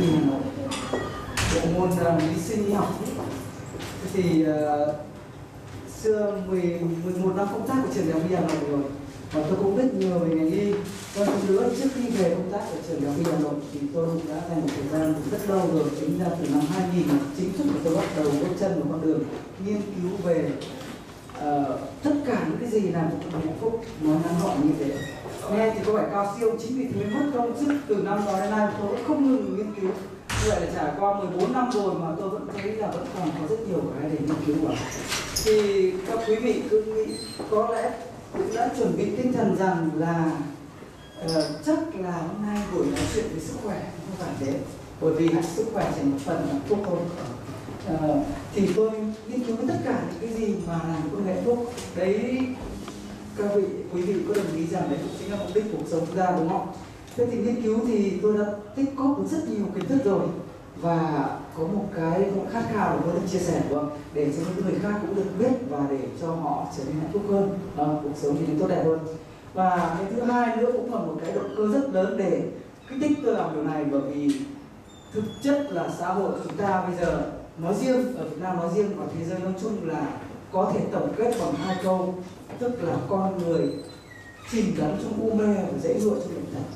y Hà Nội, bộ môn lý sinh y học. Thế thì xưa 11 năm công tác ở trường Đại học Y Hà Nội rồi, và tôi cũng biết nhiều về ngành y. Và một nữa, trước khi về công tác ở trường Đại học Y Hà Nội thì tôi cũng đã dành một thời gian rất lâu rồi, tính ra từ năm 2000 chính thức tôi bắt đầu bước chân vào con đường nghiên cứu về tất cả những cái gì làm cho cuộc hạnh phúc, nói ngắn gọn như thế. Nghe thì có vẻ cao siêu, chính vì thế mất công sức từ năm đó đến nay tôi vẫn không ngừng nghiên cứu. Như vậy là trải qua 14 năm rồi mà tôi vẫn thấy là vẫn còn có rất nhiều cái để nghiên cứu vào. Thì các quý vị cứ nghĩ có lẽ cũng đã chuẩn bị tinh thần rằng là chắc là hôm nay buổi nói chuyện về sức khỏe, không phải thế, bởi vì sức khỏe chỉ một phần hạnh phúc thôi. Thì tôi nghiên cứu với tất cả những cái gì mà làm công nghệ thuốc đấy, các quý vị có đồng ý rằng đấy cũng chính là mục đích cuộc sống ra, đúng không? Thế thì nghiên cứu thì tôi đã tích cóp được rất nhiều kiến thức rồi, và có một cái khát khao để tôi được chia sẻ để cho những người khác cũng được biết và để cho họ trở nên hạnh phúc hơn, cuộc sống thì tốt đẹp hơn. Và cái thứ hai nữa cũng là một cái động cơ rất lớn để kích thích tôi làm điều này, bởi vì thực chất là xã hội chúng ta bây giờ nói riêng, ở Việt Nam nói riêng và thế giới nói chung là có thể tổng kết bằng hai câu, tức là con người chìm đắm trong u mê và dễ dụa trong bệnh tật.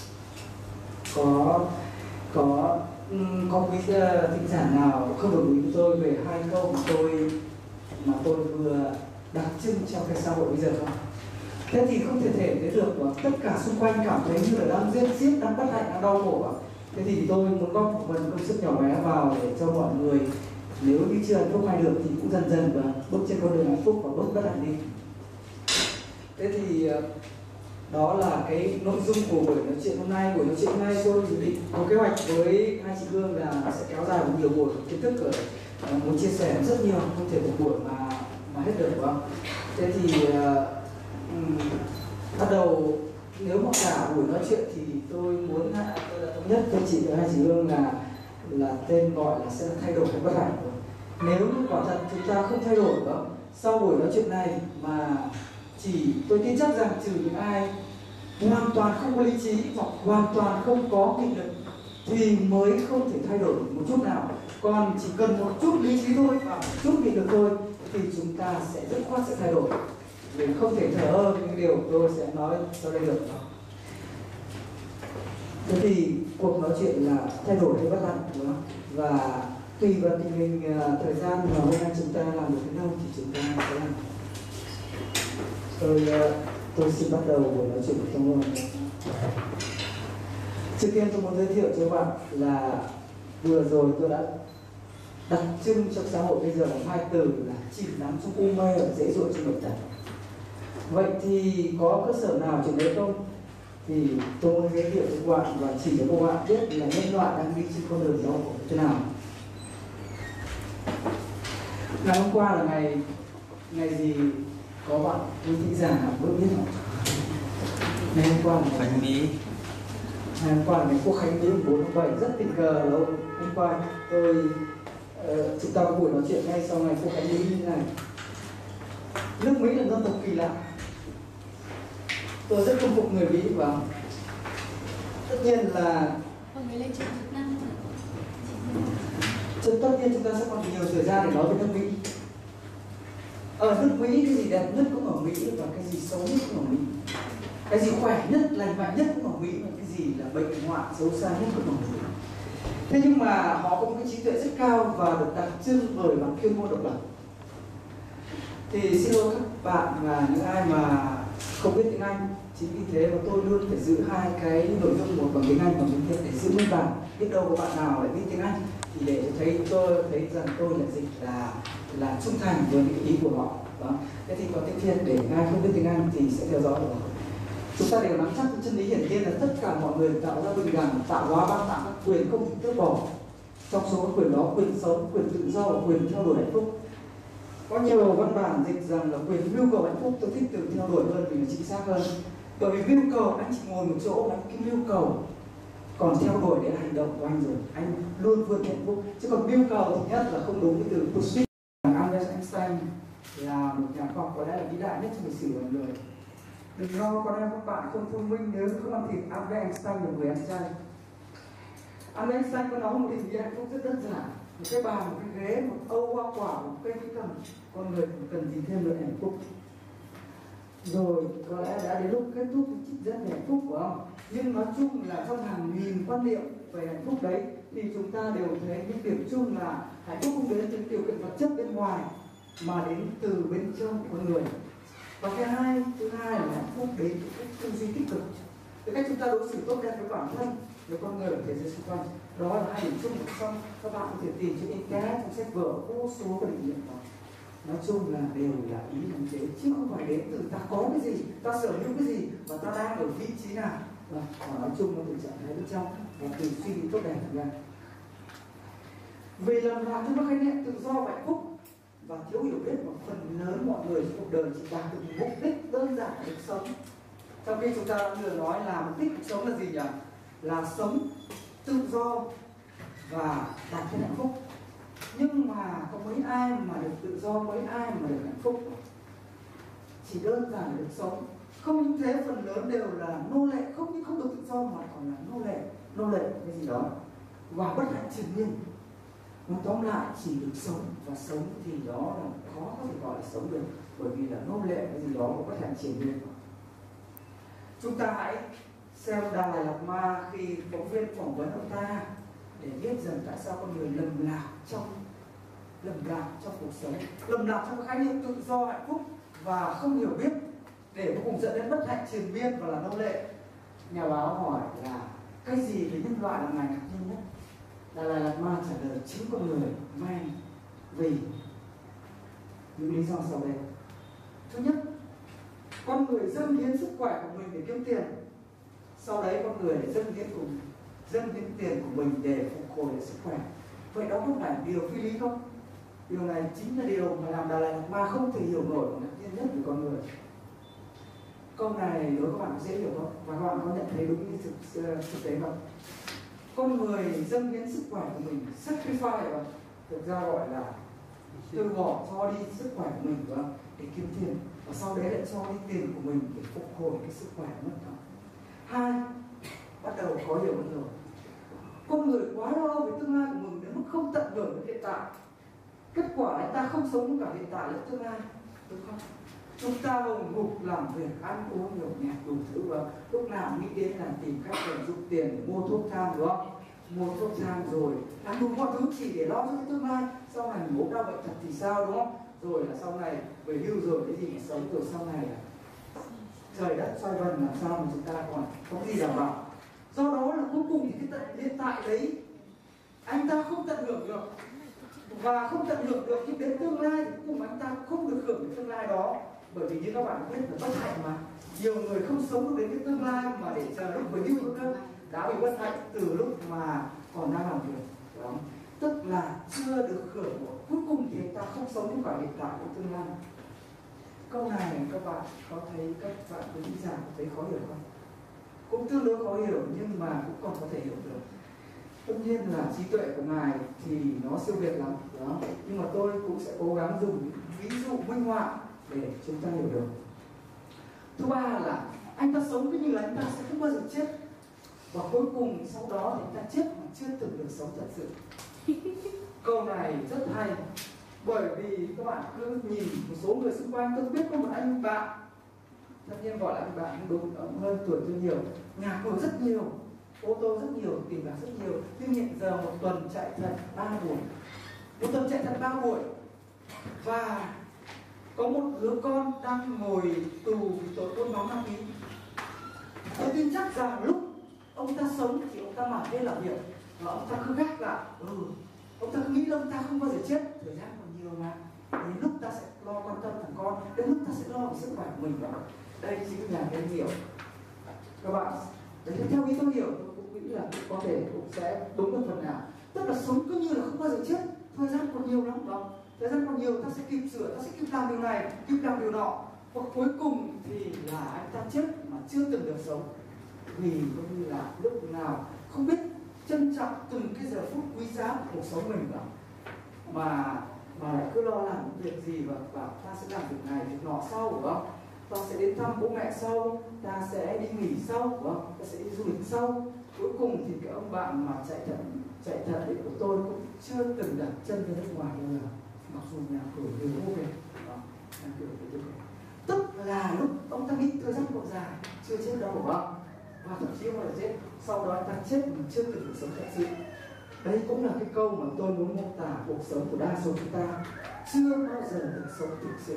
Có quý thính giả nào không đồng ý với tôi về hai câu mà tôi vừa đặc trưng trong cái xã hội bây giờ không? Thế thì không thể thế được, và tất cả xung quanh cảm thấy như là đang giết xiết, đang bất hạnh, đang đau khổ. Thế thì tôi muốn góp một phần công sức nhỏ bé vào để cho mọi người, nếu như chưa hạnh phúc hay được thì cũng dần dần và bước trên con đường hạnh phúc và bớt bất hạnh đi. Thế thì đó là cái nội dung của buổi nói chuyện hôm nay. Buổi nói chuyện hôm nay tôi định có kế hoạch với hai chị Hương là sẽ kéo dài một nhiều buổi kiến thức, muốn chia sẻ rất nhiều, không thể một buổi mà hết được, đúng không? Thế thì bắt đầu, nếu mà cả buổi nói chuyện thì tôi đã thống nhất với hai chị Hương là tên gọi là sẽ thay đổi cái bất hạnh. Nếu như quả thật chúng ta không thay đổi đó, sau buổi nói chuyện này mà tôi tin chắc rằng trừ những ai hoàn toàn không có lý trí hoặc hoàn toàn không có nghị lực thì mới không thể thay đổi một chút nào. Còn chỉ cần một chút lý trí thôi và một chút nghị lực thôi thì chúng ta sẽ dứt khoát sẽ thay đổi. Mình không thể thờ ơ những điều tôi sẽ nói sau đây được. Thế thì cuộc nói chuyện là thay đổi hay bất hạnh, đúng không? Và tùy vào tình hình thời gian mà hôm nay chúng ta làm được đến đâu thì chúng ta sẽ làm. Tôi xin bắt đầu buổi nói chuyện của tôi luôn. Trước tiên tôi muốn giới thiệu cho các bạn là vừa rồi tôi đã đặc trưng trong xã hội bây giờ là hai từ là chìm đắm trong u mê và dễ dụa trong bệnh tật. Vậy thì có cơ sở nào chuyện đấy không? Thì tôi muốn giới thiệu cho các bạn và chỉ cho các bạn biết là nhân loại đang đi trên con đường đó của thế nào. Ngày hôm qua là ngày gì, có bạn quý thị giả nào biết không? Ngày hôm qua là Khánh Mỹ. Ngày hôm qua là ngày Quốc Khánh Mỹ 4 tháng 7, rất tình cờ là hôm qua chúng ta có buổi nói chuyện ngay sau ngày Quốc Khánh Mỹ như thế này. Nước Mỹ là dân tộc kỳ lạ. Tôi rất khâm phục người Mỹ và tất nhiên là tất nhiên chúng ta sẽ còn nhiều thời gian để nói về nước Mỹ. Ở nước Mỹ cái gì đẹp nhất cũng ở Mỹ, và cái gì xấu nhất cũng ở Mỹ. Cái gì khỏe nhất, lành mạnh nhất cũng ở Mỹ, và cái gì là bệnh hoạn, xấu xa nhất cũng ở Mỹ. Thế nhưng mà họ có một cái trí tuệ rất cao và được đặc trưng bởi bằng chuyên môn độc lập. Thì xin lỗi các bạn và những ai mà không biết tiếng Anh, chính vì thế mà tôi luôn phải giữ hai cái nội dung, một bằng tiếng Anh và tiếng Việt để giữ nguyên bản. Biết đâu có bạn nào lại biết tiếng Anh thì để tôi thấy rằng tôi là dịch là trung thành với những ý của họ. Đó. Thế thì có tiếng Việt để ai không biết tiếng Anh thì sẽ theo dõi được. Chúng ta đều nắm chắc chân lý hiển nhiên là tất cả mọi người tạo ra bình đẳng, tạo hóa ban tặng các quyền không thể tước bỏ. Trong số các quyền đó, quyền sống, quyền tự do và quyền theo đuổi hạnh phúc. Có nhiều văn bản dịch rằng là quyền mưu cầu hạnh phúc, tôi thích từ theo đuổi hơn vì nó chính xác hơn. Bởi vì mưu cầu, anh chỉ ngồi một chỗ, anh cái mưu cầu. Còn theo đuổi đấy là hành động của anh rồi, anh luôn vươn hạnh phúc. Chứ còn mưu cầu thì nhất là không đúng với từ pursuit. Albert Einstein là một nhà khoa học có lẽ là vĩ đại nhất trong lịch sử của người. Đừng lo con em các bạn không thông minh nếu không ăn thịt Albert Einstein là người ăn chay. Albert Einstein có nói một định nghĩa hạnh phúc rất đơn giản: một cái bàn, một cái ghế, một âu hoa quả, một cây vĩ cầm. Con người cần gì thêm nữa hạnh phúc? Rồi có lẽ đã đến lúc kết thúc cái trích dẫn về hạnh phúc, phải không? Nhưng nói chung là trong hàng nghìn quan niệm về hạnh phúc đấy thì chúng ta đều thấy những điểm chung là hạnh phúc không đến từ điều kiện vật chất bên ngoài mà đến từ bên trong của con người. Và thứ hai là hạnh phúc đến từ cách tư duy tích cực, từ cách chúng ta đối xử tốt đẹp với bản thân, với con người và thế giới xung quanh. Đó là hai điểm chung của xong các bạn có thể tìm trên internet, trong sách vở vô số các định nghĩa đó. Nói chung là đều là ý làm chế, chứ không phải đến từ ta có cái gì, ta sở hữu cái gì và ta đang ở vị trí nào. Và nói chung là từ trạng thái bên trong và từ suy nghĩ tốt đẹp ra. Vì lầm lạc trong các khái niệm tự do và hạnh phúc và thiếu hiểu biết mà phần lớn mọi người trong cuộc đời chỉ đạt được mục đích đơn giản là được sống. Trong khi chúng ta vừa nói là mục đích cuộc sống là gì nhỉ? Là sống tự do và đạt đến hạnh phúc. Nhưng mà có mấy ai mà được tự do, mấy ai mà được hạnh phúc? Chỉ đơn giản là được sống. Không những thế, phần lớn đều là nô lệ, không những không được tự do mà còn là nô lệ cái gì đó và bất hạnh triền miên. Nói tóm lại, chỉ được sống, và sống thì đó là khó có thể gọi là sống được, bởi vì là nô lệ cái gì đó và bất hạnh triền miên. Chúng ta hãy xem Dalai Lama khi phóng viên phỏng vấn ông ta để biết rằng tại sao con người lầm lạc trong cuộc sống, lầm lạc trong cái khái niệm tự do hạnh phúc và không hiểu biết, để cuối cùng dẫn đến bất hạnh triền miên và là nô lệ. Nhà báo hỏi là cái gì với nhân loại là ngài ngạc nhiên nhất? Dalai Lama trả lời chính con người mang vì những lý do sau đây. Thứ nhất, con người dâng hiến sức khỏe của mình để kiếm tiền. Sau đấy con người lại dâng hiến tiền của mình để phục hồi lại sức khỏe. Vậy đó không phải điều phi lý không? Điều này chính là điều mà làm Dalai Lama không thể hiểu nổi và ngạc nhiên nhất về con người. Câu này đối với các bạn dễ hiểu không? Và các bạn có nhận thấy đúng như thực tế không? Con người dâng hiến sức khỏe của mình, sacrifice, thực ra gọi là từ bỏ, cho đi sức khỏe của mình để kiếm tiền, và sau đấy lại cho đi tiền của mình để phục hồi cái sức khỏe mất đó. Hai, bắt đầu khó hiểu hơn rồi. Con người quá lo về tương lai của mình đến mức không tận hưởng được hiện tại. Kết quả là ta không sống cả hiện tại lẫn tương lai, đúng không? Chúng ta hùng hục làm việc, ăn uống nhiều nhạc đủ thứ, và lúc nào nghĩ đến là tìm cách tận dụng tiền để mua thuốc thang, đúng không? Mua thuốc thang rồi làm đủ mọi thứ chỉ để lo cho cái tương lai. Sau này bố đau bệnh thật thì sao, đúng không? Rồi là sau này về hưu rồi cái gì mà sống, rồi sau này là trời đất xoay vần, làm sao mà chúng ta còn có gì đảm bảo. Do đó là cuối cùng thì cái hiện tại đấy anh ta không tận hưởng được, và không tận hưởng được thì đến tương lai thì cuối cùng anh ta không được hưởng được tương lai đó. Bởi vì như các bạn biết là bất hạnh mà, nhiều người không sống được đến cái tương lai mà để chờ lúc về hưu nữa, đã bị bất hạnh từ lúc mà còn đang làm việc đó. Tức là chưa được hưởng, cuối cùng thì ta không sống được cả hiện tại của tương lai. Câu này các bạn có thấy, các bạn quý giả thấy khó hiểu không? Cũng tương đối khó hiểu, nhưng mà cũng còn có thể hiểu được. Tất nhiên là trí tuệ của ngài thì nó siêu việt lắm đó, nhưng mà tôi cũng sẽ cố gắng dùng ví dụ minh họa để chúng ta hiểu được. Thứ ba là anh ta sống cứ như là anh ta sẽ không bao giờ chết, và cuối cùng sau đó thì anh ta chết mà chưa từng được sống thật sự. Câu này rất hay, bởi vì các bạn cứ nhìn một số người xung quanh. Tôi biết có một anh bạn, tất nhiên gọi là anh bạn đúng, ông hơn tuổi tôi nhiều, nhà cửa rất nhiều, ô tô rất nhiều, tiền bạc rất nhiều, nhưng hiện giờ một tuần chạy thật 3 buổi, và có một đứa con đang ngồi tù vì tội buôn bán ma túy. Tôi tin chắc rằng lúc ông ta sống thì ông ta mải mê làm việc, và ông ta cứ gác lại, ông ta cứ nghĩ là ông ta không bao giờ chết, thời gian còn nhiều mà, đến lúc ta sẽ lo quan tâm thằng con, đến lúc ta sẽ lo về sức khỏe của mình. Đây chính là cái hiểu các bạn. Đấy, theo ý tôi hiểu, tôi cũng nghĩ là có thể cũng sẽ đúng được phần nào. Tức là sống cứ như là không bao giờ chết, thời gian còn nhiều lắm đó. Thời gian còn nhiều, ta sẽ kịp sửa, ta sẽ kịp làm điều này, kịp làm điều nọ, và cuối cùng thì là anh ta chết mà chưa từng được sống, vì coi như là lúc nào không biết trân trọng từng cái giờ phút quý giá của cuộc sống mình đó, mà lại cứ lo làm việc gì và bảo ta sẽ làm việc này việc nọ sau, đúng không? Ta sẽ đến thăm bố mẹ sau, ta sẽ đi nghỉ sau, đúng không? Ta sẽ đi du lịch sau, Cuối cùng thì cái ông bạn mà chạy thật ấy của tôi cũng chưa từng đặt chân ra nước ngoài bao giờ, mặc dù nhà cửa đều ok, nhà cửa đều ok. Tức là lúc ông ta nghĩ thời gian còn dài, chưa chết đâu đúng không? Và thậm chí không phải chết, sau đó ta chết mà chưa từng được sống thật sự. Đấy cũng là cái câu mà tôi muốn mô tả cuộc sống của đa số chúng ta, chưa bao giờ được sống thực sự.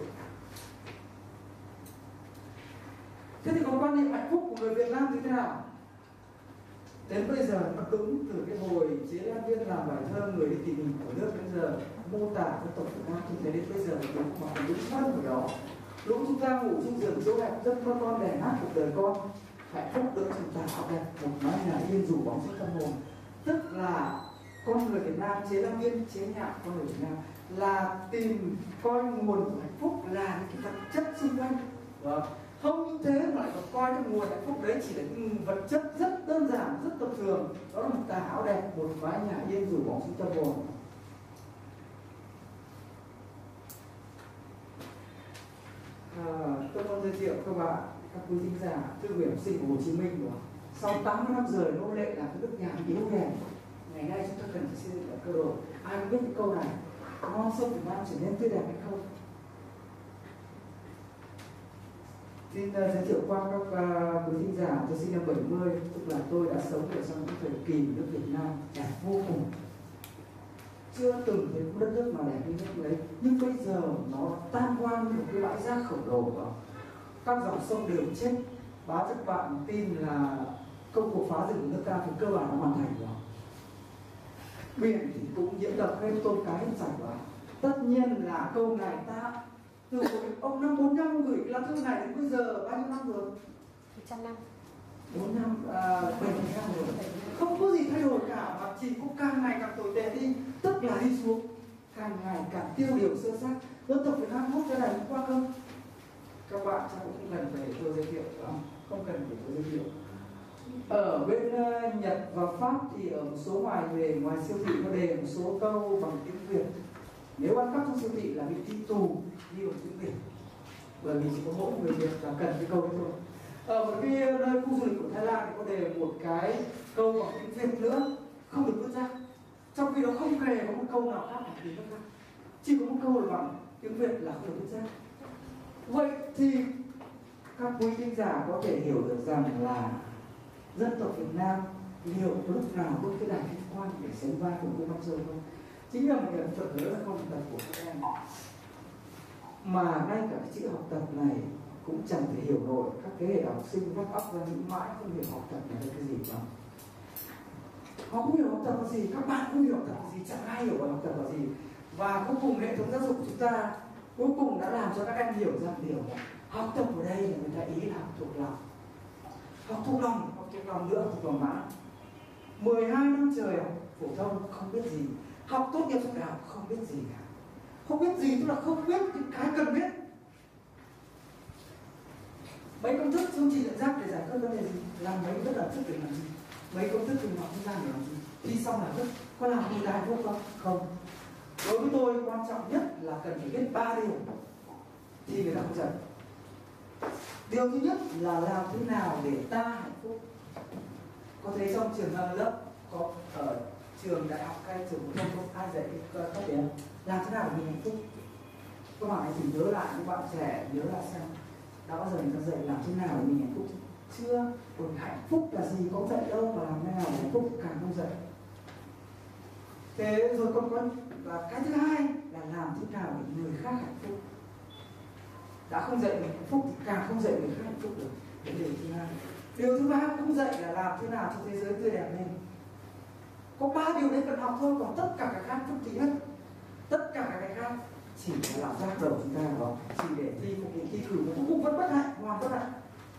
Thế thì còn quan niệm hạnh phúc của người Việt Nam như thế nào? Đến bây giờ nó cứng từ cái hồi Chế Lan Viên làm bài thơ Người đi tìm mình của nước đến giờ mô tả dân tộc Việt Nam thì thấy đến bây giờ đúng mà đúng thân của đó. Lúc chúng ta ngủ trong giường chỗ đẹp rất mơ con đẻ nát cuộc đời con, hạnh phúc đỡ chúng ta áo đẹp một mái nhà yên rủ bóng trong tâm hồn. Tức là con người Việt Nam, Chế Lan Viên chế nhạo con người Việt Nam là tìm coi nguồn của hạnh phúc là những cái vật chất xung quanh. Vâng. Không như thế mà lại còn coi cái nguồn hạnh phúc đấy chỉ là những vật chất rất đơn giản, rất tầm thường. Đó là một tà áo đẹp, một mái nhà yên rủ bóng trong tâm hồn. Tôi muốn giới thiệu các bạn, các quý thính giả, thư viện học sinh của Hồ Chí Minh rồi. Sau 80 năm rời nô lệ là cái nước nhà yếu hèn. Ngày nay chúng ta cần phải xây dựng lại cơ đồ. Ai cũng biết những câu này. Non sông Việt Nam trở nên tươi đẹp hay không? Xin giới thiệu qua các quý thính giả. Tôi sinh năm 70, tức là tôi đã sống ở trong những thời kỳ nước Việt Nam đẹp vô cùng. Chưa từng thấy một đất nước nào đẹp như nước đấy, nhưng bây giờ nó tan hoang như một cái bãi rác khổng lồ đó. Các dòng sông đều chết. Báo cho các bạn tin là công cuộc phá rừng của nước ta thì cơ bản đã hoàn thành rồi. Biển thì cũng nhiễm độc hay tôm cá hết sạch rồi. Tất nhiên là câu này ta từ ông năm 45 gửi lá thư này đến bây giờ bao nhiêu năm rồi? 100 năm. 4 năm, 70 năm rồi. Không có gì thay đổi cả, mà chỉ có càng ngày càng tồi tệ đi, tức là đi xuống, càng ngày càng tiêu điều sơ sát. Dân tộc Việt Nam hút cái này qua không? Các bạn chắc cũng không cần phải tôi giới thiệu, không cần phải tôi giới thiệu. Ở bên Nhật và Pháp thì ở một số ngoài siêu thị nó đề một số câu bằng tiếng Việt. Nếu ăn cắp trong siêu thị là bị đi tù, đi bằng tiếng Việt. Bởi vì chỉ có mỗi người Việt là cần cái câu đấy thôi. Ở một cái nơi khu du lịch của Thái Lan thì có đề một cái câu bằng tiếng Việt nữa, không được vứt rác. Trong khi đó không hề có một câu nào khác bằng tiếng khác, chỉ có một câu là bằng tiếng Việt là không được vứt rác. Vậy thì các quý thính giả có thể hiểu được rằng là dân tộc Việt Nam liệu lúc nào bước cái đài vinh quang để sánh vai cùng cô Bắc Châu không? Chính là một điểm thật lớn là không học tập của các em, mà ngay cả cái chữ học tập này cũng chẳng thể hiểu nổi. Các thế hệ học sinh vắt óc ra nghĩ mãi không hiểu học tập là cái gì đâu. Họ không hiểu học tập là gì, các bạn không hiểu học tập là gì, chẳng ai hiểu học tập là gì. Và cuối cùng hệ thống giáo dục của chúng ta cuối cùng đã làm cho các em hiểu ra điều là học tập ở đây là người ta ý là học thuộc lòng. Học thuộc lòng nữa, học thuộc lòng mã. 12 năm trời học phổ thông không biết gì, học tốt nghiệp xong đại học không biết gì cả. Không biết gì tức là không biết những cái cần biết. Mấy công thức chương trình nhận giác để giải quyết vấn đề gì? Làm mấy rất là thức để làm gì? Mấy công thức dùng học không gian để làm gì? Thi xong là thức, có làm gì là hạnh phúc không? Không. Đối với tôi quan trọng nhất là cần phải biết 3 điều thì người ta không dạy. Điều thứ nhất là làm thế nào để ta hạnh phúc. Có thấy trong trường lớp, có ở trường đại học hay trường phổ thông không ai dạy các điểm làm thế nào để mình hạnh phúc. Các bạn hãy thử nhớ lại, những bạn trẻ nhớ lại xem đã bao giờ người ta dạy làm thế nào để mình hạnh phúc chưa? Còn hạnh phúc là gì có dạy đâu, mà làm thế nào để hạnh phúc càng không dạy. Thế rồi con và cái thứ hai là làm thế nào để người khác hạnh phúc. Đã không dạy mình hạnh phúc thì càng không dạy người khác hạnh phúc được. Cái điều thứ hai. Điều thứ ba cũng dạy là làm thế nào cho thế giới tươi đẹp lên. Có 3 điều đấy cần học thôi, còn tất cả cái khác phúc tí hết. Tất cả cái khác chỉ là làm rác đầu chúng ta đó, chỉ để thi phục vụ thi cử mà cuối cùng vẫn bất hạnh, hoàn bất hạnh.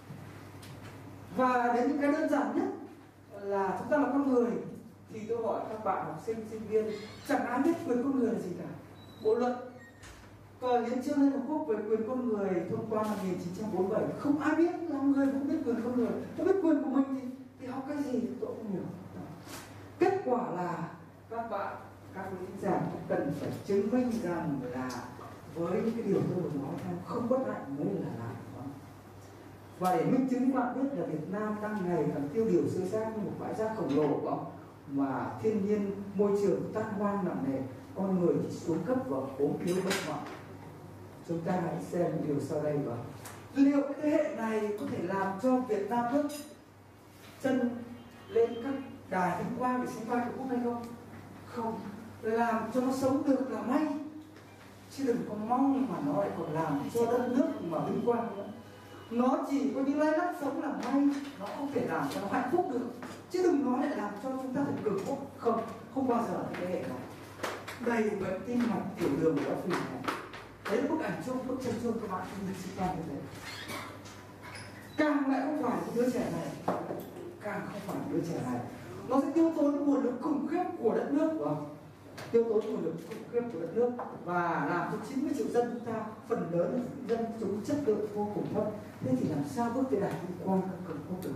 Và đến những cái đơn giản nhất là chúng ta là con người, thì tôi hỏi các bạn học sinh, sinh viên chẳng ai biết quyền con người là gì cả. Bộ luật hiến chương Liên Hợp Quốc về quyền con người thông qua năm 1947 không ai biết, làm người cũng biết quyền con người. Nó biết quyền của mình thì học cái gì tôi không hiểu. Kết quả là các bạn, các quý khán giả cần phải chứng minh rằng là với những cái điều tôi vừa nói không bất hạnh mới là làm. Và để minh chứng các bạn biết là Việt Nam đang ngày càng tiêu điều xứ rác như một bãi rác khổng lồ của ông, mà thiên nhiên môi trường tan hoang nặng nề, con người chỉ xuống cấp và ốm yếu bất hoại. Chúng ta hãy xem điều sau đây và liệu cái thế hệ này có thể làm cho Việt Nam bước chân lên các đài vinh quang để sánh vai của quốc hay không? Không. Làm cho nó sống được là may, chứ đừng có mong mà nó lại còn làm cho đất nước mà vinh quang nữa. Nó chỉ có những lay lắt sống là may, nó không thể làm cho nó hạnh phúc được, chứ đừng nói lại làm cho chúng ta phải cường quốc. Không, không bao giờ cái thế hệ này đầy bệnh tim mạch, tiểu đường và béo phì này. Đấy là bức ảnh chung, bức tranh chung các bạn nhìn xung quanh như thế. Càng lại không phải đứa trẻ này, càng không phải đứa trẻ này, nó sẽ tiêu tốn nguồn lực khủng khiếp của đất nước, tiêu tốn nguồn lực khủng khiếp của đất nước và làm cho 90 triệu dân chúng ta, phần lớn là dân chúng chất lượng vô cùng thấp. Thế thì làm sao bước tới đài vinh quang các cường quốc được?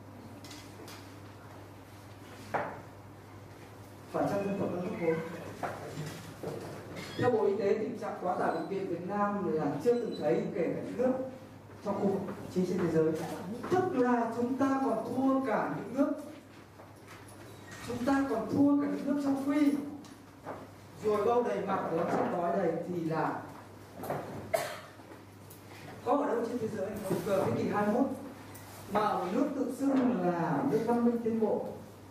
Phải chăng dân tộc đất nước vốn? Theo Bộ Y tế, tình trạng quá tải bệnh viện Việt Nam là chưa từng thấy kể cả những nước trong khu vực trên thế giới. Tức là chúng ta còn thua cả những nước, chúng ta còn thua cả những nước trong Phi. Rồi bao đầy mặt của trong nói đây thì là có ở đâu trên thế giới một cờ thế kỷ 21 mà một nước tự xưng là nước văn minh tiến bộ.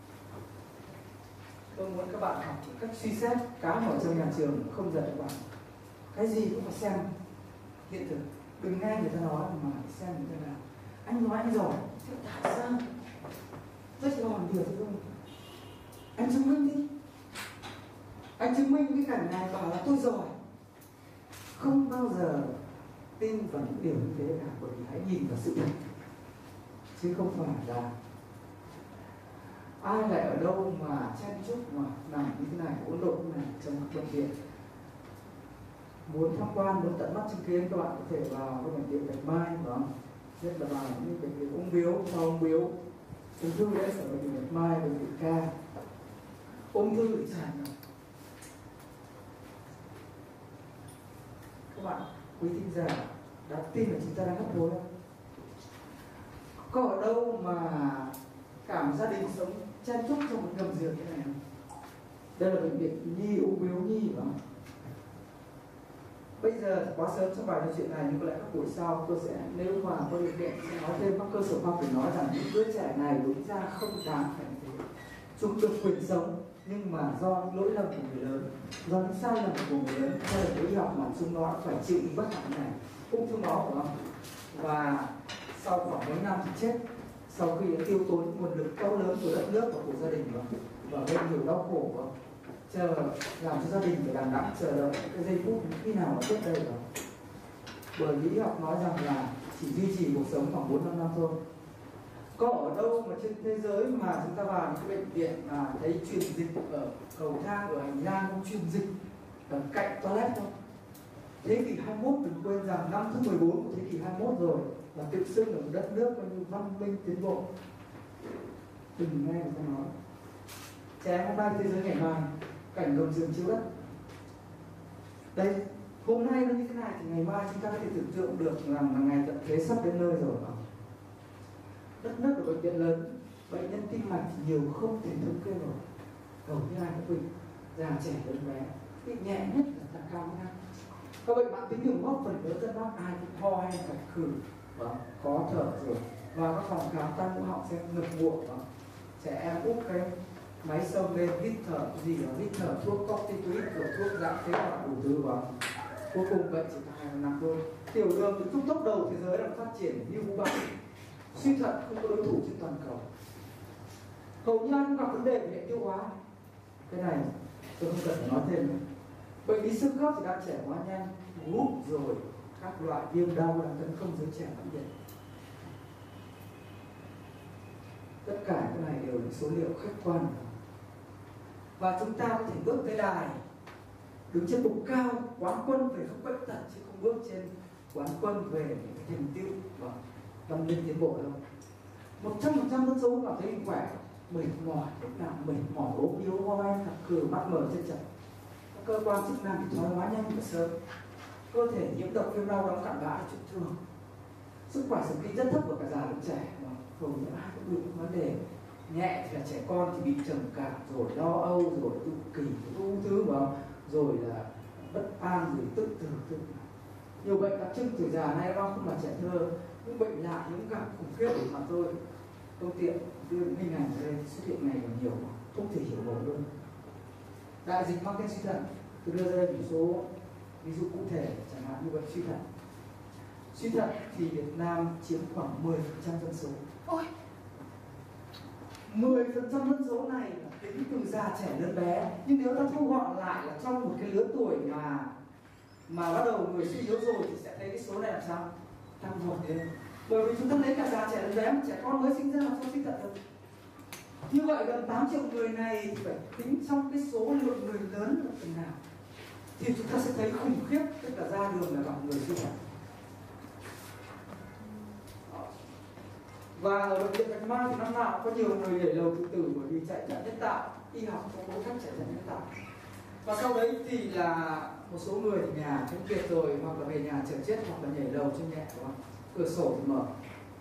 Tôi muốn các bạn học cách suy xét cá ở trong nhà trường, không dạy các bạn cái gì cũng phải xem hiện thực, đừng nghe người ta nói mà xem người ta làm. Anh nói anh giỏi, thế tại sao? Rất là điều thôi. Anh chứng minh đi, anh chứng minh cái cảnh này bảo là tôi giỏi. Không bao giờ tin vào những điều như thế cả, bởi vì hãy nhìn vào sự thật chứ không phải là ai lại ở đâu mà chen chúc mà nằm như thế này, hỗn độn như này trong các bệnh viện. Muốn tham quan, muốn tận mắt chứng kiến, các bạn có thể vào cái bệnh viện Bạch Mai, phải không? Nhất là vào những bệnh viện ung biếu, sau ung biếu, ung thư đấy ở bệnh viện Bạch Mai, bệnh viện Ca, ung thư để tràn ngập. Các bạn quý thính giả đã tin là chúng ta đang hấp hối không? Có ở đâu mà cả một gia đình sống chen chúc trong một ngầm giường như này? Đây là bệnh viện Nhi, ung biếu Nhi, phải không? Bây giờ quá sớm trong bài nói chuyện này, nhưng có lẽ các buổi sau tôi sẽ, nếu mà có điều kiện, sẽ nói thêm các cơ sở khoa học để nói rằng những đứa trẻ này đúng ra không đáng phải thế. Chúng được quyền sống, nhưng mà do lỗi lầm của người lớn, do những sai lầm của người lớn, hay là đối y học mà chúng nó phải chịu bất hạnh này, ung thư máu, phải không? Và sau khoảng mấy năm thì chết, sau khi đã tiêu tốn nguồn lực to lớn của đất nước và của gia đình và gây nhiều đau khổ, chờ làm cho gia đình phải đằng đẵng chờ đợi cái giây phút khi nào nó chết đây đó. Bởi lý học nói rằng là chỉ duy trì cuộc sống khoảng 4-5 năm thôi. Có ở đâu mà trên thế giới mà chúng ta vào những cái bệnh viện mà thấy truyền dịch ở cầu thang, ở hành lang không, truyền dịch ở cạnh toilet không? Thế kỷ 21 đừng quên rằng năm thứ 14 của thế kỷ 21 rồi, là tự xưng là một đất nước coi như văn minh tiến bộ. Đừng nghe người ta nói. Trẻ em hôm nay, thế giới ngày mai, cảnh gầm giường chiếu đất. Đây, hôm nay nó như thế này thì ngày mai chúng ta có thể tưởng tượng được rằng là ngày tận thế sắp đến nơi rồi. Đất nước ở bệnh viện lớn, bệnh nhân tim mạch nhiều không thể thống kê rồi. Hầu như ai cũng bệnh, già trẻ lớn bé, bị nhẹ nhất là tăng cao nha. Các bệnh mãn tính đường hô hấp phần lớn dân bác ai cũng ho hay cạch khử, khó thở rồi. Và các phòng khám tai mũi họng sẽ ngực buộc. Trẻ em úp cái máy xông lên hít thở gì đó, hít thở thuốc corticoid rồi thuốc giảm phế quản đủ thứ vào. Cuối cùng bệnh chỉ càng nặng thôi. Tiểu đường thì trung tốc đầu thế giới đang phát triển như vũ bão. Suy thận không có đối thủ trên toàn cầu. Hầu như ai cũng gặp vấn đề về hệ tiêu hóa. Cái này tôi không cần phải nói thêm nữa. Bệnh lý xương khớp thì đang trẻ hóa nhanh, gút rồi các loại viêm đau đang tấn công giới trẻ đặc biệt. Tất cả cái này đều là số liệu khách quan. Và chúng ta có thể bước tới đài, đứng trên bục cao, quán quân về không bệnh tật, chứ không bước trên quán quân về những cái thành tựu và tâm linh tiến bộ đâu. 100% dân số cảm thấy mình khỏe, mệt mỏi, lúc nào mệt mỏi, ốm yếu, ho hay, khạc khử, mắt mờ chân chật. Các cơ quan chức năng thì thoái hóa nhanh và sớm. Cơ thể nhiễm độc viêm đau đóng cặn bã chuyện thường. sức khỏe神kinh rất thấp ở cả già lẫn trẻ, hầu như ai cũng bị những vấn đề nhẹ thì là trẻ con thì bị trầm cảm, rồi lo âu, rồi tự kỷ, ung thư, rồi là bất an, rồi tự tử, nhiều bệnh đặc trưng tuổi già này nó không là trẻ thơ, những bệnh lạ, những cảm khủng khiếp mà tôi tiện đưa những hình ảnh ở đây xuất hiện ngày còn nhiều, không thể hiểu nổi luôn. Đại dịch mang tên suy thận, tôi đưa ra đây một số ví dụ cụ thể, chẳng hạn như bệnh suy thận. Suy thận thì Việt Nam chiếm khoảng 10% dân số. Ôi, 10% dân số này là tính từ già trẻ lớn bé, nhưng nếu ta thu gọn lại là trong một cái lứa tuổi mà bắt đầu người suy yếu rồi thì sẽ thấy cái số này làm sao tăng vọt lên, bởi vì chúng ta lấy cả già trẻ lớn bé, trẻ con mới sinh ra làm sao suy thận được. Như vậy gần 8 triệu người này thì phải tính trong cái số lượng người lớn là phần nào thì chúng ta sẽ thấy khủng khiếp, tất cả ra đường là gặp người suy thận. Và ở bệnh viện Bạch Mai thì năm nào có nhiều người nhảy lầu tự tử bởi vì chạy thận nhân tạo, y học có bố cách chạy thận nhân tạo. Và sau đấy thì là một số người ở nhà cũng kiệt rồi, hoặc là về nhà chờ chết, hoặc là nhảy lầu trên nhẹ, đúng không? Cửa sổ thì mở.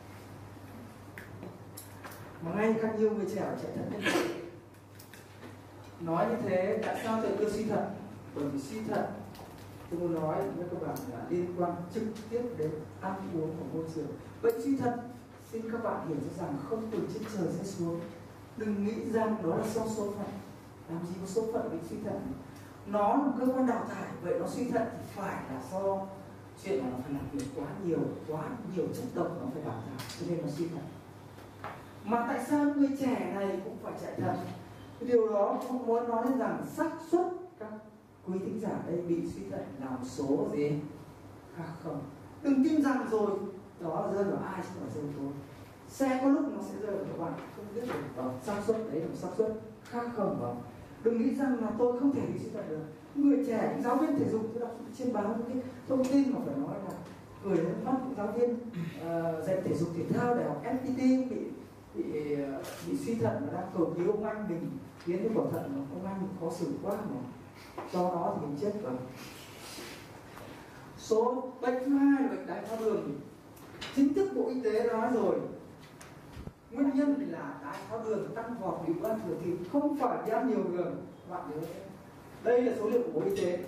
Mà ngay càng nhiều người trẻ chạy thận nhân tạo. Nói như thế, tại sao tôi đưa suy thận? Bởi vì suy thận, tôi muốn nói với các bạn là liên quan trực tiếp đến ăn uống và môi trường. Bệnh suy thận, xin các bạn hiểu rằng không từ trên trời rơi xuống. Đừng nghĩ rằng đó là do số phận. Làm gì có số phận bị suy thận? Nó là một cơ quan đào thải, vậy nó suy thận thì phải là do chuyện là nó phải làm việc quá nhiều chất độc nó phải đào thải, cho nên nó suy thận. Mà tại sao người trẻ này cũng phải chạy thận? Điều đó không muốn nói lên rằng xác suất các quý thính giả đây bị suy thận là một số gì? Không. Đừng tin rằng rồi đó là rơi vào ai chứ không phải rơi tôi. Xe có lúc nó sẽ rơi vào các bạn không biết được xác suất đấy là một xác suất khác không. Đừng nghĩ rằng là tôi không thể bị suy thận được. Người trẻ, giáo viên thể dục, tôi đọc trên báo những cái thông tin mà phải nói là cười lên mắt giáo viên dạy thể dục thể thao đại học FPT bị suy thận và đang cầu cứu ông anh mình hiến cái quả thận mà ông anh khó xử quá mà do đó thì mình chết rồi. Số bệnh thứ hai là bệnh đái tháo đường. Chính thức Bộ Y tế nói rồi, nguyên nhân là đái tháo đường tăng vọt vì bữa ăn thừa thịt, không phải đi ăn nhiều đường. Các bạn nhớ đây là số liệu của Bộ Y tế.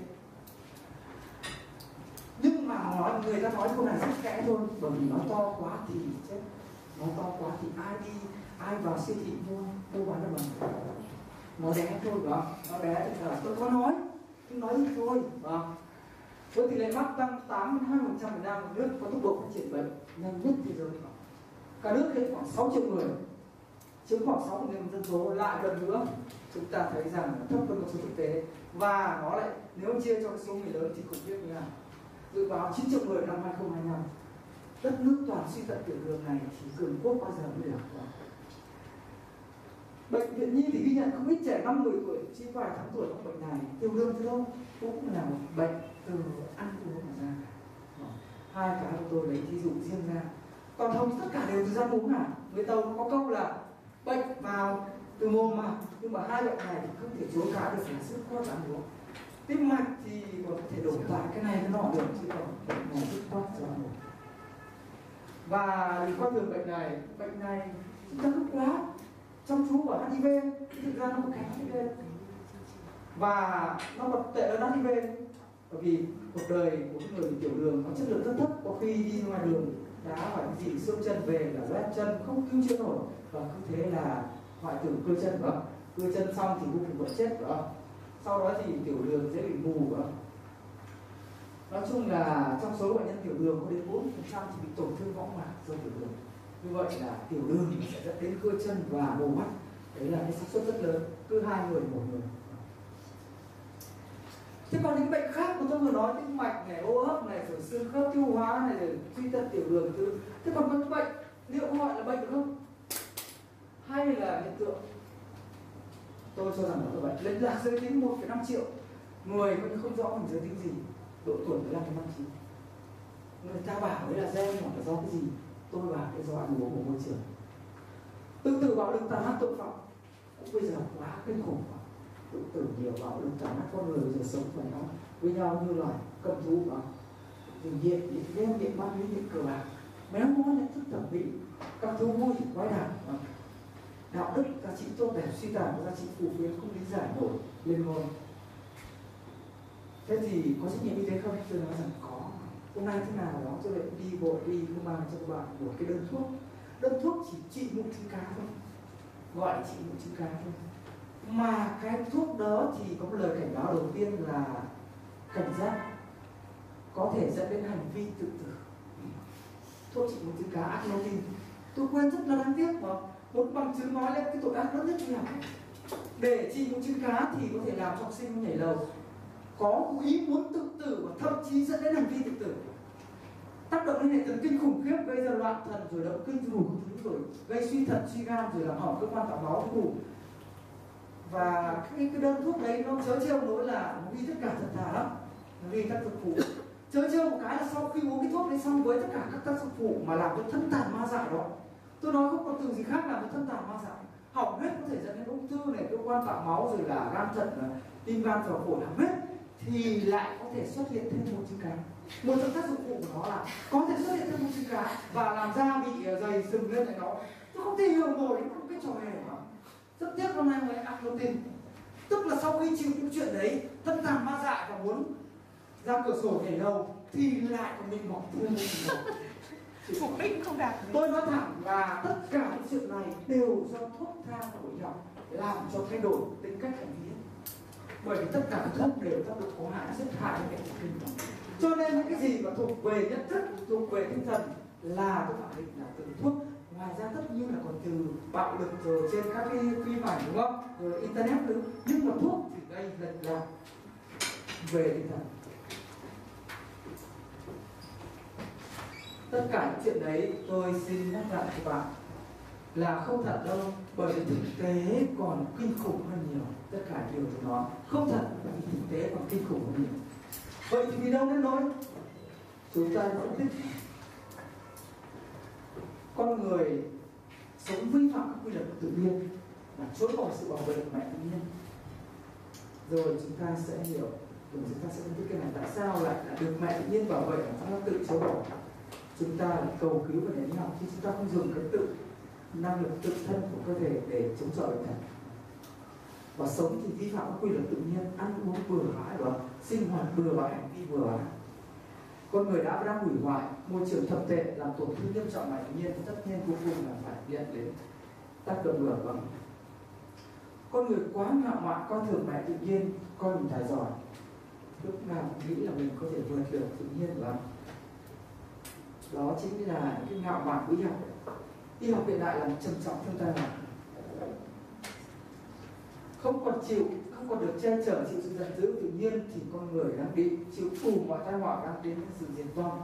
Nhưng mà người ta nói câu này rất kẽ thôi, bởi vì nói to quá thì chết, nói to quá thì ai vào siêu thị mua bán được mà nó bé thôi, đúng không? Nó bé thì là tôi có nói ít thôi, với tỷ lệ mắc tăng 82% Việt Nam, nước có tốc độ phát triển bệnh nhanh nhất thế giới. Cả nước hiện khoảng 6 triệu người, chiếm khoảng 6% dân số. Lại lần nữa chúng ta thấy rằng thấp hơn con số thực tế, và nó lại nếu chia cho số người lớn thì khủng khiếp như nào. Dự báo 9 triệu người năm 2025. Đất nước toàn suy thận tiểu đường này thì cường quốc bao giờ mới được. Bệnh viện Nhi thì ghi nhận không ít trẻ 5-10 tuổi, chỉ vài tháng tuổi mắc bệnh này. Tiểu đường thì đâu cũng là một bệnh từ ăn uống mà ra. Hai cái của tôi lấy ví dụ riêng ra, còn không tất cả đều từ ăn uống à. Người Tàu có câu là bệnh vào từ mồm mà, nhưng mà hai bệnh này thì không thể chối cãi được là sức khoát ăn uống. Tim mạch thì còn có thể đổ tại cái này cái nọ được, chứ còn bệnh này sức khoát do ăn uống. Và vì con đường bệnh này chúng ta cứ quá chăm chú vào HIV, thực ra nó có cái HIV và nó còn tệ hơn HIV, bởi vì cuộc đời của người bị tiểu đường có chất lượng rất thấp, có khi đi ngoài đường đã phải gì xương chân về là loét chân không cứu chữa nổi, và cứ thế là hoại tử cơ chân, cơ chân xong thì vô cùng vỡ chết, sau đó thì tiểu đường dễ bị mù. Nói chung là trong số bệnh nhân tiểu đường có đến 4% thì bị tổn thương võng mạc do tiểu đường. Như vậy là tiểu đường sẽ dẫn đến cơ chân và mù mắt, đấy là cái xác suất rất lớn, cứ 2 người một người. Thế còn những bệnh khác của tôi vừa nói, tim mạch này, hô hấp này, rồi xương khớp, tiêu hóa này, rồi suy thận tiểu đường thứ. Thế còn các bệnh liệu có gọi là bệnh được không? Hay là hiện tượng? Tôi cho rằng là bệnh. Lệch lạc giới tính 1,5 triệu người vẫn không rõ mình giới tính gì, độ tuổi 15-59. Người ta bảo đấy là gen hoặc là do cái gì? Tôi bảo cái do ăn uống của môi trường. Tự tử bạo lực tàn ác tội phạm cũng bây giờ quá kinh khủng. Tự tử nhiều bạo lực tàn ác con người bây giờ sống phải nó với nhau như loài cầm thú mà nghiện game, nghiện ma túy, nghiện cờ bạc, méo mó nhận thức thẩm mỹ, các thú vui quái đản, đạo đức giá trị tốt đẹp suy tàn, giá trị phù phiếm không lý giải nổi lên ngôi. Thế thì có trách nhiệm như thế không? Tôi nói rằng có. Hôm nay thế nào đó tôi lại đi bộ đi mua mang cho các bạn một cái đơn thuốc. Đơn thuốc chỉ trị mụn trứng cá thôi, gọi là trị mụn trứng cá thôi. Mà cái thuốc đó thì có một lời cảnh báo đầu tiên là cảnh giác, có thể dẫn đến hành vi tự tử. Thuốc trị mụn trứng cá Aglotin, tôi quên rất là đáng tiếc mà một bằng chứng nói lên cái tội ác lớn nhất trong lòng. Để trị mụn trứng cá thì có thể làm cho học sinh nhảy lầu, có ý muốn tự tử và thậm chí dẫn đến hành vi tự tử. Tác động lên hệ thần kinh khủng khiếp, gây ra loạn thần rồi động kinh rủ rồi gây suy thận suy gan rồi làm hỏng cơ quan tạo máu ngủ. Và cái đơn thuốc đấy nó chớ trêu nỗi là nó ghi tất cả thật thà lắm, nó ghi các tác dụng phụ. Chớ trêu một cái là sau khi uống cái thuốc đấy xong với tất cả các tác dụng phụ mà làm cho thân tàn ma dại đó, tôi nói không có từ gì khác làm cho thân tàn ma dại, hỏng hết, có thể dẫn đến ung thư này, cơ quan tạo máu rồi là gan thận, tim gan phổi phổi làm hết, thì lại có thể xuất hiện thêm một trứng cá. Một trong tác dụng phụ của nó là có thể xuất hiện thêm một trứng cá và làm da bị dày sừng lên này nó. Tôi không thể hiểu nổi một cái trò hề mà. Rất tiếc hôm nay mới Aglotin. Tức là sau khi chịu những chuyện đấy, thân tàn ma dại và muốn ra cửa sổ nhảy lầu thì lại còn bị mọc thêm một mục đích không đạt. Tôi nói thẳng là tất cả những chuyện này đều do thuốc thang của y học làm cho thay đổi tính cách hành vi. Bởi vì tất cả các thuốc đều tác động có hại, rất hại đến hệ thần kinh. Cho nên những cái gì mà thuộc về nhận thức, thuộc về tinh thần là tôi khẳng định là từ thuốc. Ngoài ra tất nhiên là còn từ bạo lực rồi trên các cái phim ảnh đúng không, rồi internet nữa. Nhưng mà thuốc thì đây là về tinh thần. Tất cả những chuyện đấy tôi xin nhắc lại các bạn là không thật đâu, bởi vì thực tế còn kinh khủng hơn nhiều. Tất cả điều tôi nói không thật, thực tế còn kinh khủng hơn nhiều. Vậy thì vì đâu đến nỗi chúng ta phân tích con người sống vi phạm các quy luật của tự nhiên và chối bỏ sự bảo vệ của mẹ tự nhiên, rồi chúng ta sẽ hiểu, rồi chúng ta sẽ phân tích cái này tại sao lại là được mẹ tự nhiên bảo vệ mà chúng ta tự chối bỏ. Chúng ta lại cầu cứu vào nền y học khi chúng ta không dùng cái tự năng lực tự thân của cơ thể để chống chọi bệnh tật. Và sống thì vi phạm các quy luật tự nhiên, ăn uống bừa bãi và sinh hoạt bừa bãi, hành vi bừa bãi. Con người đã đang hủy hoại môi trường thậm tệ, làm tổn thương nghiêm trọng mẹ tự nhiên, tất nhiên cuối cùng là phải nhận đến tác động ngược. Vâng, con người quá ngạo mạn coi thường mẹ tự nhiên, coi mình tài giỏi, lúc nào cũng nghĩ là mình có thể vượt được tự nhiên. Vâng, đó chính là cái ngạo mạn của y học. Y học hiện đại làm trầm trọng chúng ta là không còn chịu, không còn được che chở chịu sự giận dữ tự nhiên thì con người đang bị chịu đủ mọi tai họa, đang đến sự diệt vong.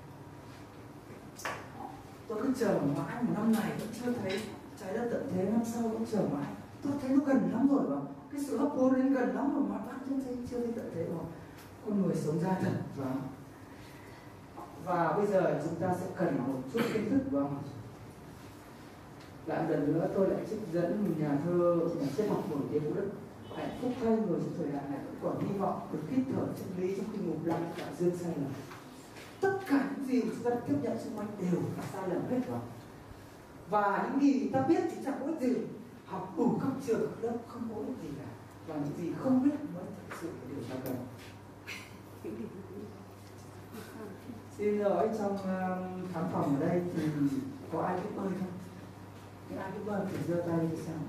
Tôi cứ chờ mãi một năm này vẫn chưa thấy trái đất tận thế, năm sau vẫn chờ mãi. Tôi thấy nó gần lắm rồi mà, cái sự hấp hối đến gần lắm rồi mà vẫn chưa thấy tận thế rồi. Con người sống ra thật và bây giờ chúng ta sẽ cần một chút kiến thức. Vâng, lại lần nữa tôi lại trích dẫn một nhà thơ, nhà triết học nổi tiếng của Đức. Hạnh phúc thay người trong thời đại này vẫn còn hy vọng được hít thở chân lý trong khi ngục lặng cả dương sai lầm. Tất cả những gì chúng ta tiếp nhận xung quanh đều là sai lầm hết rồi. Và những gì ta biết thì chẳng có ích gì. Học đủ các trường các lớp không có ích gì cả. Và những gì không biết mới thực sự là điều ta cần. Xin lỗi, trong khán phòng ở đây thì có ai biết bơi không? Những ai biết bơi thì giơ tay thì sao?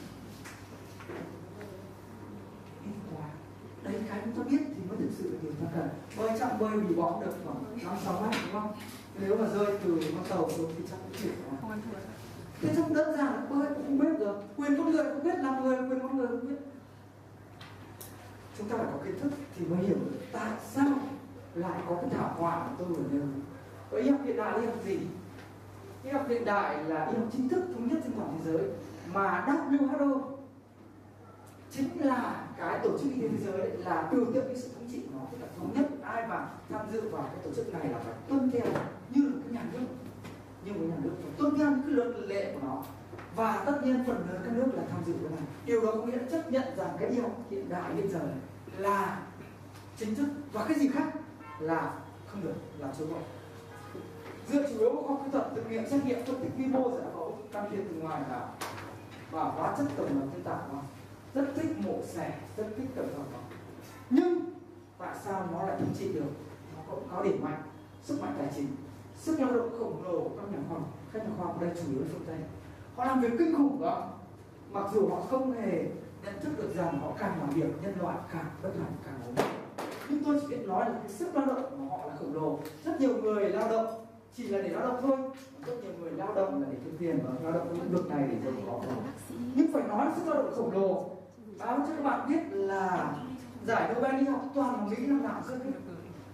Ít quá. Đấy, cái chúng ta biết thì mới thực sự là điều ta cần. Bơi chặng bơi bị bõm được khoảng 5-6 mét đúng không? Nếu mà rơi từ con tàu xuống thì chắc cũng chịu. Thế trong đơn giản là bơi cũng không biết được. Quyền con người cũng biết, làm người quyền con người cũng biết. Chúng ta phải có kiến thức thì mới hiểu được tại sao lại có cái thảm họa mà tôi vừa nêu. Vậy y học hiện đại là y học gì? Y học hiện đại là y học chính thức thống nhất trên toàn thế giới, mà WHO chính là cái tổ chức y tế thế giới là biểu tượng cái sự thống trị của nó, tức là thống nhất ai mà tham dự vào cái tổ chức này là phải tuân theo như là cái nhà nước, như một nhà nước phải tuân theo những cái luật lệ của nó. Và tất nhiên phần lớn các nước là tham dự cái này. Điều đó có nghĩa là chấp nhận rằng cái y học hiện đại bây giờ là chính thức và cái gì khác là không được, là chối bỏ. dựa chủ yếu vào khoa học kỹ thuật, thực nghiệm xét nghiệm phân tích vi mô giải phẫu can thiệp từ ngoài vào và hóa chất tổng hợp nhân tạo vào. Rất thích mổ xẻ, rất thích tổng hợp vào. Nhưng tại sao nó lại thống trị được? Nó cũng có điểm mạnh, sức mạnh tài chính, sức lao động khổng lồ của các nhà khoa học. Các nhà khoa học đây chủ yếu là phương Tây, họ làm việc kinh khủng đó, mặc dù họ không hề nhận thức được rằng họ càng làm việc nhân loại càng bất hạnh càng ốm. Nhưng tôi chỉ biết nói là cái sức lao động của họ là khổng lồ. Rất nhiều người lao động chỉ là để lao động thôi, rất nhiều người lao động là để kiếm tiền và lao động trong lĩnh vực này để giàu có. Nhưng phải nói sức lao động khổng lồ. Báo cho các bạn biết là giải Nobel y học toàn là Mỹ năm nào rất nhiều.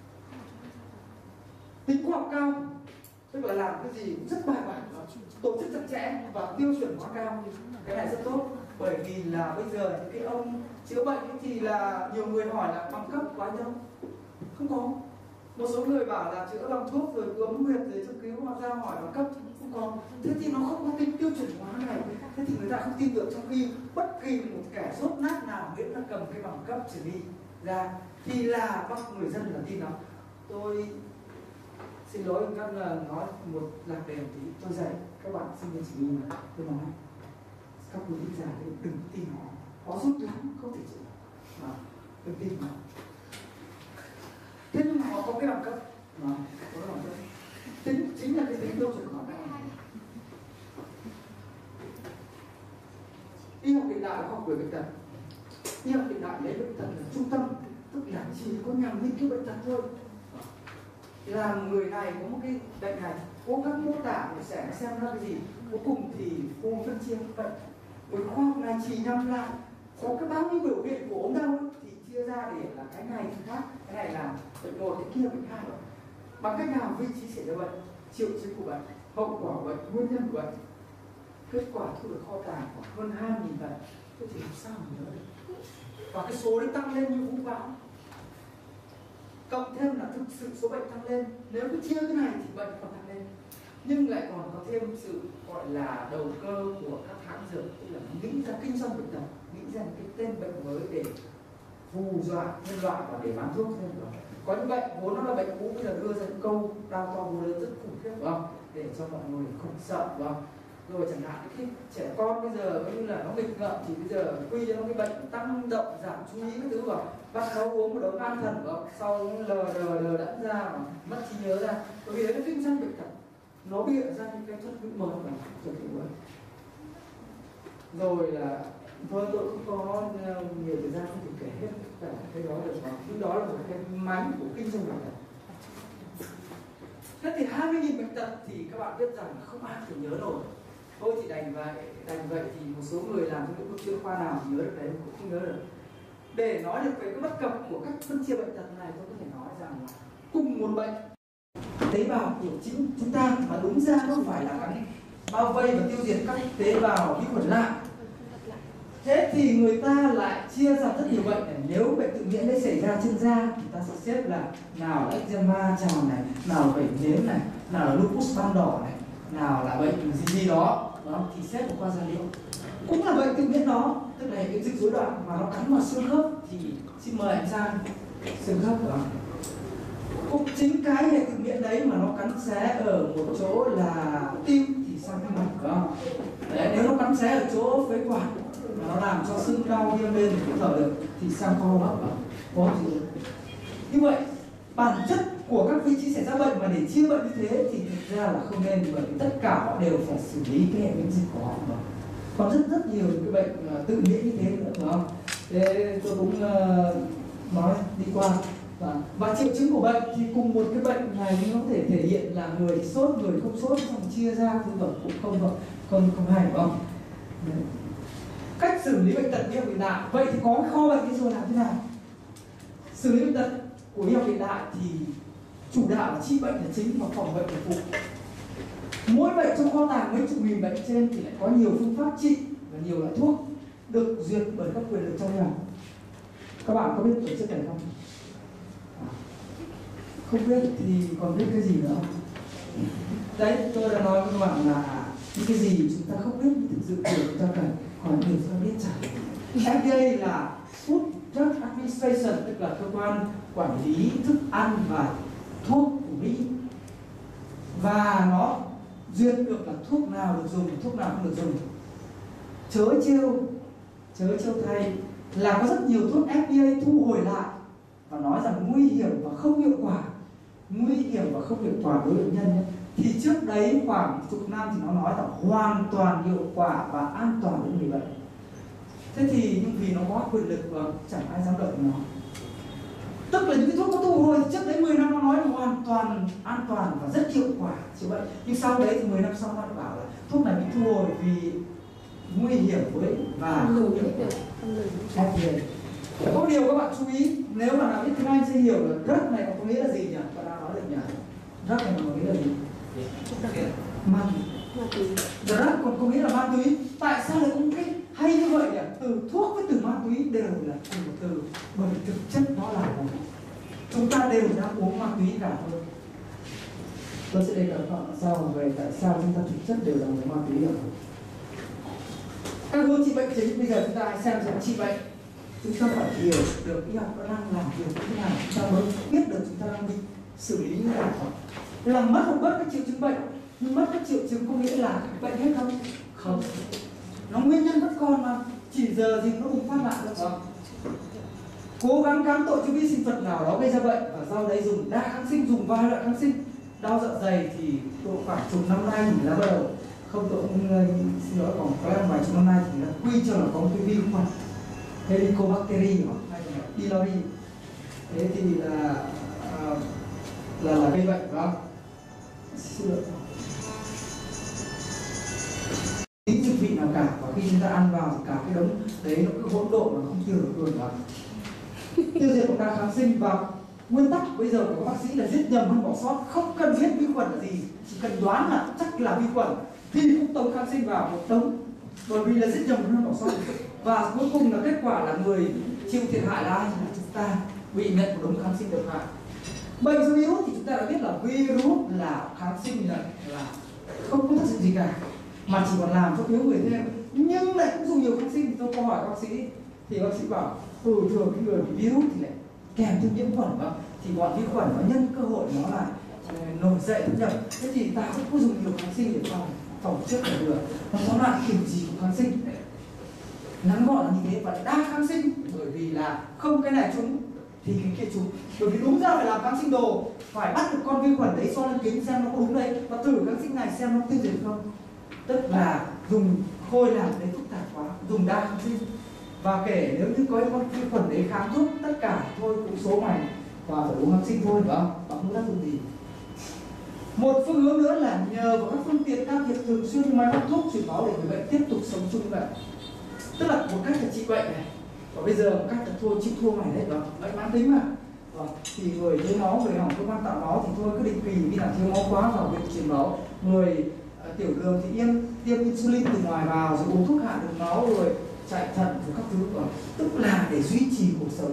Tính khoa học cao, tức là làm cái gì cũng rất bài bản, tổ chức chặt chẽ và tiêu chuẩn hóa cao. Cái này rất tốt, bởi vì là bây giờ những cái ông chữa bệnh thì là nhiều người hỏi là bằng cấp của anh đâu? Không có. Một số người bảo là chữa bằng thuốc rồi bướm huyệt rồi châm cứu mà ra hỏi bằng cấp không có. Thế thì nó không có tính tiêu chuẩn hóa này. Thế thì người ta không tin tưởng, trong khi bất kỳ một kẻ rốt nát nào miễn là cầm cái bằng cấp trở đi ra thì là bắt người dân là tin nó. Tôi xin lỗi các là nói một lạc đề một tí, tôi dạy các bạn sinh viên chỉ là tôi nói các quý vị già đừng tin họ, có rút lắm không thể chịu mà đừng tin họ. Thế nhưng mà họ có cái bằng cấp mà có cái bằng cấp tính chính là cái tính tiêu chuẩn của họ. Y học hiện đại là khoa học về bệnh tật. Y học hiện đại lấy bệnh tật là trung tâm, tức là chỉ có nhằm nghiên cứu bệnh tật thôi. Làm người này có một cái bệnh này, cố gắng mô tả để xem nó cái gì, cuối cùng thì cô phân chia bệnh. Với khoa học này chỉ nhằm là có cái bao nhiêu biểu hiện của ốm đau ấy, thì chia ra để là cái này thì khác, cái này là bệnh 1, cái kia là bệnh 2. Bằng cách nào vị trí xảy ra bệnh, triệu chứng của bệnh, hậu quả của bệnh, nguyên nhân của bệnh. Kết quả thu được kho tàng khoảng hơn 2.000 bệnh, tôi thì làm sao mà nhớ được. Và cái số đấy tăng lên như vũ bão. Cộng thêm là thực sự số bệnh tăng lên, nếu cứ chia cái này thì bệnh còn tăng lên. Nhưng lại còn có thêm sự gọi là đầu cơ của các hãng dược, tức là nghĩ ra kinh doanh bệnh tật, nghĩ ra cái tên bệnh mới để hù dọa nhân loại và để bán thuốc thêm nữa. Có những bệnh vốn nó là bệnh cũ, bây giờ đưa ra những câu đau to búa lớn rất khủng khiếp, phải không? Để cho mọi người không sợ, phải không? Rồi chẳng hạn cái trẻ con bây giờ coi như là nó nghịch ngợm thì bây giờ quy cho nó cái bệnh tăng động giảm chú ý cái thứ vào, bắt nó uống một đống an thần vào, sau lờ đẫn ra mà mất trí nhớ ra, bởi vì đấy nó kinh doanh bệnh tật, nó bịa ra những cái thuật ngữ mới và thuật ngữ mới. Rồi là thôi tôi cũng có nhiều thời gian không thể kể hết cả cái đó được, nhưng đó là một cái mánh của kinh doanh bệnh tật. Thế thì 20.000 bệnh tật thì các bạn biết rằng không ai thể nhớ nổi. Tôi chỉ đành vậy thì một số người làm trong lĩnh vực chuyên khoa nào nhớ được đấy cũng không nhớ được. Để nói được về cái bất cập của cách phân chia bệnh tật này, tôi có thể nói rằng là cùng một bệnh, tế bào của chính chúng ta mà đúng ra không phải là gắn bao vây và tiêu diệt các tế bào vi khuẩn lạ. Thế thì người ta lại chia ra rất nhiều bệnh này. Nếu bệnh tự miễn đấy xảy ra trên da thì ta sẽ xếp là nào là eczema tràm này, nào là bệnh nến này, nào là lupus ban đỏ này, nào là bệnh gì đó thì xếp qua da liễu. Cũng là bệnh tự miễn đó, tức là cái dịch rối loạn mà nó cắn vào xương khớp thì xin mời anh sang xương khớp đó. Cũng chính cái hệ tự miễn đấy mà nó cắn xé ở một chỗ là tim thì sang tim mạch, phải không? Đấy, nếu nó cắn xé ở chỗ phế quản mà nó làm cho xương đau viêm lên thì không thở được thì sang kho hô hấp, có gì. Như vậy bản chất của các vị trí xảy ra bệnh mà để chia bệnh như thế thì thực ra là không nên, bởi vì tất cả họ đều phải xử lý cái hệ miễn dịch của họ mà. Còn rất nhiều cái bệnh tự miễn như thế nữa, phải không? Thế tôi cũng nói đi qua. Và triệu chứng của bệnh thì cùng một cái bệnh này nó có thể thể hiện là người sốt, người không sốt, xong chia ra thứ bậc cũng không hay, phải không? Đấy. Cách xử lý bệnh tật y học hiện đại, vậy thì có cái kho bệnh rồi làm thế nào? Xử lý bệnh tật của y học hiện đại thì chủ đạo là trị bệnh là chính và phòng bệnh là phụ. Mỗi bệnh trong kho tàng mấy chục nghìn bệnh trên thì lại có nhiều phương pháp trị và nhiều loại thuốc được duyệt bởi các quyền lực trong y học. Các bạn có biết tổ chức này không? Không biết thì còn biết cái gì nữa không? Đấy, tôi đã nói với các bạn là những cái gì chúng ta không biết thì thực sự điều chúng ta cần, còn điều chúng ta biết chẳng. FDA là Food Drug Administration, tức là cơ quan quản lý thức ăn và thuốc của Mỹ. và nó duyệt được là thuốc nào được dùng, thuốc nào không được dùng. Chớ trêu thay là có rất nhiều thuốc FDA thu hồi lại và nói rằng nguy hiểm và không hiệu quả, đối với bệnh nhân. Thì trước đấy khoảng chục năm thì nó nói là hoàn toàn hiệu quả và an toàn với người bệnh. Thế thì nhưng vì nó có quyền lực và chẳng ai dám đợi nó. Tức là những cái thuốc có thu hồi trước đấy 10 năm nó nói là hoàn toàn an toàn và rất hiệu quả chữa bệnh, nhưng sau đấy thì 10 năm sau nó lại bảo là thuốc này bị thu hồi vì nguy hiểm với và không hiệu quả. Có một điều các bạn chú ý, nếu mà nào biết tiếng Anh sẽ hiểu là drug này có nghĩa là gì nhỉ? Bạn nào nói được nhỉ? Drug này có nghĩa là gì? Ma túy. Drug còn có nghĩa là ma túy. Tại sao lại có cái hay như vậy nhỉ? Từ thuốc với từ ma túy đều là cùng một từ, bởi vì thực chất nó là một. Chúng ta đều đang uống ma túy cả thôi. Tôi sẽ đề cập sau về tại sao chúng ta thực chất đều là uống ma túy được. Các hướng trị bệnh chính, bây giờ chúng ta hãy xem trị bệnh. Chúng ta phải hiểu được y học nó đang làm việc như thế nào, chúng ta mới biết được chúng ta đang bị xử lý như thế nào. Làm mất hoặc bớt các triệu chứng bệnh, nhưng mất các triệu chứng có nghĩa là bệnh hết không? Không. Nó nguyên nhân vẫn còn mà, chỉ giờ gì nó bùng phát lại được không? Cố gắng kháng tội cho vi sinh vật nào đó gây ra bệnh và sau đấy dùng đa kháng sinh, dùng vài loại kháng sinh. Đau dạ dày thì khoảng chục năm nay thì là bắt đầu không, tôi không xin lỗi, còn có lẽ vài chục năm nay thì là quy cho là có một cái vi khuẩn Helicobacter hoặc hay là pylori. Thế thì là gây bệnh phải không? Tí dịch vị nào cả, và khi chúng ta ăn vào thì cả cái đống đấy nó cứ hỗn độn mà không tiêu được luôn đó. Tiêu diệt một đa kháng sinh, và nguyên tắc bây giờ của các bác sĩ là giết nhầm hơn bỏ sót, không cần biết vi khuẩn là gì, chỉ cần đoán là chắc là vi khuẩn thì cũng tống kháng sinh vào một đống, bởi vì là giết nhầm hơn bỏ sót. Và cuối cùng là kết quả là người chịu thiệt hại là ai? Là chúng ta bị nhận một đống kháng sinh độc hại. Bệnh do virus thì chúng ta đã biết là virus là kháng sinh là không có tác dụng gì cả, mà chỉ còn làm cho thiếu người thêm, nhưng lại cũng dùng nhiều kháng sinh. Thì tôi có hỏi bác sĩ thì bác sĩ bảo thường cái người bị virus thì lại kèm theo nhiễm khuẩn đó, thì bọn vi khuẩn nó nhân cơ hội nó lại nổi dậy thâm nhập. Thế thì ta cũng có dùng nhiều kháng sinh để phòng trước là được. Nó tóm lại kiểu gì của kháng sinh ngắn gọn là như thế, và đa kháng sinh bởi vì là không cái này trúng thì cái kia trúng, bởi vì đúng ra phải làm kháng sinh đồ, phải bắt được con vi khuẩn đấy so lên kính xem nó có đúng đấy, và thử kháng sinh này xem nó tiêu diệt không. Tức là dùng khôi làm đấy phức tạp quá, dùng đa kháng sinh. Và kể nếu như có con vi khuẩn đấy kháng thuốc tất cả thôi cũng số mày và phải uống kháng sinh thôi, phải không? Và không tác dụng gì. Một phương hướng nữa là nhờ vào các phương tiện can thiệp thường xuyên như máy hút thuốc, truyền máu để người bệnh tiếp tục sống chung với bệnh. Tức là một cách là trị bệnh này, và bây giờ một cách là thôi chịu thua mày đấy, đó bệnh mãn tính mà. Thì người thiếu máu, người hỏng cơ quan tạo máu thì thôi cứ định kỳ khi nào thiếu máu quá vào viện truyền máu. Người tiểu đường thì tiêm insulin từ ngoài vào, rồi uống thuốc hạ đường máu, rồi chạy thận rồi các thứ, tức là để duy trì cuộc sống.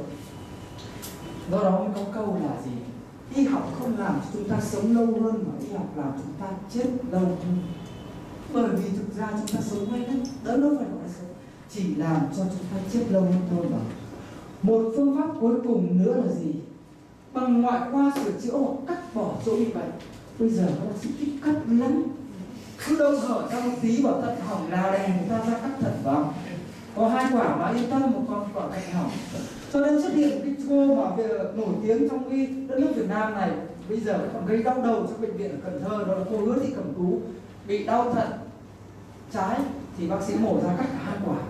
Do đó mới có câu là gì? Y học không làm cho chúng ta sống lâu hơn, mà y học làm chúng ta chết lâu hơn. Bởi vì thực ra chúng ta sống may mắn, đỡ đâu phải gọi là sống, chỉ làm cho chúng ta chết lâu hơn thôi mà. Một phương pháp cuối cùng nữa là gì? Bằng ngoại khoa sửa chữa hoặc cắt bỏ chỗ bị bệnh. Bây giờ các bác sĩ thích cắt lắm, cứ đâu hở ra một tí bảo thận hỏng nào đèn người ta ra cắt thận vào. Có 2 quả mà yên tâm, một con quả cạnh hỏng. Cho nên xuất hiện cái cô mà nổi tiếng trong cái đất nước Việt Nam này, bây giờ còn gây đau đầu cho bệnh viện ở Cần Thơ, đó là cô Hứa Thị Cẩm Tú, bị đau thận trái thì bác sĩ mổ ra cắt cả 2 quả.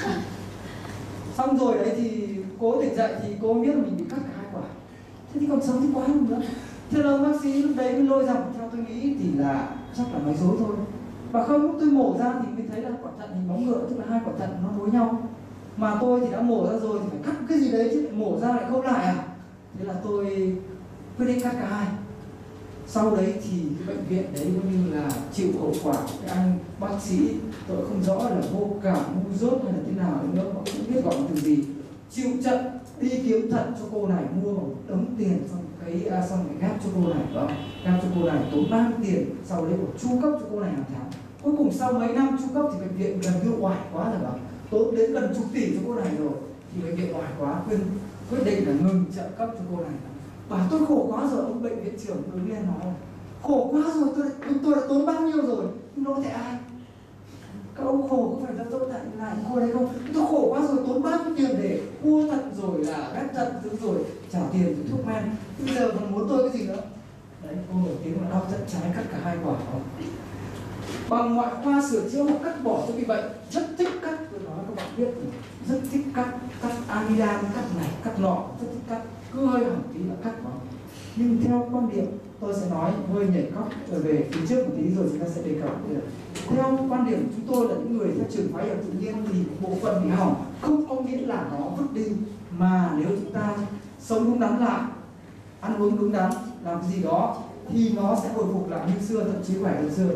Xong rồi đấy thì cô tỉnh dậy thì cô biết là mình bị cắt cả 2 quả. Thế thì còn sống thì quá không nữa. Thế là bác sĩ lúc đấy mới lôi rằng theo tôi nghĩ thì là chắc là nói dối thôi. Và không, lúc tôi mổ ra thì mới thấy là quả thận hình bóng ngựa, tức là 2 quả thận nó nối nhau. Mà tôi thì đã mổ ra rồi thì phải cắt cái gì đấy chứ, lại mổ ra lại khâu lại à? Thế là tôi quyết định cắt cả 2. Sau đấy thì cái bệnh viện đấy coi như là chịu hậu quả. Cái anh bác sĩ tôi không rõ là vô cảm, ngu dốt hay là thế nào nữa, mà không biết gọi từ gì, chịu trận đi kiếm thận cho cô này, mua một đống tiền, xong cái ghép cho cô này, đó, ghép cho cô này tốn bao nhiêu tiền, sau đấy còn chu cấp cho cô này hàng tháng. Cuối cùng sau mấy năm chu cấp thì bệnh viện gần như oải quá rồi, bảo tốn đến gần chục tỷ cho cô này rồi, thì bệnh viện oải quá quyết định là ngừng trợ cấp cho cô này. Bảo tôi khổ quá rồi, ông bệnh viện trưởng đứng lên nói khổ quá rồi, tôi đã tốn bao nhiêu rồi. Nó có thể ai? Các ông khổ có phải là tôi lại cô đấy không? Tôi khổ quá rồi, tốn bao nhiêu tiền để mua thận rồi là ghép thận rồi trả tiền rồi thuốc men. Bây giờ còn muốn tôi cái gì nữa? Đấy, cô nổi tiếng là đau thận trái cắt cả hai quả đó. Bằng ngoại khoa sửa chữa hoặc cắt bỏ cho bị bệnh, rất thích cắt. Tôi nói các bạn biết, rất thích cắt amidan, cắt này, cắt nọ, rất thích cắt. Cứ hơi hỏng tí là cắt vào. Nhưng theo quan điểm, tôi sẽ nói hơi nhảy cóc về phía trước một tí rồi chúng ta sẽ đề cập. Theo quan điểm chúng tôi là những người theo trường phái y học tự nhiên thì bộ phận bị hỏng không có nghĩa là nó vứt đi, mà nếu chúng ta sống đúng đắn lại, ăn uống đúng đắn, làm cái gì đó thì nó sẽ hồi phục lại như xưa, thậm chí khỏe hơn xưa.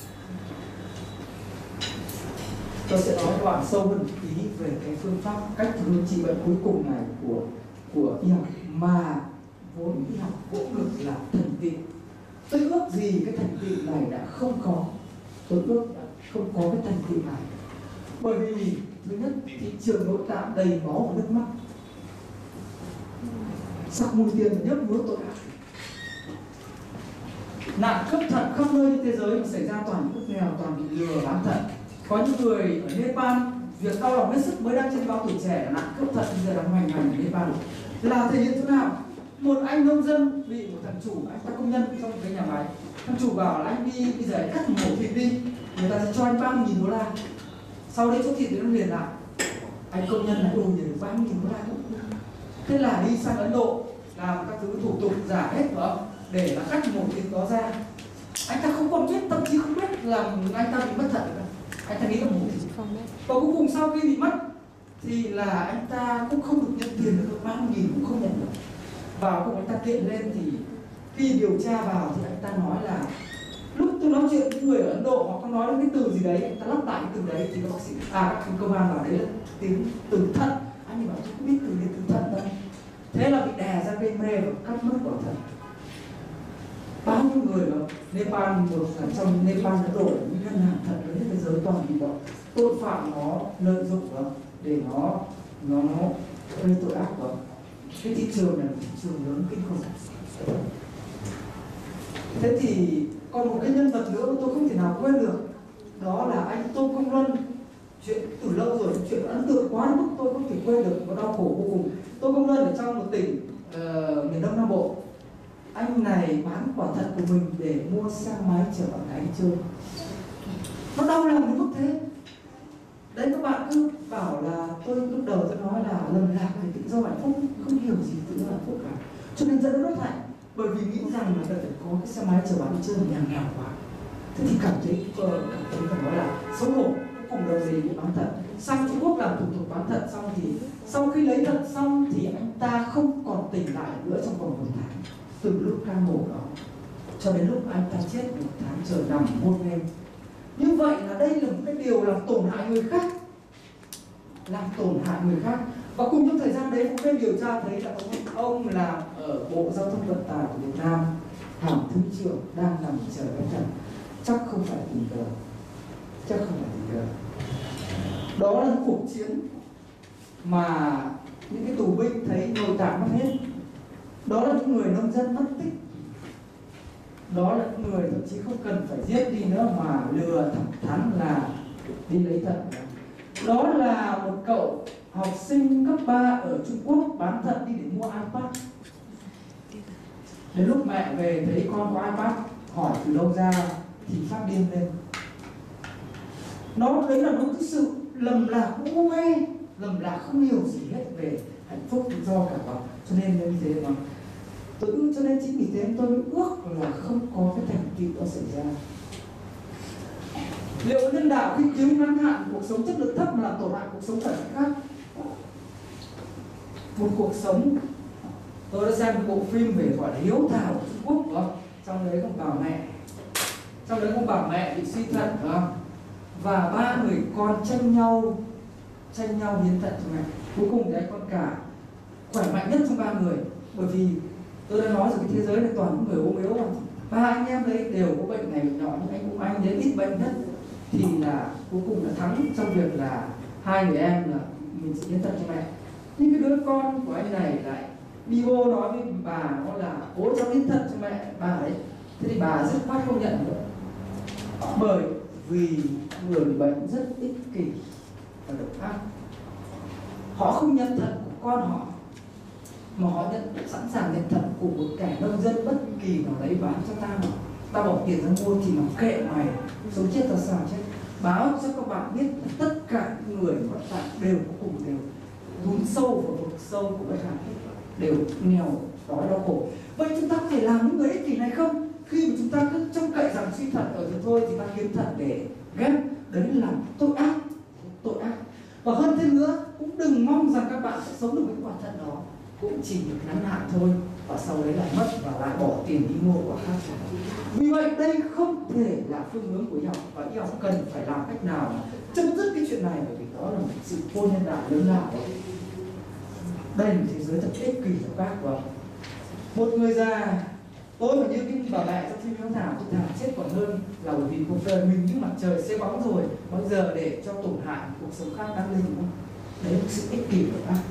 Tôi sẽ nói các bạn sâu hơn một tí về cái phương pháp cách điều trị bệnh cuối cùng này của y học mà vốn y học vỗ ngực là thành tựu. Tôi ước gì cái thành tựu này đã không có. Tôi ước đã không có cái thành tựu này. Bởi vì thứ nhất, thị trường nội tạng đầy máu và nước mắt, sắc mùi tiền và nhớp nhúa tội ác. Nạn cướp thận khắp nơi trên thế giới mà xảy ra toàn những nước nghèo, toàn bị lừa bán thận. Có những người ở Nepal, việc đau lòng hết sức mới đăng trên báo Tuổi Trẻ là nạn cướp thận bây giờ đang hoành hành ở Nepal. Là thể hiện chỗ nào? Một anh nông dân bị một thằng chủ, anh ta công nhân trong một cái nhà máy, thằng chủ bảo là anh đi bây giờ anh cắt mổ thịt đi, người ta sẽ cho anh $30.000. Sau đấy chỗ thịt thì nó liền lại, anh công nhân là đủ để được $30.000. Thế là đi sang Ấn Độ làm các thứ thủ tục giả hết đó để là cắt mổ thịt đó ra. Anh ta không còn biết, thậm chí không biết là anh ta bị mất thận nữa. Anh ta nghĩ là mổ thịt. Và cuối cùng sau khi bị mất thì là anh ta cũng không được nhận tiền được, $30.000 cũng không nhận được. Vào cùng anh ta kiện lên thì khi điều tra vào thì anh ta nói là lúc tôi nói chuyện với người ở Ấn Độ họ có nói đến cái từ gì đấy, anh ta lắp lại cái từ đấy thì các bác sĩ các công an bảo đấy là tiếng từ thận. Anh ấy bảo tôi không biết từ này từ thận đâu. Thế là bị đè ra cây mê và cắt mất quả thận. Bao nhiêu người ở Nepal, một là trong Nepal đã đổ những ngân hàng thận lớn nhất thế giới toàn bị đó tội phạm nó lợi dụng đó để nó gây tội ác đó. Cái thị trường này là thị trường lớn kinh khủng. Thế thì còn một cái nhân vật nữa mà tôi không thể nào quên được, đó là anh Tô Công Luân. Chuyện từ lâu rồi, chuyện ấn tượng quá mức tôi không thể quên được và đau khổ vô cùng. Tô Công Luân ở trong một tỉnh miền Đông Nam Bộ. Anh này bán quả thận của mình để mua xe máy chở bạn gái đi chơi. Nó đau lòng đến mức thế. Đấy, các bạn cứ bảo là tôi lúc đầu tôi nói là lầm lạc về tự do hạnh phúc, không hiểu gì tự do hạnh phúc cả, cho nên dẫn đến bất hạnh. Bởi vì nghĩ rằng là cần phải có cái xe máy chở bạn đi chơi nhà nghèo quá. Thế thì cảm thấy phải nói là xấu hổ, cùng đồng gì bị bán thận. Sang Trung Quốc làm thủ tục bán thận xong thì sau khi lấy thận xong thì anh ta không còn tỉnh lại nữa trong vòng 1 tháng. Từ lúc ca mổ đó cho đến lúc anh ta chết 1 tháng trời nằm hôn mê. Như vậy là đây là một cái điều làm tổn hại người khác, làm tổn hại người khác. Và cùng trong thời gian đấy một bên điều tra thấy là ông làm ở Bộ Giao thông Vận tải của Việt Nam, hàm thứ trưởng đang nằm chờ ghép thận. Chắc không phải tình cờ, chắc không phải tình cờ. Đó là cuộc chiến mà những cái tù binh thấy nội tạng mất hết. Đó là những người nông dân mất tích. Đó là những người thậm chí không cần phải giết đi nữa mà lừa thẳng thắn là đi lấy thận. Đó là một cậu học sinh cấp 3 ở Trung Quốc bán thận đi để mua iPad. Đến lúc mẹ về thấy con có iPad, hỏi từ đâu ra thì phát điên lên. Nó đấy là nó cái sự lầm lạc ngu ngơ, lầm lạc không hiểu gì hết về hạnh phúc tự do cả vào. Cho nên như thế mà cho nên chính vì thế tôi ước là không có cái thành tựu đó xảy ra. Liệu nhân đạo khi cứu ngắn hạn cuộc sống chất lượng thấp mà làm tổn hại cuộc sống phải khác? Một cuộc sống, tôi đã xem một bộ phim về gọi là Hiếu Thảo của Trung Quốc đó. Trong đấy có bà mẹ bị suy thận đó. Và 3 người con tranh nhau hiến thận cho mẹ. Cuối cùng đấy con cả khỏe mạnh nhất trong 3 người. Bởi vì tôi đã nói rồi, cái thế giới này toàn những người ốm yếu mà. 3 anh em đấy đều có bệnh này bệnh nọ, nhưng anh đấy ít bệnh nhất thì là cuối cùng là thắng trong việc là 2 người em là mình sẽ hiến thận cho mẹ. Nhưng cái đứa con của anh này lại đi vô nói với bà nó là bố cháu hiến thận cho mẹ bà ấy. Thế thì bà dứt khoát không nhận nữa, bởi vì người bị bệnh rất ích kỷ và độc ác. Họ không nhận thận của con họ, mà họ sẵn sàng nhận thận của một kẻ nông dân bất kỳ nào đấy bán cho ta mà ta bỏ tiền ra mua thì mặc kệ mày, sống chết là sao chết. Báo cho các bạn biết là tất cả những người ngoại tạng đều có cùng đều lún sâu vào vực sâu của bất hạnh, đều nghèo đói đau khổ. Vậy chúng ta có thể làm những người ích kỷ này không? Khi mà chúng ta cứ trông cậy rằng suy thận ở thì thôi thì ta hiến thận để ghép, đấy là tội ác, tội ác. Và hơn thế nữa, cũng đừng mong rằng các bạn sẽ sống được với quả thận đó, cũng chỉ được ngắn hạn thôi, và sau đấy lại mất và lại bỏ tiền đi mua quả khác. Vì vậy đây không thể là phương hướng của y học, và y học cần phải làm cách nào chấm dứt cái chuyện này, bởi vì đó là một sự vô nhân đạo lớn lao. Đây là một thế giới thật ích kỷ của các bạn. Một người già, tôi mà như cái bà mẹ trong phim Hiếu Thảo, tôi thà chết còn hơn, là bởi vì cuộc đời mình như mặt trời xe bóng rồi, bao giờ để cho tổn hại cuộc sống khác đang lên nữa. Đấy là một sự ích kỷ của các.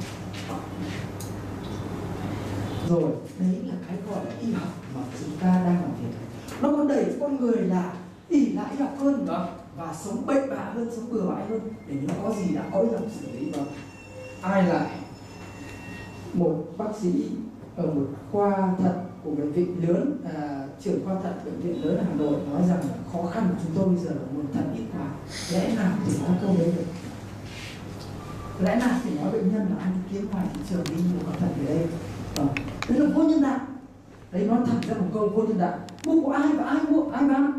Rồi, đấy là cái gọi là y học mà chúng ta đang làm việc. Nó còn đẩy con người là ỷ lại y học hơn nữa, và sống bậy bạ hơn, sống bừa bãi hơn, để nó có gì đã có y học xử lý. Và ai lại một bác sĩ ở một khoa thận của bệnh viện lớn, trưởng khoa thận bệnh viện lớn ở Hà Nội nói rằng là khó khăn của chúng tôi bây giờ là nguồn thận ít quá. Lẽ nào thì nói câu đấy được? Lẽ nào thì nói bệnh nhân là anh kiếm ngoài thị trường đi mua thận về đây? Đấy là vô nhân đạo. Đấy, nói thẳng ra một câu vô nhân đạo. Mua của ai và ai mua, ai bán?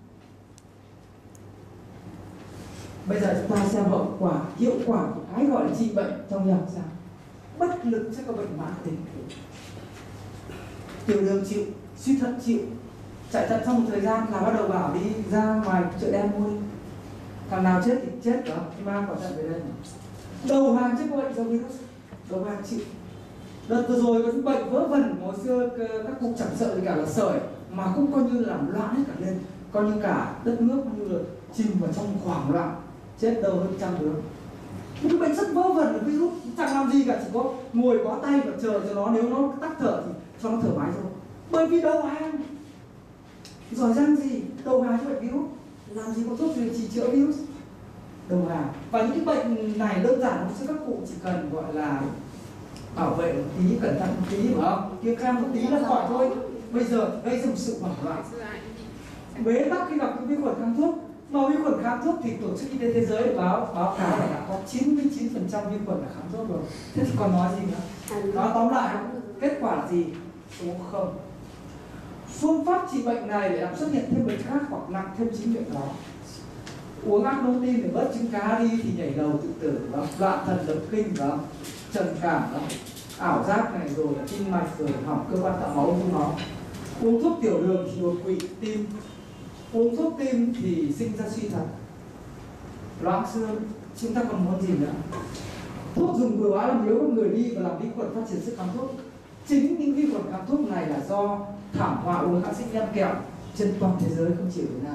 Bây giờ chúng ta xem hậu quả, hiệu quả của cái gọi là trị bệnh trong y học sao? Bất lực cho các bệnh mãn tính. Tiểu đường chịu, suy thận chịu, chạy thận trong một thời gian là bắt đầu bảo đi ra ngoài chợ đen mua. Thằng nào chết thì chết đó, mang quả thận về đây. Đầu hàng trước bệnh do virus, đầu hàng chịu. Đợt vừa rồi có những bệnh vớ vẩn, hồi xưa các cụ chẳng sợ gì cả là sởi, mà cũng coi như làm loạn hết cả lên, coi như cả đất nước như là chìm vào trong hoảng loạn, chết đâu hơn 100 đứa. Những bệnh rất vớ vẩn là virus, chẳng làm gì cả, chỉ có ngồi bó tay và chờ cho nó, nếu nó tắc thở thì cho nó thở máy thôi. Bởi vì đầu hàng, giỏi giang gì, đầu hàng cho bệnh virus, làm gì có thuốc gì chỉ chữa virus, đầu hàng. Và những cái bệnh này đơn giản lắm, chứ các cụ chỉ cần gọi là bảo vệ một tí, cẩn thận một tí, phải không? Kiêng khem một tí là khỏi thôi. Bây giờ gây ra một sự hoảng loạn, bế tắc khi gặp vi khuẩn kháng thuốc. Mà vi khuẩn kháng thuốc thì tổ chức y tế thế giới báo cáo là đã có 99% vi khuẩn là kháng thuốc rồi. Thế thì còn nói gì nữa? Nói tóm lại, kết quả là gì? Số 0. Phương pháp trị bệnh này để làm xuất hiện thêm bệnh khác hoặc nặng thêm chính bệnh đó. Uống Agnotin để bớt trứng cá đi thì nhảy đầu tự tử, loạn thần động kinh, trầm cảm, ảo giác này, rồi tim mạch, rồi hỏng cơ quan tạo máu, ung máu. Uống thuốc tiểu đường thì đột quỵ tim, uống thuốc tim thì sinh ra suy thận, loãng xương. Chúng ta còn muốn gì nữa? Thuốc dùng bừa bãi làm yếu con người đi và làm vi khuẩn phát triển sức kháng thuốc. Chính những vi khuẩn kháng thuốc này là do thảm họa uống kháng sinh nhân kẹo trên toàn thế giới, không chỉ ở Việt Nam.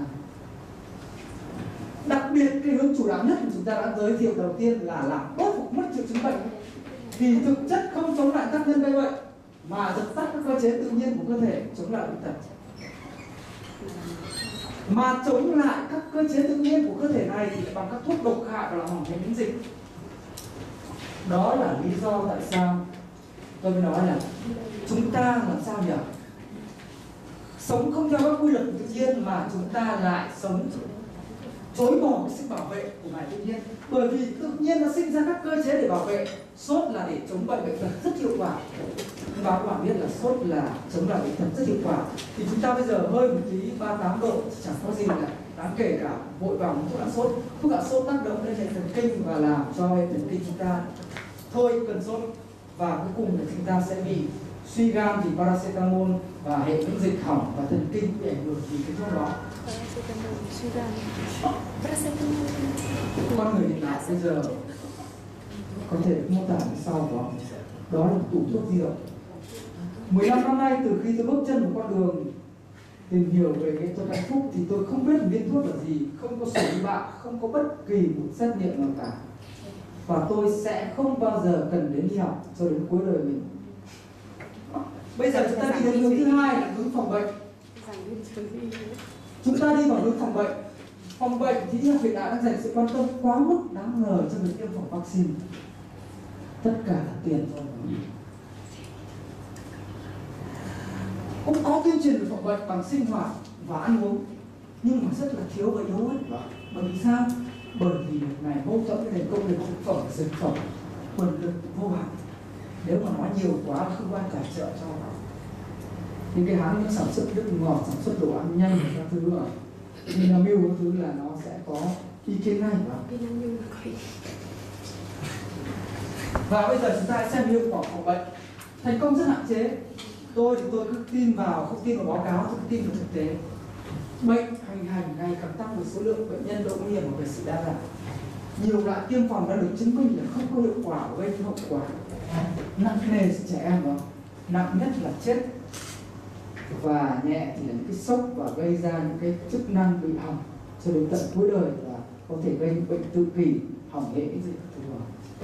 Đặc biệt cái hướng chủ đạo nhất của chúng ta đã giới thiệu đầu tiên là làm tốt phục mất triệu chứng bệnh, thì thực chất không chống lại tác nhân gây bệnh mà dập tắt các cơ chế tự nhiên của cơ thể chống lại bệnh tật. Mà chống lại các cơ chế tự nhiên của cơ thể này thì bằng các thuốc độc hại và làm hỏng hệ miễn dịch. Đó là lý do tại sao tôi mới nói là chúng ta làm sao nhỉ? Sống không theo các quy luật tự nhiên mà chúng ta lại sống chối bỏ cái sức bảo vệ của ngài tự nhiên. Bởi vì tự nhiên nó sinh ra các cơ chế để bảo vệ. Sốt là để chống bệnh tật rất hiệu quả. Và các bạn biết là sốt là chống lại bệnh tật rất hiệu quả. Thì chúng ta bây giờ hơi một tí 38 độ chẳng có gì là đáng kể cả, vội vàng thuốc hạ sốt. Thuốc hạ sốt tác động lên hệ thần kinh và làm cho hệ thần kinh chúng ta thôi cần sốt, và cuối cùng là chúng ta sẽ bị suy gan thì paracetamol, và hệ miễn dịch hỏng và thần kinh bị ảnh hưởng vì cái thuốc đó. Con người hiện đại bây giờ có thể mô tả như sau đó là một tủ thuốc di động. 15 năm nay từ khi tôi bước chân vào con đường tìm hiểu về nghệ thuật hạnh phúc thì tôi không biết viên thuốc là gì, không có sổ đi bạ, không có bất kỳ một xét nghiệm nào cả, và tôi sẽ không bao giờ cần đến đi học cho đến cuối đời mình. Bây giờ chúng ta đi đến hướng thứ hai là hướng phòng bệnh. Chúng ta đi vào hướng phòng bệnh. Phòng bệnh thì y học hiện đại đang dành sự quan tâm quá mức đáng ngờ cho việc tiêm phòng vaccine. Tất cả là tiền thôi. Cũng có tuyên truyền về phòng bệnh bằng sinh hoạt và ăn uống, nhưng mà rất là thiếu và yếu ấy. Bởi vì sao? Bởi vì một ngày mâu thuẫn với nền công nghiệp thực phẩm và dược phẩm, nguồn lực vô hạn. Nếu mà nói nhiều quá không ai tài trợ cho nó. Những cái hãng những sản xuất nước ngọt, sản xuất đồ ăn nhanh và các thứ nữa, nhưng là mưu các thứ là nó sẽ có ý kiến ngay. Và bây giờ chúng ta xem hiệu quả phòng bệnh. Thành công rất hạn chế. Tôi thì tôi cứ tin vào, không tin vào báo cáo, tôi tin vào thực tế. Bệnh hành ngày càng tăng về số lượng bệnh nhân, độ nguy hiểm và về sự đa dạng. Nhiều loại tiêm phòng đã được chứng minh là không có hiệu quả và gây hậu quả nặng nề cho trẻ em, nặng nhất là chết, và nhẹ thì là những cái sốc và gây ra những cái chức năng bị hỏng cho đến tận cuối đời, và có thể gây bệnh tự kỷ, hỏng hệ cái gì các thứ đó.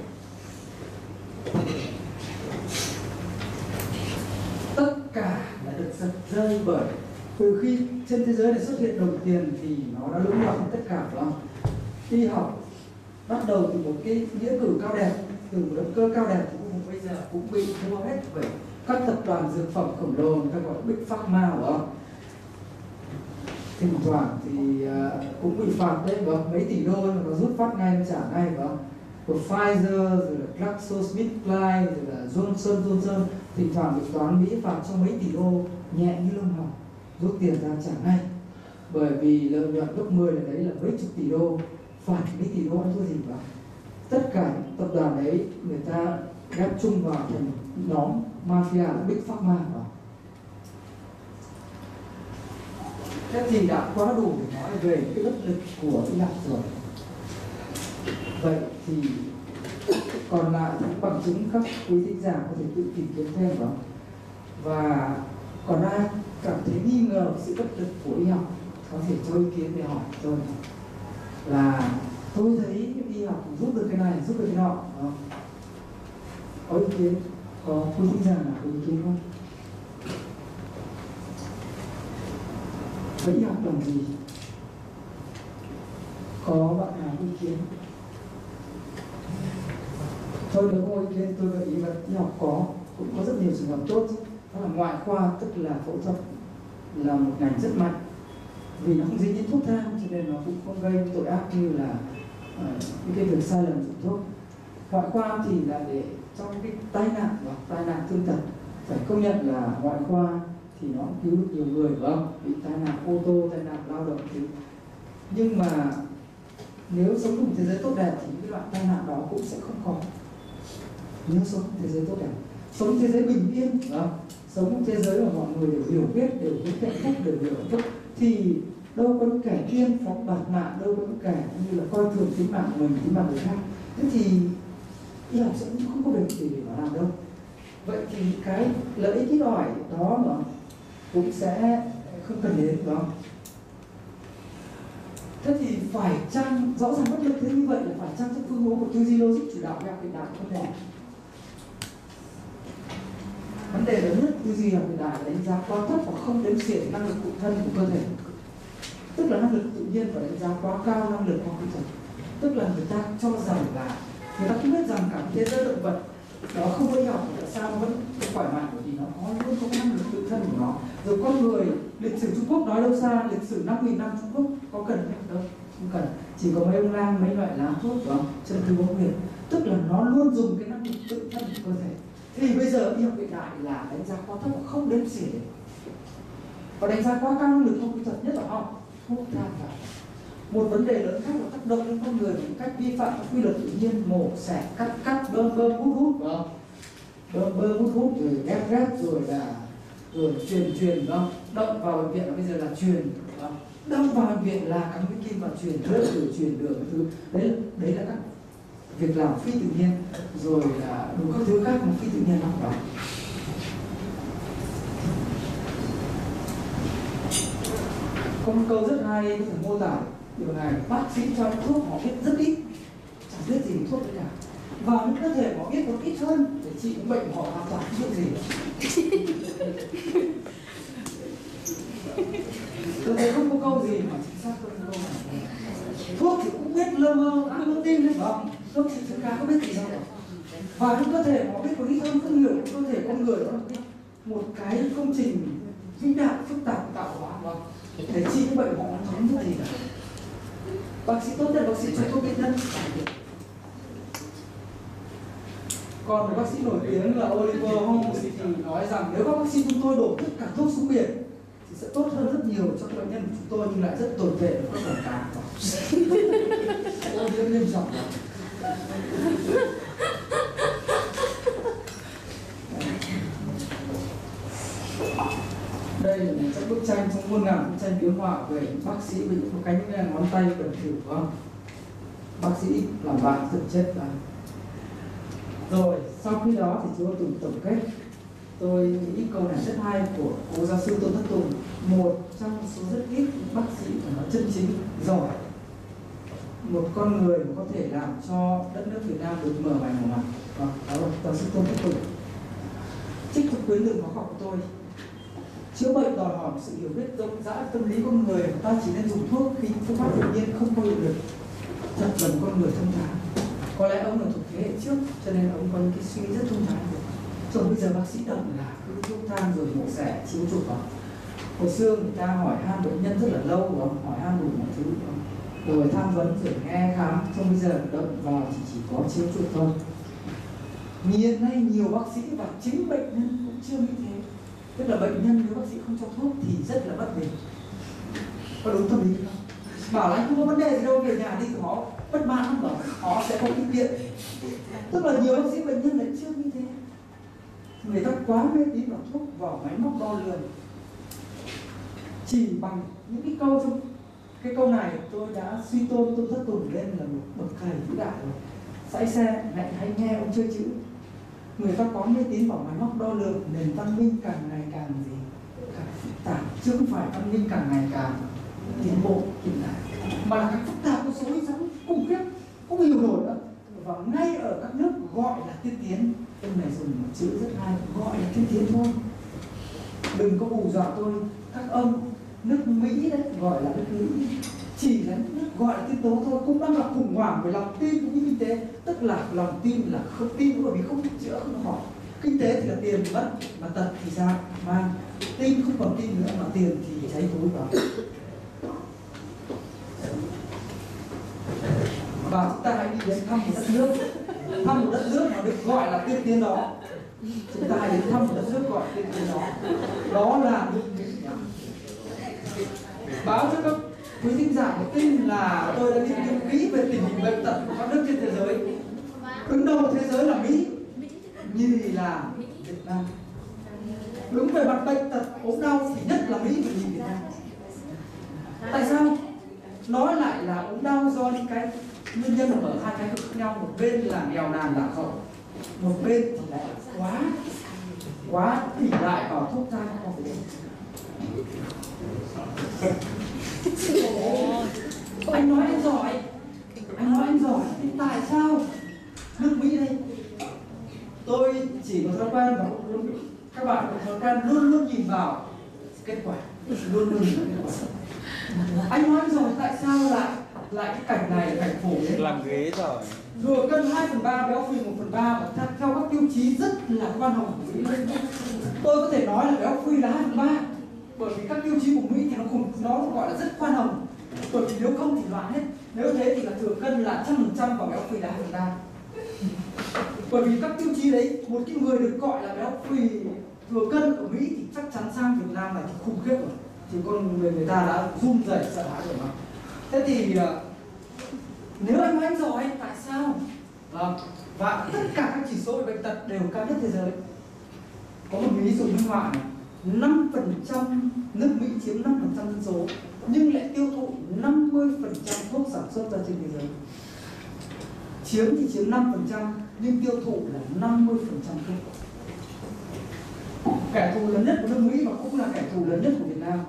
Tất cả là được giật rơi bởi từ khi trên thế giới này xuất hiện đồng tiền thì nó đã lũng đoạn tất cả, phải không? Y học bắt đầu từ một cái nghĩa cử cao đẹp, từ một động cơ cao đẹp, thì bây giờ cũng bị mua hết bởi các tập đoàn dược phẩm khổng lồ, người ta gọi Big Pharma, phải không? Thỉnh thoảng thì cũng bị phạt đấy, phải không? Mấy tỷ đô mà nó rút phát ngay, nó trả ngay, phải không? Của Pfizer, rồi là GlaxoSmithKline, rồi là Johnson, thỉnh thoảng bị toán Mỹ phạt cho mấy tỷ đô nhẹ như lông hồng, rút tiền ra trả ngay. Bởi vì lợi nhuận gấp 10 là đấy là mấy chục tỷ đô, phạt mấy tỷ đô ăn thua gì cả. Tất cả những tập đoàn đấy người ta ghép chung vào thành nhóm mafia Big Pharma. Thế thì đã quá đủ để nói về cái bất lực của y học rồi. Vậy thì còn lại những bằng chứng các quý thính giả có thể tự tìm kiếm thêm đó. Và còn ai cảm thấy nghi ngờ sự bất lực của y học có thể cho ý kiến để hỏi tôi. Là tôi thấy y học giúp được cái này, giúp được cái nọ. Có ý kiến, có quý thính giả nào có ý kiến không? Vậy y học làm gì? Có bạn nào có ý kiến? Thôi nếu không có ý kiến tôi gợi ý là y học cũng có rất nhiều trường hợp tốt chứ. Đó là ngoại khoa, tức là phẫu thuật, là một ngành rất mạnh. Vì nó không dính đến thuốc thang cho nên nó cũng không gây tội ác như là những cái việc sai lầm dùng thuốc. Ngoại khoa thì là để trong cái tai nạn thương tật, phải công nhận là ngoại khoa thì nó cứu được nhiều người, phải không? Bị tai nạn ô tô, tai nạn lao động thì. Nhưng mà nếu sống trong thế giới tốt đẹp thì những cái loại tai nạn đó cũng sẽ không có. Nếu sống trong thế giới tốt đẹp, sống trong thế giới bình yên, phải không? Sống trong thế giới mà mọi người đều hiểu biết, đều biết hạnh phúc, đều hiểu hạnh phúc, thì đâu có những kẻ tiên phóng bạt mạng, đâu có những kẻ như là coi thường tính mạng của mình, tính mạng người khác. Thế thì y học sẽ không có việc gì để mà làm đâu. Vậy thì cái lợi ích ít ỏi đó mà cũng sẽ không cần đến, đúng không? Thế thì phải chăng rõ ràng bất lực thế như vậy là phải chăng trong phương hướng của tư duy logic chủ đạo y học hiện đại vấn đề? Vấn đề lớn nhất tư duy học hiện đại là đánh giá quá thấp và không đếm xỉa năng lực cụ thân của cơ thể. Tức là năng lực tự nhiên và đánh giá quá cao năng lực khoa học kỹ thuật. Tức là người ta cho rằng là người ta không biết rằng cả thế giới động vật đó không có y học, tại sao nó vẫn khỏe mạnh, bởi vì nó luôn có năng lực tự thân của nó. Rồi con người, lịch sử Trung Quốc nói đâu xa, lịch sử 5.000 năm Trung Quốc có cần hay đâu, không cần, chỉ có mấy ông lang, mấy loại lá thuốc, đúng không? Chân thư bóng huyền, tức là nó luôn dùng cái năng lực tự thân của cơ thể. Thì bây giờ y học hiện đại là đánh giá quá thấp và không đếm xỉa, và đánh giá quá cao năng lực không kỹ thuật, nhất là họ thuốc thang cả. Một vấn đề lớn khác là tác động đến con người một cách vi phạm các quy luật tự nhiên, mổ xẻ, cắt bơm hút, phải không? Bơm hút rồi ghép rồi là rồi truyền, không? Động vào bệnh viện là bây giờ là truyền, không? Đâm vào bệnh viện là cắm cái kim vào truyền rớt rồi truyền đường cái thứ. Đấy là các việc làm phi tự nhiên, rồi là đủ các thứ khác mà phi tự nhiên lắm đó. Có một câu rất hay có thể mô tả điều này. Bác sĩ cho thuốc họ biết rất ít, chẳng biết gì thuốc đấy cả. Vào những cơ thể họ biết còn ít hơn để trị những bệnh họ hoàn toàn không biết gì. gì mà chính xác hơn câu này? Thuốc thì cũng biết lơ mơ, ăn tin đấy không? Thuốc thì chúng ta có biết gì đâu. Và trong cơ thể họ biết có ít hơn không hiểu cơ thể con người đó một cái công trình vĩ đại phức tạp tạo hóa vâng để trị những bệnh họ không biết gì cả. Bác sĩ tốt nhất bác sĩ chuyên thuốc ít nhất. Còn một bác sĩ nổi tiếng là Oliver Holmes thì nói rằng nếu các bác sĩ chúng tôi đổ tất cả thuốc xuống biển thì sẽ tốt hơn rất nhiều cho các bệnh nhân của chúng tôi, nhưng lại rất tồi tệ với các bệnh cá. Ô nhiễm nghiêm trọng. Đây là một bức tranh trong muôn ngàn bức tranh biếm họa về bác sĩ với những cánh ngón tay cần thử không? Bác sĩ làm bạn thực chất là rồi sau khi đó thì chúng tôi cùng tổng kết. Tôi nghĩ câu này rất hay của cố giáo sư Tôn Thất Tùng, một trong số rất ít bác sĩ mà nó chân chính giỏi, một con người mà có thể làm cho đất nước Việt Nam được mở mày mở mặt. Đó là giáo sư Tôn Thất Tùng. Trích thuộc quyến lượng hóa học của tôi. Chữa bệnh đòi hỏi sự hiểu biết rộng rãi tâm lý con người, ta chỉ nên dùng thuốc khi phương pháp tự nhiên không có hiệu lực. Thật là một con người thông thái. Có lẽ ông là thuộc thế hệ trước cho nên ông có những cái suy nghĩ rất thông thái. Rồi bây giờ bác sĩ động là cứ thuốc thang rồi mổ xẻ chiếu chụp vào. Hồi xưa người ta hỏi han bệnh nhân rất là lâu không? Hỏi han đủ mọi thứ không? Rồi tham vấn rồi nghe khám. Xong bây giờ động vào chỉ có chiếu chụp thôi. Hiện nay nhiều bác sĩ và chính bệnh nhân cũng chưa như thế. Tức là bệnh nhân nếu bác sĩ không cho thuốc thì rất là bất bình. Có đúng tâm lý không? Bảo là anh không có vấn đề gì đâu, về nhà đi thì họ bất mãn lắm, bảo họ sẽ không ít điện. Tức là nhiều bác sĩ bệnh nhân lại chưa như thế. Người ta quá mê tín vào thuốc, vào máy móc đo lường. Chỉ bằng những cái câu trong cái câu này tôi đã suy tôn Tôn Thất Tùng lên là một bậc thầy vĩ đại rồi. Sãi xe lại hay nghe ông chơi chữ. Người ta có mê tín vào máy móc đo lường, nền văn minh càng ngày càng gì càng phức tạp, chứ không phải văn minh càng ngày càng tiến bộ hiện đại, mà là càng phức tạp, có rối rắm khủng khiếp, không hiểu nổi nữa. Và ngay ở các nước gọi là tiên tiến, ông này dùng một chữ rất hay, gọi là tiên tiến thôi. Đừng có hù dọa tôi, các ông nước Mỹ đấy gọi là nước Mỹ, chỉ là nước gọi là tiên tố thôi, cũng đang là khủng hoảng về lòng tin cũng như kinh tế. Tức là lòng tin là không tin bởi vì không chữa không khỏi. Kinh tế thì là tiền thì mất, mà tật thì sao? Mang tin không còn tin nữa, mà tiền thì cháy tối vào. Và chúng ta hãy đi đến thăm một đất nước, thăm một đất nước mà được gọi là tiên tiến đó. Chúng ta hãy đến thăm một đất nước gọi là tiên tiến đó. Đó là nước Mỹ. Báo cho các quý thính giả một tin là tôi đã nghiên cứu kỹ về tình hình bệnh tật của các nước trên thế giới. Đứng đầu thế giới là Mỹ, như là Việt Nam. Đứng về mặt bệnh tật ốm đau thì nhất là Mỹ và nhì Việt Nam. Tại sao? Nói lại là ốm đau do những cái nguyên nhân ở hai cái cực khác nhau. Một bên là nghèo nàn lạc hậu, một bên thì lại quá ỷ lại vào thuốc thang không phải. Anh nói anh giỏi, thì tại sao nước Mỹ đây? Tôi chỉ có thói quen và các bạn có thói quen luôn luôn nhìn vào kết quả, luôn nhìn vào kết quả. Anh nói anh giỏi, tại sao lại cái cảnh này là cảnh phổ biến? Làm ghế rồi. Thừa cân 2/3, béo phì 1/3 và theo các tiêu chí rất là khoan hồng của Mỹ. Tôi có thể nói là béo phì là 2/3. Bởi vì các tiêu chí của Mỹ thì nó gọi là rất khoan hồng. Bởi vì nếu không thì loạn hết. Nếu thế thì là thừa cân là 100% và béo phì là 2/3. Bởi vì các tiêu chí đấy, một cái người được gọi là béo phì thừa cân ở Mỹ thì chắc chắn sang Việt Nam này thì khủng khiếp rồi. Thì con người ta đã run rẩy sợ hãi rồi mà. Thế thì nếu anh giỏi tại sao? Và tất cả các chỉ số về bệnh tật đều cao nhất thế giới. Có một ví dụ minh họa này. 5% nước Mỹ chiếm 5% dân số nhưng lại tiêu thụ 50% thuốc sản xuất ra trên thế giới. Chiếm thì chiếm 5% nhưng tiêu thụ là 50% thuốc. Kẻ thù lớn nhất của nước Mỹ và cũng là kẻ thù lớn nhất của Việt Nam.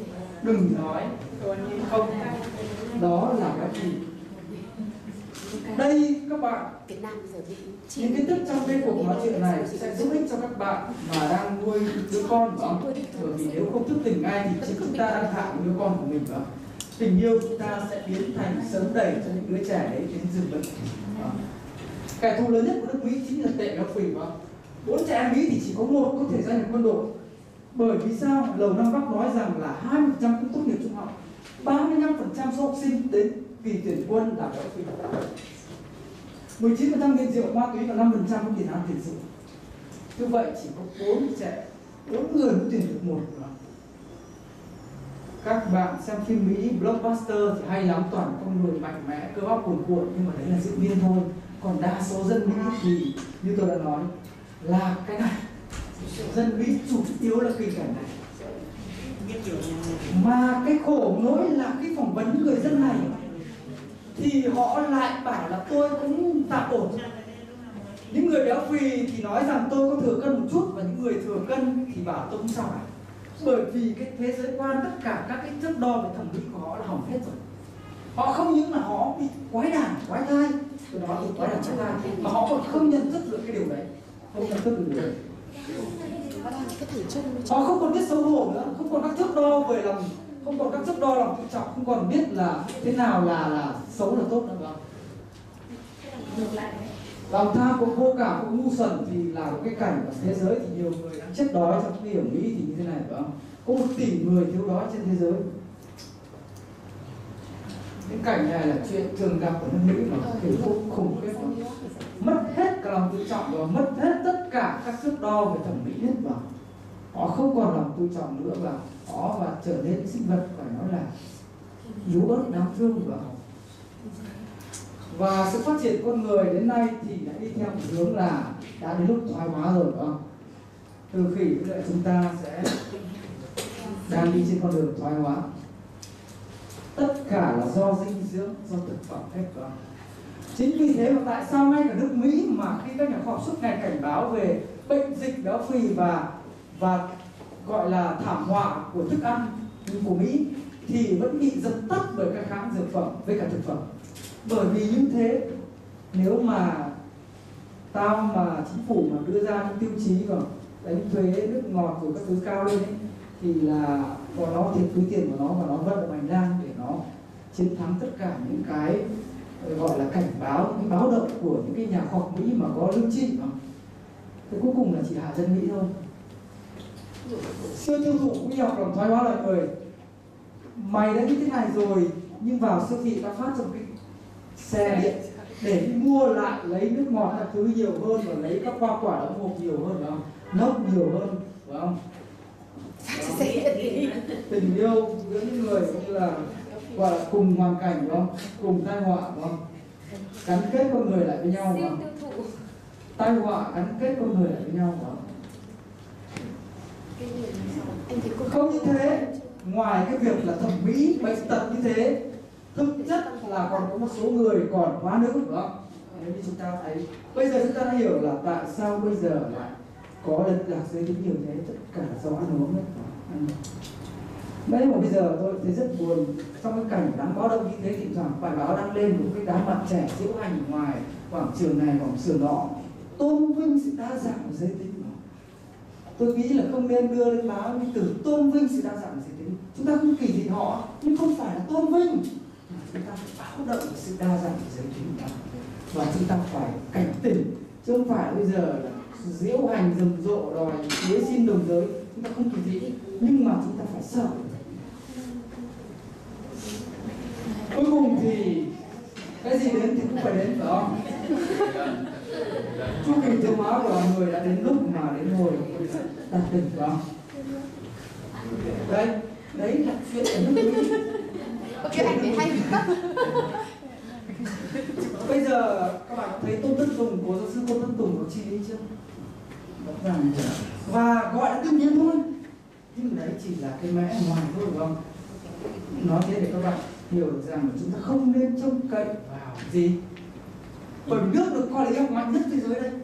Đừng nói không, đó là cái gì? Đây các bạn, Việt Nam bây giờ bị những kiến thức trong cái cuộc nói chuyện này sẽ giúp ích cho các bạn mà đang nuôi đứa con của ông. Bởi vì nếu không thức tỉnh ngay thì chính chúng ta đang hại đứa con của mình. Tình yêu chúng ta sẽ biến thành sớm đẩy cho những đứa trẻ đấy đến rừng bệnh. Kẻ thù lớn nhất của nước Mỹ chính là tệ béo phì. 4 trẻ em Mỹ thì chỉ có một có thể gia nhập quân đội. Bởi vì sao? Lầu Năm Góc nói rằng là 20% cũng tốt nghiệp trung học, 35% số học sinh đến kỳ tuyển quân là béo phì, 19% nghiện rượu ma túy và 5% có tiền án tiền sự. Như vậy chỉ có 4 người mới tuyển được một. Các bạn xem phim Mỹ blockbuster thì hay lắm, toàn con người mạnh mẽ, cơ bắp cuồn cuộn, nhưng mà đấy là diễn viên thôi. Còn đa số dân Mỹ thì như tôi đã nói là cái này, dân Mỹ chủ yếu là kinh cảnh này. Mà cái khổ nỗi là khi phỏng vấn người dân này thì họ lại bảo là tôi cũng tạm ổn. Những người béo phì thì nói rằng tôi có thừa cân một chút, và những người thừa cân thì bảo tôi không sao cả. Bởi vì cái thế giới quan, tất cả các cái thước đo về thẩm mỹ của họ là hỏng hết rồi. Họ không những là họ bị quái đản, quái thai, tôi nói từ quái đản quái thai, mà họ còn không nhận thức được cái điều đấy, không nhận thức được điều đấy. Họ không còn biết xấu hổ nữa, không còn các thước đo về lòng, không còn các thước đo lòng tự trọng, không còn biết là thế nào là xấu là tốt nữa. Lòng tham cũng vô cảm cũng ngu xuẩn thì là một cái cảnh ở thế giới thì nhiều người đang chết đói. Trong khi ở Mỹ thì như thế này, phải không? Có 1 tỷ người thiếu đói trên thế giới. Cái cảnh này là chuyện thường gặp ở nước Mỹ mà kiểu vô khủng khiếp, mất hết cả lòng tự trọng và mất hết tất cả các thước đo về thẩm mỹ nhất vào. Họ không còn lòng tự trọng nữa và họ và trở nên sinh vật phải nói là yếu ớt đáng thương vào. Và sự phát triển con người đến nay thì đã đi theo một hướng là đã đến lúc thoái hóa rồi, phải không? Từ khi chúng ta sẽ đang đi trên con đường thoái hóa. Tất cả là do dinh dưỡng, do thực phẩm hết. Chính vì thế mà tại sao ngay cả nước Mỹ mà khi các nhà khoa học suốt ngày cảnh báo về bệnh dịch béo phì và gọi là thảm họa của thức ăn của Mỹ thì vẫn bị dập tắt bởi các hãng dược phẩm với cả thực phẩm. Bởi vì như thế, nếu mà chính phủ mà đưa ra những tiêu chí và đánh thuế nước ngọt rồi các thứ cao lên ấy, thì là có nó thiệt túi tiền của nó và nó vận động hành lang để nó chiến thắng tất cả những cái gọi là cảnh báo, những báo động của những cái nhà khoa học Mỹ mà có lương tri. Thế cuối cùng là chỉ hạ dân Mỹ thôi. Siêu tiêu thụ cũng như học làm thoái hóa loài người. Mày đã như thế này rồi nhưng vào siêu thị ta phát cho cái xe điện để đi mua lại lấy nước ngọt các thứ nhiều hơn và lấy các hoa quả đóng hộp nhiều hơn, phải không? Nốc nhiều hơn, phải không? Tình yêu giữa những người như là gọi là cùng hoàn cảnh, phải không? Cùng tai họa, phải không? Gắn kết con người lại với nhau, phải không? Tai họa gắn kết con người lại với nhau, phải không? Không như thế, ngoài cái việc là thẩm mỹ bệnh tật như thế, thực chất là còn có một số người còn quá nữ, phải không? Nếu như chúng ta thấy bây giờ chúng ta đã hiểu là tại sao bây giờ lại có lệch lạc giới tính nhiều thế, tất cả do ăn uống đấy. Đấy mà bây giờ tôi thấy rất buồn, trong cái cảnh đáng báo động như thế, thỉnh thoảng bài báo đăng lên một cái đám mặt trẻ diễu hành ngoài quảng trường này quảng trường nọ, tôn vinh sự đa dạng của giới tính. Tôi nghĩ là không nên đưa lên báo những từ tôn vinh sự đa dạng của giới tính. Chúng ta không kỳ thị họ nhưng không phải là tôn vinh, mà chúng ta phải báo động sự đa dạng của giới tính và chúng ta phải cảnh tỉnh, chứ không phải bây giờ là diễu hành rầm rộ đòi cưới xin đồng giới. Chúng ta không kỳ thị nhưng mà chúng ta phải sợ. Cuối cùng thì cái gì đến thì cũng phải đến, phải không? Chu kỳ tiêu hóa của mọi người đã đến lúc mà đến hồi đạt đỉnh, phải không? Đấy là chuyện ở nước Mỹ. Cái ảnh này hay. Bây giờ các bạn thấy Tôn Thất Tùng, của giáo sư Tôn Thất Tùng có chi lý chưa? Và gọi là tự nhiên thôi, nhưng đấy chỉ là cái mẽ ngoài thôi, phải không? Nói thế để các bạn hiểu được rằng chúng ta không nên trông cậy vào gì, bởi nước được coi là y học mạnh nhất thế giới đây.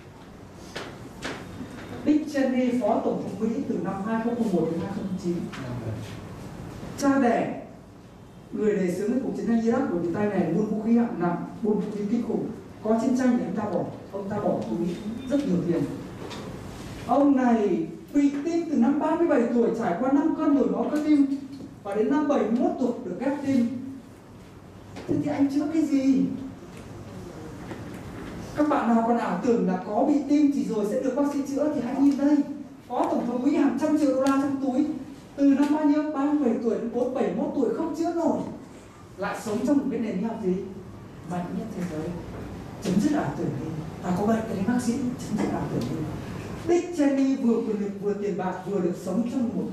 Dick Cheney, phó tổng thống Mỹ từ năm 2001 đến 2009, cha đẻ người đề xướng với cuộc chiến tranh Iraq bởi vì tay này buôn vũ khí hạng nặng, buôn vũ khí kinh khủng. Có chiến tranh thì ông ta bỏ túi rất nhiều tiền. Ông này bị tim từ năm 37 tuổi, trải qua 5 cơn nhồi máu cơ tim, và đến năm 71 tuổi được ghép tim. Thế thì anh chữa cái gì? Các bạn nào còn ảo tưởng là có bị tim thì rồi sẽ được bác sĩ chữa, thì hãy nhìn đây, có tổng thống Mỹ hàng trăm triệu đô la trong túi, từ năm bao nhiêu 37 tuổi đến 71 tuổi không chữa nổi, lại sống trong một cái nền y học gì mạnh nhất thế giới. Chấm dứt ảo tưởng đi, ta có bệnh cái bác sĩ chấm dứt ảo tưởng đi. Dick Cheney vừa quyền lực vừa tiền bạc, vừa được sống trong một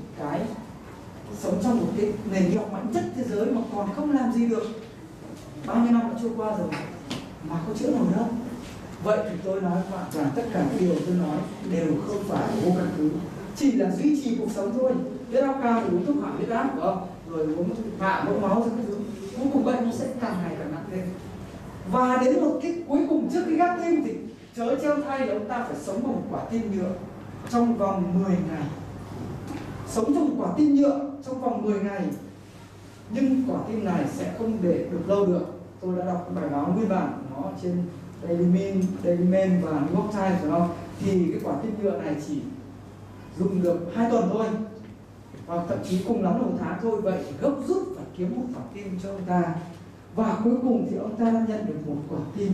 cái nền y học mạnh nhất thế giới mà còn không làm gì được. Bao nhiêu năm đã trôi qua rồi mà có chữa nổi đâu. Vậy thì tôi nói các bạn rằng tất cả điều tôi nói đều không phải vô căn cứ, chỉ là duy trì cuộc sống thôi. Huyết áp cao thì uống thuốc hạ huyết áp, rồi uống hạ mỡ máu cho cái thứ, cuối cùng bệnh nó sẽ càng ngày càng nặng lên. Và đến một cái cuối cùng trước khi ghép tim thì chớ treo thay là ông ta phải sống bằng một quả tim nhựa trong vòng 10 ngày. Sống trong một quả tim nhựa trong vòng 10 ngày. Nhưng quả tim này sẽ không để được lâu được. Tôi đã đọc cái bài báo nguyên bản của nó trên Daily Mail và New York Times phải không? Thì cái quả tim nhựa này chỉ dùng được 2 tuần thôi, hoặc thậm chí cùng lắm là 1 tháng thôi. Vậy thì gấp rút phải kiếm một quả tim cho ông ta. Và cuối cùng thì ông ta đã nhận được một quả tim.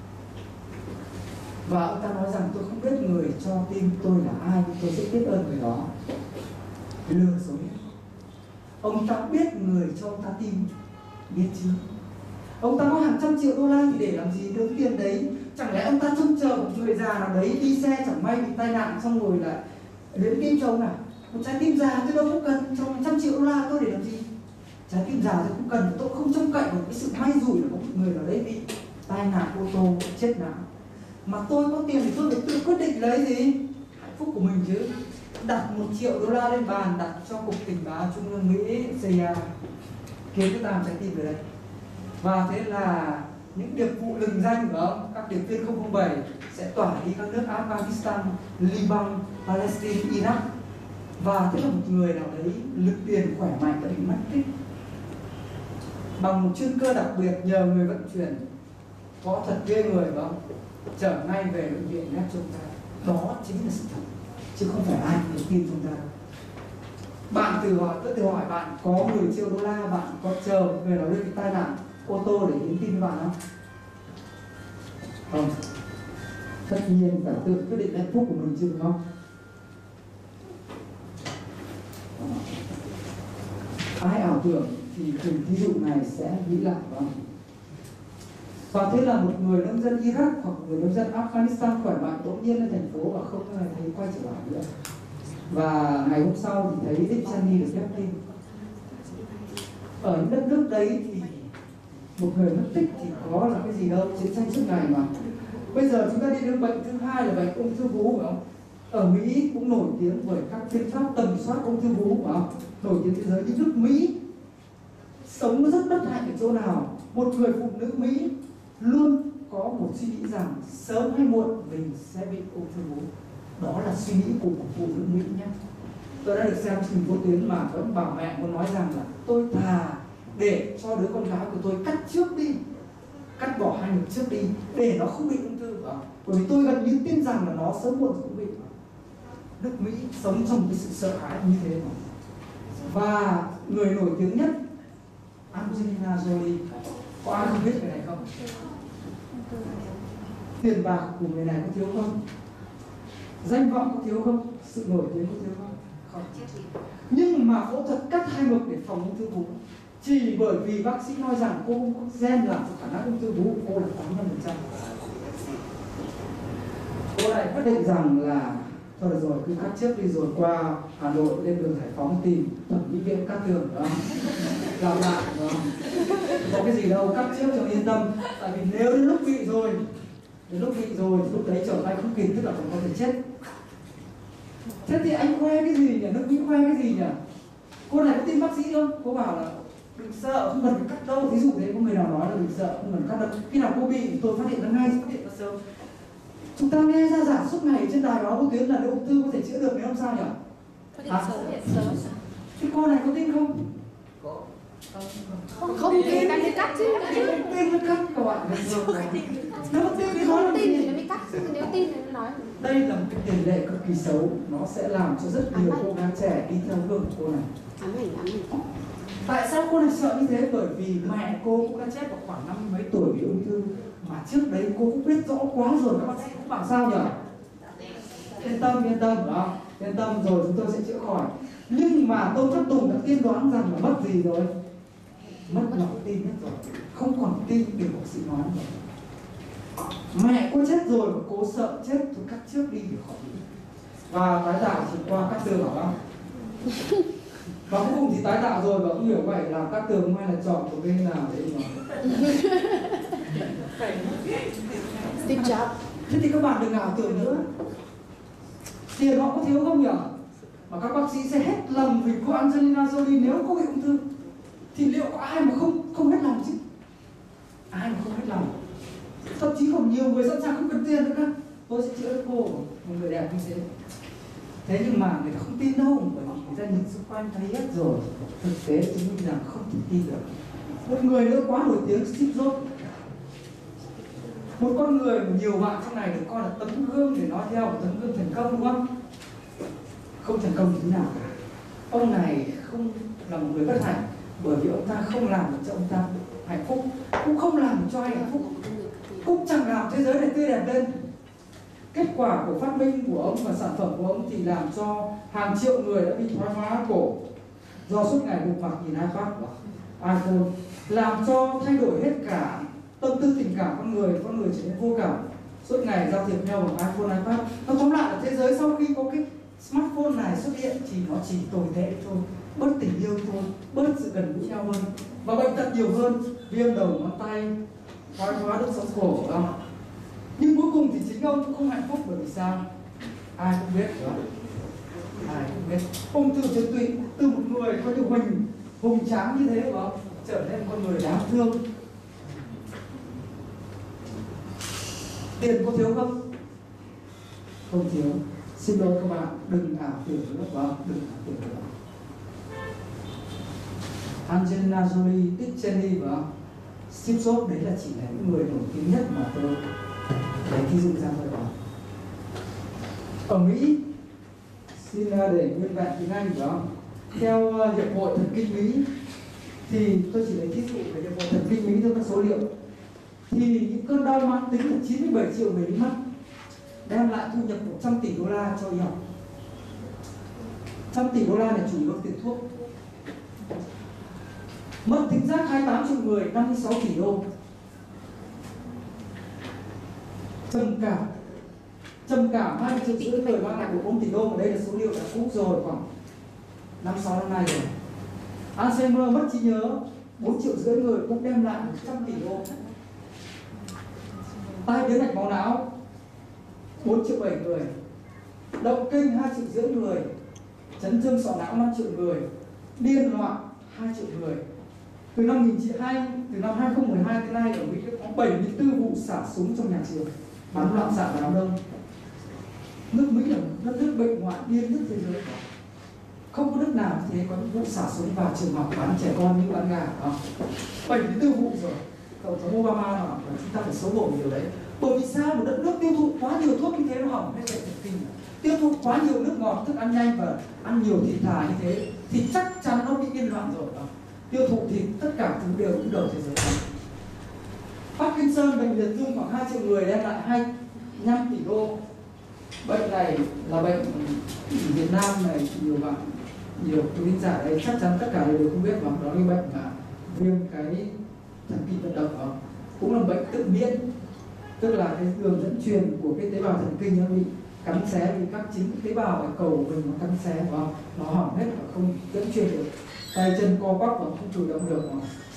Và ông ta nói rằng tôi không biết người cho tim tôi là ai, tôi sẽ biết ơn người đó. Lừa dối. Ông ta biết người cho ông ta tim, biết chứ? Ông ta có hàng trăm triệu đô la thì để làm gì đỡ tiền đấy? Chẳng lẽ ông ta trông chờ một người già nào đấy đi xe chẳng may bị tai nạn xong rồi lại đến tim cho ông à? Một trái tim già tôi đâu có cần, trong 100 triệu đô la tôi để làm gì? Trái tim già tôi cũng cần, tôi không trông cậy vào cái sự may rủi là có một người nào đấy bị tai nạn ô tô chết não. Mà tôi có tiền thì tôi phải tự quyết định lấy gì? Hạnh phúc của mình chứ. Đặt 1 triệu đô la lên bàn, đặt cho Cục Tình báo Trung ương Mỹ CIA, kiếm cái tam trái tim về đây. Và thế là những điệp vụ lừng danh của ông, các điệp viên 007 sẽ tỏa đi các nước Afghanistan, Liban, Palestine, Iraq. Và thế là một người nào đấy lực tiền khỏe mạnh đã bị mất tích. Bằng một chuyên cơ đặc biệt nhờ người vận chuyển có thật ghê người phải không? Trở ngay về bệnh viện ghép cho chúng ta. Đó chính là sự thật, chứ không phải ai để tin chúng ta. Bạn tôi tự hỏi bạn có 10 triệu đô la, bạn có chờ người nào đây bị tai nạn ô tô để hiến tim với bạn không? Không. Tất nhiên phải tự quyết định hạnh phúc của mình chứ, đúng không? Ai ảo tưởng thì từng ví dụ này sẽ nghĩ lại, không? Và thế là một người nông dân Iraq hoặc một người nông dân Afghanistan khỏe mạnh bỗng nhiên lên thành phố và không thấy quay trở lại nữa. Và ngày hôm sau thì thấy Dick Cheney được ghép tim. Ở những đất nước đấy thì một người mất tích thì có là cái gì đâu, chiến tranh suốt ngày mà. Bây giờ chúng ta đi đến bệnh thứ hai là bệnh ung thư vú, phải không? Ở Mỹ cũng nổi tiếng bởi các phương pháp tầm soát ung thư vú, phải không? Nổi tiếng thế giới. Nhưng nước Mỹ sống rất bất hạnh ở chỗ nào? Một người phụ nữ Mỹ luôn có một suy nghĩ rằng sớm hay muộn mình sẽ bị ung thư vú. Đó là suy nghĩ của một phụ nữ Mỹ nhé. Tôi đã được xem chương trình vô tuyến mà vẫn bảo mẹ muốn nói rằng là tôi thà để cho đứa con gái của tôi cắt trước đi, cắt bỏ hai ngực trước đi để nó không bị ung thư. Bởi vì tôi gần như tin rằng là nó sớm muộn cũng bị. Nước Mỹ sống trong cái sự sợ hãi như thế mà. Và người nổi tiếng nhất Angelina Jolie, có ai không biết người này không? Tiền bạc của người này có thiếu không? Danh vọng có thiếu không? Sự nổi tiếng có thiếu không? Không. Nhưng mà phẫu thuật cắt hai ngực để phòng ung thư vú, chỉ bởi vì bác sĩ nói rằng cô không có gen làm cho khả năng ung thư vú của cô là 85%. Cô lại quyết định rằng là thôi được rồi, cứ cắt trước đi rồi qua Hà Nội lên đường Hải Phóng tìm thẩm mỹ viện cắt tường đó, làm lại đó. Có cái gì đâu, cắt trước cho yên tâm. Tại vì nếu đến lúc bị rồi, lúc đấy trở tay không kịp, tức là còn có thể chết. Thế thì anh khoe cái gì nhỉ? Nước Mỹ khoe cái gì nhỉ? Cô này có tin bác sĩ không? Cô bảo là đừng sợ, không cần phải cắt đâu. Ví dụ thế, có người nào nói là đừng sợ, không cần cắt đâu. Khi nào cô bị thì tôi phát hiện ra ngay, phát hiện ra sớm. Chúng ta nghe ra giảng suốt ngày trên đài báo vô tuyến là ung thư có thể chữa được, nếu không sao nhỉ? Phát hiện sớm. Thì cô này có tin không? Không thì người ta mới cắt chứ. Tin mới cắt các bạn. Nếu mà tin thì nó Không là tin gì? thì nó mới cắt chứ, nếu tin thì nó nói. Đây là một cái tiền lệ cực kỳ xấu, nó sẽ làm cho rất nhiều cô gái trẻ đi theo gương của cô này. Ám ảnh. Tại sao cô này sợ như thế? Bởi vì mẹ cô cũng đã chết vào khoảng 50 mấy tuổi bị ung thư, mà trước đấy cô cũng biết rõ quá rồi, các bác sĩ cũng bảo sao nhỉ? Yên tâm đó, yên tâm rồi chúng tôi sẽ chữa khỏi. Nhưng mà Tôn Thất Tùng đã tiên đoán rằng là mất gì rồi? Mất lòng tin hết rồi, không còn tin điều bác sĩ nói rồi. Mẹ cô chết rồi và cô sợ chết thì cắt trước đi để khỏi bị. Và tái tạo chỉ qua cắt tường hả? Và cuối cùng thì tái tạo rồi và cũng hiểu vậy là cắt tường hay là chọn của bên nào để mà. Steve Jobs. Thế thì các bạn đừng ảo tưởng nữa. Tiền họ có thiếu không nhỉ? Mà các bác sĩ sẽ hết lòng vì cô Angelina Jolie nếu cô bị ung thư. Thì liệu có ai mà không hết lòng chứ? Ai mà không hết lòng? Thậm chí còn nhiều người sẵn sàng không cần tiền nữa cơ. Tôi sẽ chữa cho cô, một người đẹp như thế. Thế nhưng mà người ta không tin đâu, bởi vì người ta nhìn xung quanh thấy hết rồi. Thực tế chứng minh rằng không thể tin được. Một người nữa quá nổi tiếng, Steve Jobs. Một con người mà nhiều bạn trong này được coi là tấm gương để nói theo, một tấm gương thành công đúng không? Không thành công như thế nào cả. Ông này không là một người bất hạnh, bởi vì ông ta không làm được cho ông ta hạnh phúc, cũng không làm được cho ai hạnh phúc, cũng chẳng làm thế giới này tươi đẹp lên. Kết quả của phát minh của ông và sản phẩm của ông thì làm cho hàng triệu người đã bị thoái hóa cổ do suốt ngày buộc mặt nhìn iPad và iPhone, làm cho thay đổi hết cả tâm tư tình cảm con người trở nên vô cảm, suốt ngày giao thiệp nhau bằng iPhone, iPad. Nó tóm lại là thế giới sau khi có cái smartphone này xuất hiện thì nó chỉ tồi tệ thôi, bớt tình yêu thôi, bớt sự gần gũi nhau hơn và bệnh tật nhiều hơn, viêm đầu ngón tay, thoái hóa đốt sống cổ không? Nhưng cuối cùng thì chính ông cũng không hạnh phúc, bởi vì sao? Ai cũng biết đó. Ai cũng biết. Ung thư tuyệt tụy từ một người có điều hùng tráng như thế đó trở nên con người đáng thương. Tiền có thiếu không? Không thiếu. Xin lỗi các bạn, đừng ảo tưởng nữa, vâng, đừng ảo tưởng nữa. Angelina Jolie, Dick Cheney và Steve Jobs đấy là chỉ là những người nổi tiếng nhất mà tôi lấy ví dụ ra thôi đó. Ở Mỹ, xin để nguyên vẹn tiếng Anh đó. Theo Hiệp hội Thần kinh Mỹ thì tôi chỉ lấy ví dụ về Hiệp hội Thần kinh Mỹ theo các số liệu. Thì những cơn đau mãn tính là 97 triệu người bị mất, đem lại thu nhập 100 tỷ đô la cho y học. 100 tỷ đô la này chủ yếu tiền thuốc. Mất thính giác 28 triệu người, 56 tỷ đô. Trầm cảm 2 triệu rưỡi người, mang lại 4 tỷ đô, mà đây là số liệu đã cũ rồi, khoảng 5-6 năm nay rồi. Alzheimer mất trí nhớ 4 triệu rưỡi người, cũng đem lại 100 tỷ đô. Tai biến mạch máu não 4 triệu 7 người, động kinh 2 triệu rưỡi người, chấn thương sọ não 5 triệu người, điên loạn 2 triệu người. Từ năm 2012 tới nay ở Mỹ có 74 vụ xả súng trong nhà trường, bắn loạn xạ vào đám đông. Nước Mỹ là đất nước bệnh hoạn điên nhất thế giới. Không có nước nào thế có vụ xả súng vào trường học bắn trẻ con như bắn gà. 74 vụ rồi. Tổng thống Obama nói là chúng ta phải xấu hổ nhiều đấy. Bởi vì sao? Một đất nước tiêu thụ quá nhiều thuốc như thế nó hỏng hết hệ thần kinh. Tiêu thụ quá nhiều nước ngọt, thức ăn nhanh và ăn nhiều thịt thà như thế thì chắc chắn nó bị điên loạn rồi. Tiêu thụ thịt, tất cả thứ đều đứng đầu thế giới. Parkinson, bệnh liệt dương khoảng 2 triệu người, đem lại 25 tỷ đô. Bệnh này là bệnh Việt Nam này, nhiều bạn, nhiều quý giả đây chắc chắn tất cả đều không biết, mà đó là bệnh là viêm cái thần kinh vận động đó. Cũng là bệnh tự miễn, tức là cái đường dẫn truyền của cái tế bào thần kinh nó bị cắn xé vì các chính tế bào ở cầu của mình nó cắn xé và nó hỏng hết và không dẫn truyền được, tay chân co quắp và không cử động được.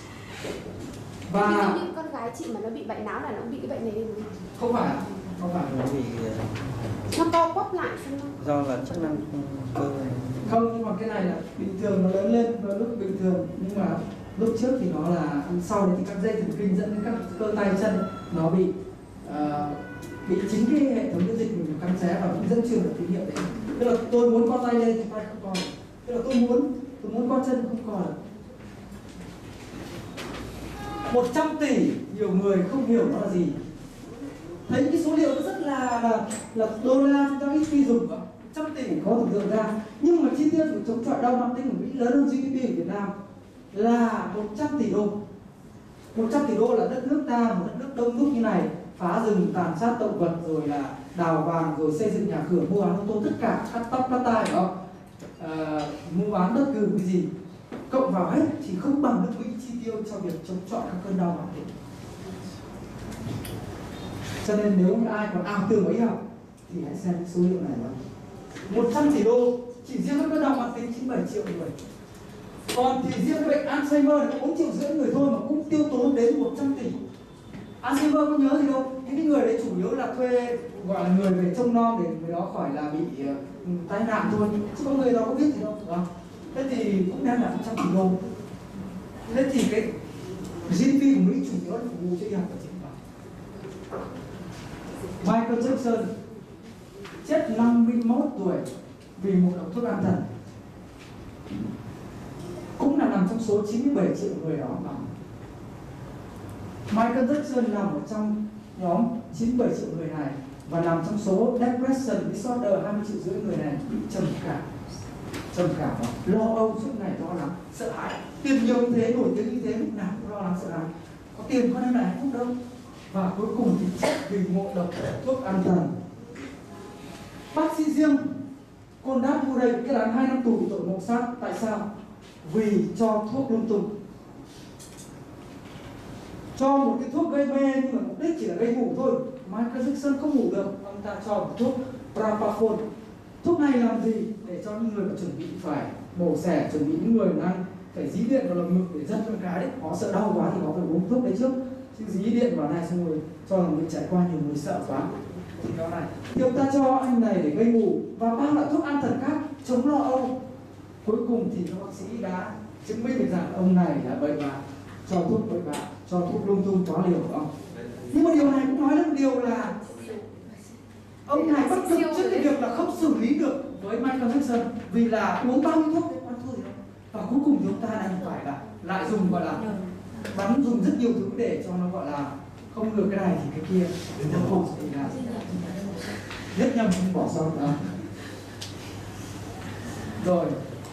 Và những con gái chị mà nó bị bệnh não là nó bị cái bệnh này đi đúng không phải nó bị nó co quắp lại xem không? do là chức năng cơ này. Không, nhưng mà cái này là bình thường, nó lớn lên vào lúc bình thường, nhưng mà lúc trước thì nó là sau đấy thì các dây thần kinh dẫn đến các cơ tay chân nó bị chính cái hệ thống miễn dịch mình cắn xé và cũng dẫn truyền được tín hiệu đấy. Tức là tôi muốn co tay lên thì tay không co được. Tức là tôi muốn co chân không co được. 100 tỷ nhiều người không hiểu nó là gì. Thấy cái số liệu nó rất là đô la chúng ta ít khi dùng, 100 tỷ khó tưởng tượng ra. Nhưng mà chi tiêu của chống chọi đau mãn tính của Mỹ lớn hơn GDP của Việt Nam là 100 tỷ đô. 100 tỷ đô là đất nước ta, một đất nước đông đúc như này, phá rừng, tàn sát động vật, rồi là đào vàng, rồi xây dựng nhà cửa, mua bán ô tô, tất cả cắt tóc cắt tai, phải không? Mua bán đất cư cái gì cộng vào hết thì không bằng nước Mỹ chi tiêu cho việc chống chọi các cơn đau mãn tính. Cho nên nếu như ai còn ảo tưởng ấy học thì hãy xem số liệu này. 100 tỷ đô chỉ riêng các cơn đau mãn tính 97 triệu người. Còn thì riêng bệnh Alzheimer là 4,5 triệu người thôi mà cũng tiêu tốn đến 100 tỷ. Alzheimer có nhớ gì đâu, những cái người đấy chủ yếu là thuê gọi là người về trông nom để người đó khỏi là bị tai nạn thôi, chứ có người đó có biết gì đâu, đúng không? Thế thì cũng đang là 100 tỷ đô. Thế thì cái GDP của Mỹ chủ yếu là phục vụ cho y học và chính pháp. Michael Jackson chết 51 tuổi vì một độc thuốc an thần, cũng là nằm trong số 97 triệu người đó. Michael Jackson nằm ở trong nhóm 97 triệu người này và nằm trong số depression disorder 20,5 triệu người này bị trầm cảm, lo âu suốt ngày, lo lắng, sợ hãi. Tiền nhiều như thế, nổi tiếng như thế, lúc nào cũng lo lắng sợ hãi. Có tiền có đem lại hạnh phúc đâu. Và cuối cùng thì chết vì ngộ độc thuốc an thần. Bác sĩ riêng Conrad Murray kết án 2 năm tù vì tội ngộ sát. Tại sao? Vì cho thuốc lung tung. Cho một cái thuốc gây mê nhưng mà mục đích chỉ là gây ngủ thôi. Michael Jackson không ngủ được, ông ta cho một thuốc Propofol. Thuốc này làm gì? Để cho những người mà chuẩn bị phải mổ xẻ, chuẩn bị những người đang phải dí điện vào lồng ngực để dắt con cái đấy, họ sợ đau quá thì họ phải uống thuốc đấy trước. Chứ dí điện vào này xong rồi cho lồng ngực trải qua, nhiều người sợ quá. Thì đó này, thì ông ta cho anh này để gây ngủ và bao loại thuốc an thần khác chống lo âu. Cuối cùng thì các bác sĩ đã chứng minh được rằng ông này là bệnh vạ, cho thuốc bệnh vạ, cho thuốc lung tung quá liều của ông. Nhưng mà điều này cũng nói lên điều là ông này bất lực trước cái việc là không xử lý được với Michael Jackson, vì là uống bao nhiêu thuốc ăn thua gì đâu. Và cuối cùng chúng ta đành phải là lại dùng gọi là bắn, dùng rất nhiều thứ để cho nó gọi là không được cái này thì cái kia, đến cuối cùng thì là rất nhầm không bỏ sót đó. Rồi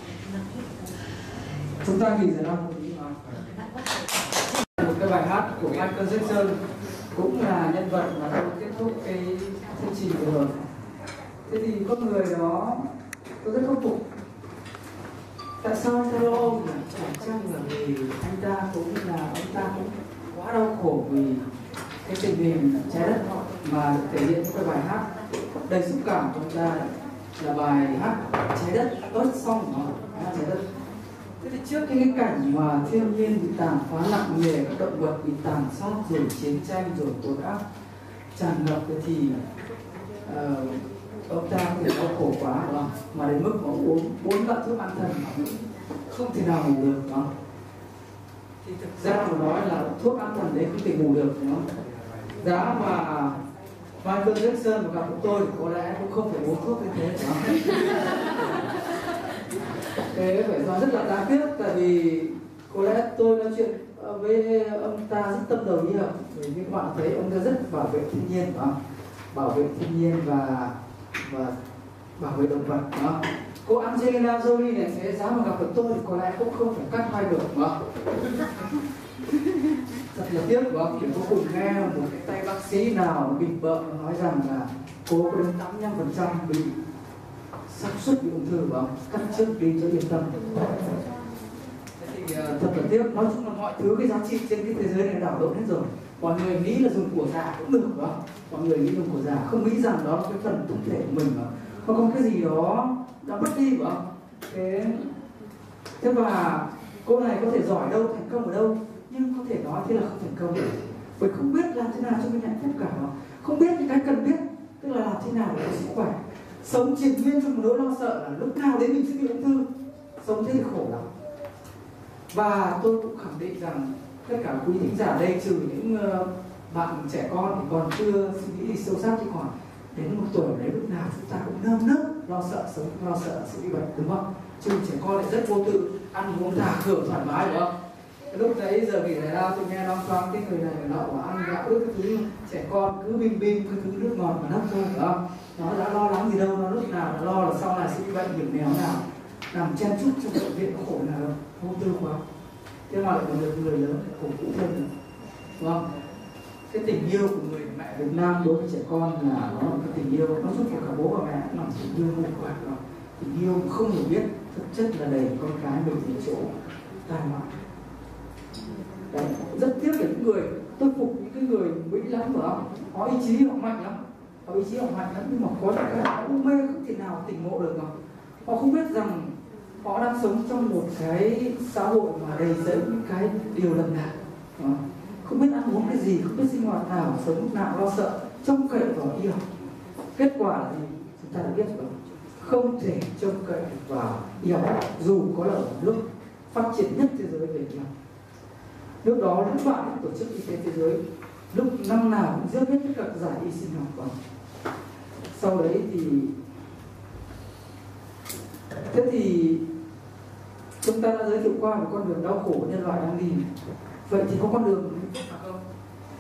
chúng ta nghỉ giải lao một tí mà. Một cái bài hát của Michael Jackson cũng là nhân vật mà tôi kết thúc cái chương trình vừa rồi. Thế thì con người đó tôi rất khâm phục. Tại sao anh ta lo âu nhỉ? Chẳng chăng là vì anh ta cũng là ông ta cũng quá đau khổ vì cái tình hình trái đất họ mà được thể hiện trong cái bài hát đầy xúc cảm của ông ta là bài hát Trái đất, Earth Song, hát trái đất. Thế thì trước những cái cảnh mà thiên nhiên bị tàn phá nặng nề, các động vật bị tàn sát, rồi chiến tranh, rồi tội ác tràn ngập, thì ông ta có thể đau khổ quá, đúng không? Mà đến mức mà uống 4 loại thuốc an thần không thể nào ngủ được, đúng không? Thì thực ra mà nói là thuốc an thần đấy không thể ngủ được, đúng không? Giá mà Michael Jackson mà gặp tôi thì có lẽ cũng không phải uống thuốc như thế, đúng không? Thế phải nói rất là đáng tiếc, tại vì có lẽ tôi nói chuyện với ông ta rất tâm đầu ý hợp, vì các bạn thấy ông ta rất bảo vệ thiên nhiên, phải không? Bảo vệ thiên nhiên và bảo vệ động vật, phải không? Cô Angelina Jolie này thế giá mà gặp được tôi thì có lẽ cũng không phải cắt vai được, phải không? Rất là tiếc, phải không? Thì cuối cùng nghe một cái tay bác sĩ nào bình bợm nói rằng là cô có đến 85% bị xác suất bị ung thư, phải không? Cắt trước đi cho yên tâm. Thì thật là tiếc, nói chung là mọi thứ cái giá trị trên cái thế giới này đảo lộn hết rồi. Mọi người nghĩ là dùng của già cũng được, phải không? Mọi người nghĩ dùng của già, không nghĩ rằng đó là cái phần thân thể của mình mà có cái gì đó đã mất đi, phải không? Thế và cô này có thể giỏi đâu, thành công ở đâu, nhưng có thể nói thế là không thành công được, bởi không biết làm thế nào cho mình hạnh phúc cả, không biết những cái cần biết, tức là làm thế nào để có sức khỏe. Sống triền miên trong một nỗi lo sợ là lúc nào đến mình sẽ bị ung thư, sống thế thì khổ lắm. Và tôi cũng khẳng định rằng tất cả quý thính giả đây, trừ những bạn trẻ con thì còn chưa suy nghĩ sâu sắc, chứ còn đến một tuổi đấy lúc nào chúng ta cũng nơm nớp lo sợ sống, lo sợ sự bị bệnh, đúng không? Chứ trẻ con lại rất vô tư, ăn uống thả cửa thoải mái, đúng không? Lúc đấy giờ nghỉ giải lao tôi nghe nó khoáng cái người này người nọ bảo ăn gạo ướt cái thứ trẻ con cứ bim bim cái thứ nước ngọt mà nắp thôi, phải không? Nó đã lo lắng gì đâu, nó lúc nào đã lo là sau này sẽ bị bệnh hiểm nghèo nào nằm chen chúc trong bệnh viện có khổ nào đâu, vô tư quá. Thế mà lại còn được người lớn lại khổ cũng thêm nữa, đúng không? Cái tình yêu của người mẹ Việt Nam đối với trẻ con là nó là cái tình yêu nó giúp cho cả bố và mẹ làm tình yêu vô quả đó. Tình yêu không hiểu biết thực chất là đẩy con cái mình đến chỗ tai họa. Đấy, rất tiếc là những người tôi phục những cái người Mỹ lắm phải không? Có ý chí họ mạnh lắm, có ý chí họ mạnh lắm, nhưng mà có những cái họ u mê không thể nào tỉnh ngộ được không? Họ không biết rằng họ đang sống trong một cái xã hội mà đầy dẫy những cái điều lầm lạc, không biết ăn uống cái gì, không biết sinh hoạt nào, sống lúc nào lo sợ, trông cậy vào y học. Kết quả là gì? Chúng ta đã biết rồi, không thể trông cậy vào y học dù có là ở nước phát triển nhất thế giới về y học. Lúc đó lúc bạn tổ chức y tế thế giới lúc năm nào cũng rước hết tất cả các giải y sinh học vào. Sau đấy thì chúng ta đã giới thiệu qua một con đường đau khổ nhân loại đang đi. Vậy thì có con đường hạnh phúc nào không?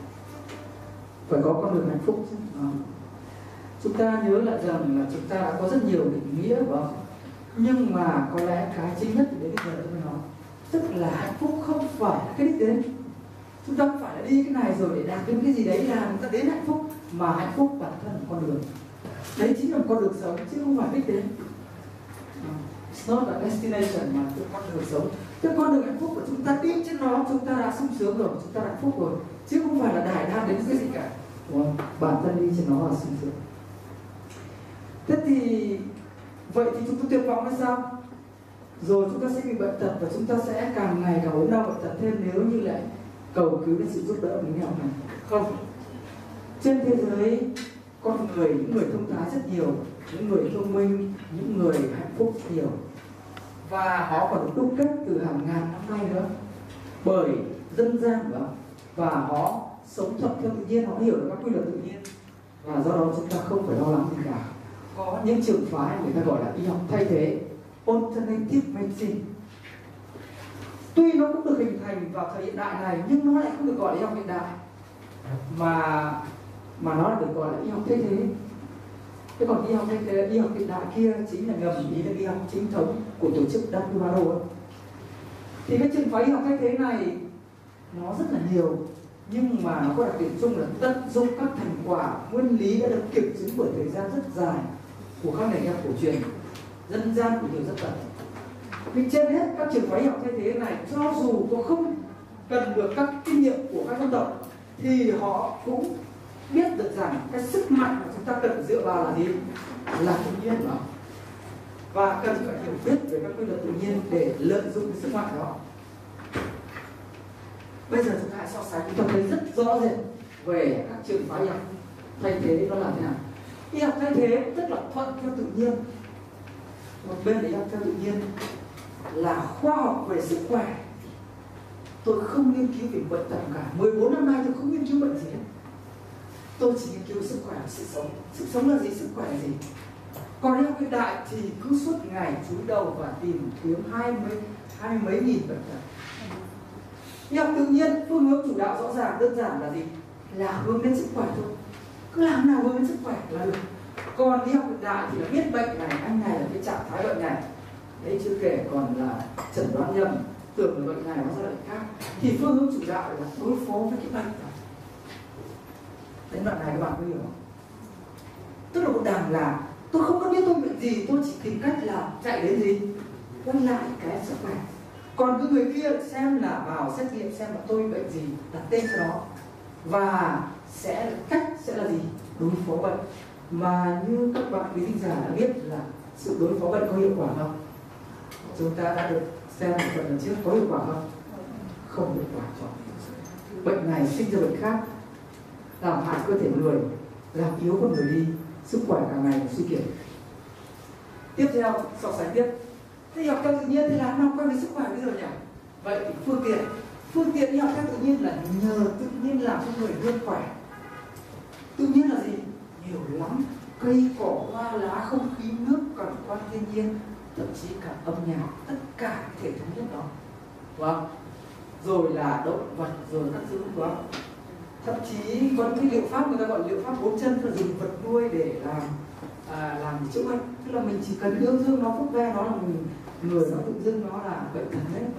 Phải có con đường hạnh phúc chứ. Chúng ta nhớ lại rằng là chúng ta đã có rất nhiều định nghĩa, phải không? Nhưng mà có lẽ cái chính nhất đến bây giờ tôi mới nói, tức là hạnh phúc không phải là cái đích đến. Chúng ta không phải là đi cái này rồi để đạt đến cái gì đấy là chúng ta đến hạnh phúc, mà hạnh phúc bản thân là con đường. Đấy chính là con đường sống chứ không phải đích đến. It's not a destination mà là con đường sống. Cái con đường hạnh phúc của chúng ta đi trên nó chúng ta đã sung sướng rồi, chúng ta hạnh phúc rồi, chứ không phải là đài đam đến cái gì cả. Đúng không? Bản thân đi trên nó là sung sướng. Thế thì vậy thì chúng ta tuyệt vọng hay sao? Rồi chúng ta sẽ bị bệnh tật và chúng ta sẽ càng ngày càng ốm đau bệnh tật thêm nếu như lại cầu cứu đến sự giúp đỡ của nhau này. Không. Trên thế giới con người, những người thông thái rất nhiều, những người thông minh, những người hạnh phúc rất nhiều, và họ còn được đúc kết từ hàng ngàn năm nay nữa bởi dân gian đó. Và họ sống thuận theo tự nhiên, họ hiểu được các quy luật tự nhiên, và do đó chúng ta không phải lo lắng gì cả. Có những trường phái người ta gọi là y học thay thế, alternative medicine. Tuy nó cũng được hình thành vào thời hiện đại này nhưng nó lại không được gọi là y học hiện đại, mà nó được gọi là y học thay thế. Thế còn y học thay thế, y học hiện đại kia chính là ngầm ý là y học chính thống của tổ chức WHO. Thì cái trường phái y học thay thế này nó rất là nhiều, nhưng mà nó có đặc điểm chung là tận dụng các thành quả nguyên lý đã được kiểm chứng bởi thời gian rất dài của các nền y học cổ truyền, dân gian của nhiều dân tộc. Nhưng trên hết các trường phái y học thay thế này, cho dù có không cần được các kinh nghiệm của các dân tộc thì họ cũng biết được rằng cái sức mạnh mà chúng ta cần dựa vào là gì? Là tự nhiên đó. Và cần phải hiểu biết về các quy luật tự nhiên để lợi dụng cái sức mạnh đó. Bây giờ chúng ta hãy so sánh, chúng ta thấy rất rõ rệt về các trường phái y học thay thế nó là thế nào. Y học thay thế tức là thuận theo tự nhiên. Một bên là y học theo tự nhiên là khoa học về sức khỏe. Tôi không nghiên cứu về bệnh tật cả, 14 năm nay tôi không nghiên cứu bệnh gì hết. Tôi chỉ nghiên cứu sức khỏe và sự sống. Sự sống là gì? Sức khỏe là gì? Còn y học hiện đại thì cứ suốt ngày chúi đầu và tìm kiếm hai mươi mấy nghìn bệnh tật. Y học tự nhiên phương hướng chủ đạo rõ ràng đơn giản là gì? Là hướng đến sức khỏe thôi. Cứ làm nào hướng đến sức khỏe là được. Còn y học hiện đại thì là biết bệnh này, anh này là cái trạng thái bệnh này. Đấy, chưa kể còn là chẩn đoán nhầm, tưởng là bệnh này nó ra bệnh khác. Thì phương hướng chủ đạo là đối phó với cái bệnh này. Đến đoạn này các bạn có hiểu không? Tức là một đằng là tôi không có biết tôi bệnh gì, tôi chỉ tìm cách là chạy đến gì? Quay lại cái sức khỏe. Còn cái người kia xem là vào xét nghiệm xem là tôi bệnh gì, đặt tên cho nó, và cách sẽ là gì? Đối phó bệnh. Mà như các bạn quý thính giả đã biết là sự đối phó bệnh có hiệu quả không? Chúng ta đã được xem một phần lần trước, có hiệu quả không? Không hiệu quả cho bệnh này sinh ra bệnh khác, làm hại cơ thể người, làm yếu con người đi, sức khỏe càng ngày suy kiệt. Tiếp theo so sánh tiếp, thế y học theo tự nhiên thì làm nào quen với sức khỏe bây giờ nhỉ? Vậy thì phương tiện y học theo tự nhiên là nhờ tự nhiên làm cho người luôn khỏe. Tự nhiên là gì? Nhiều lắm, cây cỏ hoa lá không khí nước cảnh quan thiên nhiên, thậm chí cả âm nhạc, tất cả thể thống nhất đó. Wow. rồi là động vật, rồi các thứ đó. Thậm chí có những cái liệu pháp người ta gọi là liệu pháp 4 chân, là dùng vật nuôi để làm chữa bệnh. Tức là mình chỉ cần yêu thương nó, phúc ve nó là mình, người nó tự dưng nó là bệnh thần đấy.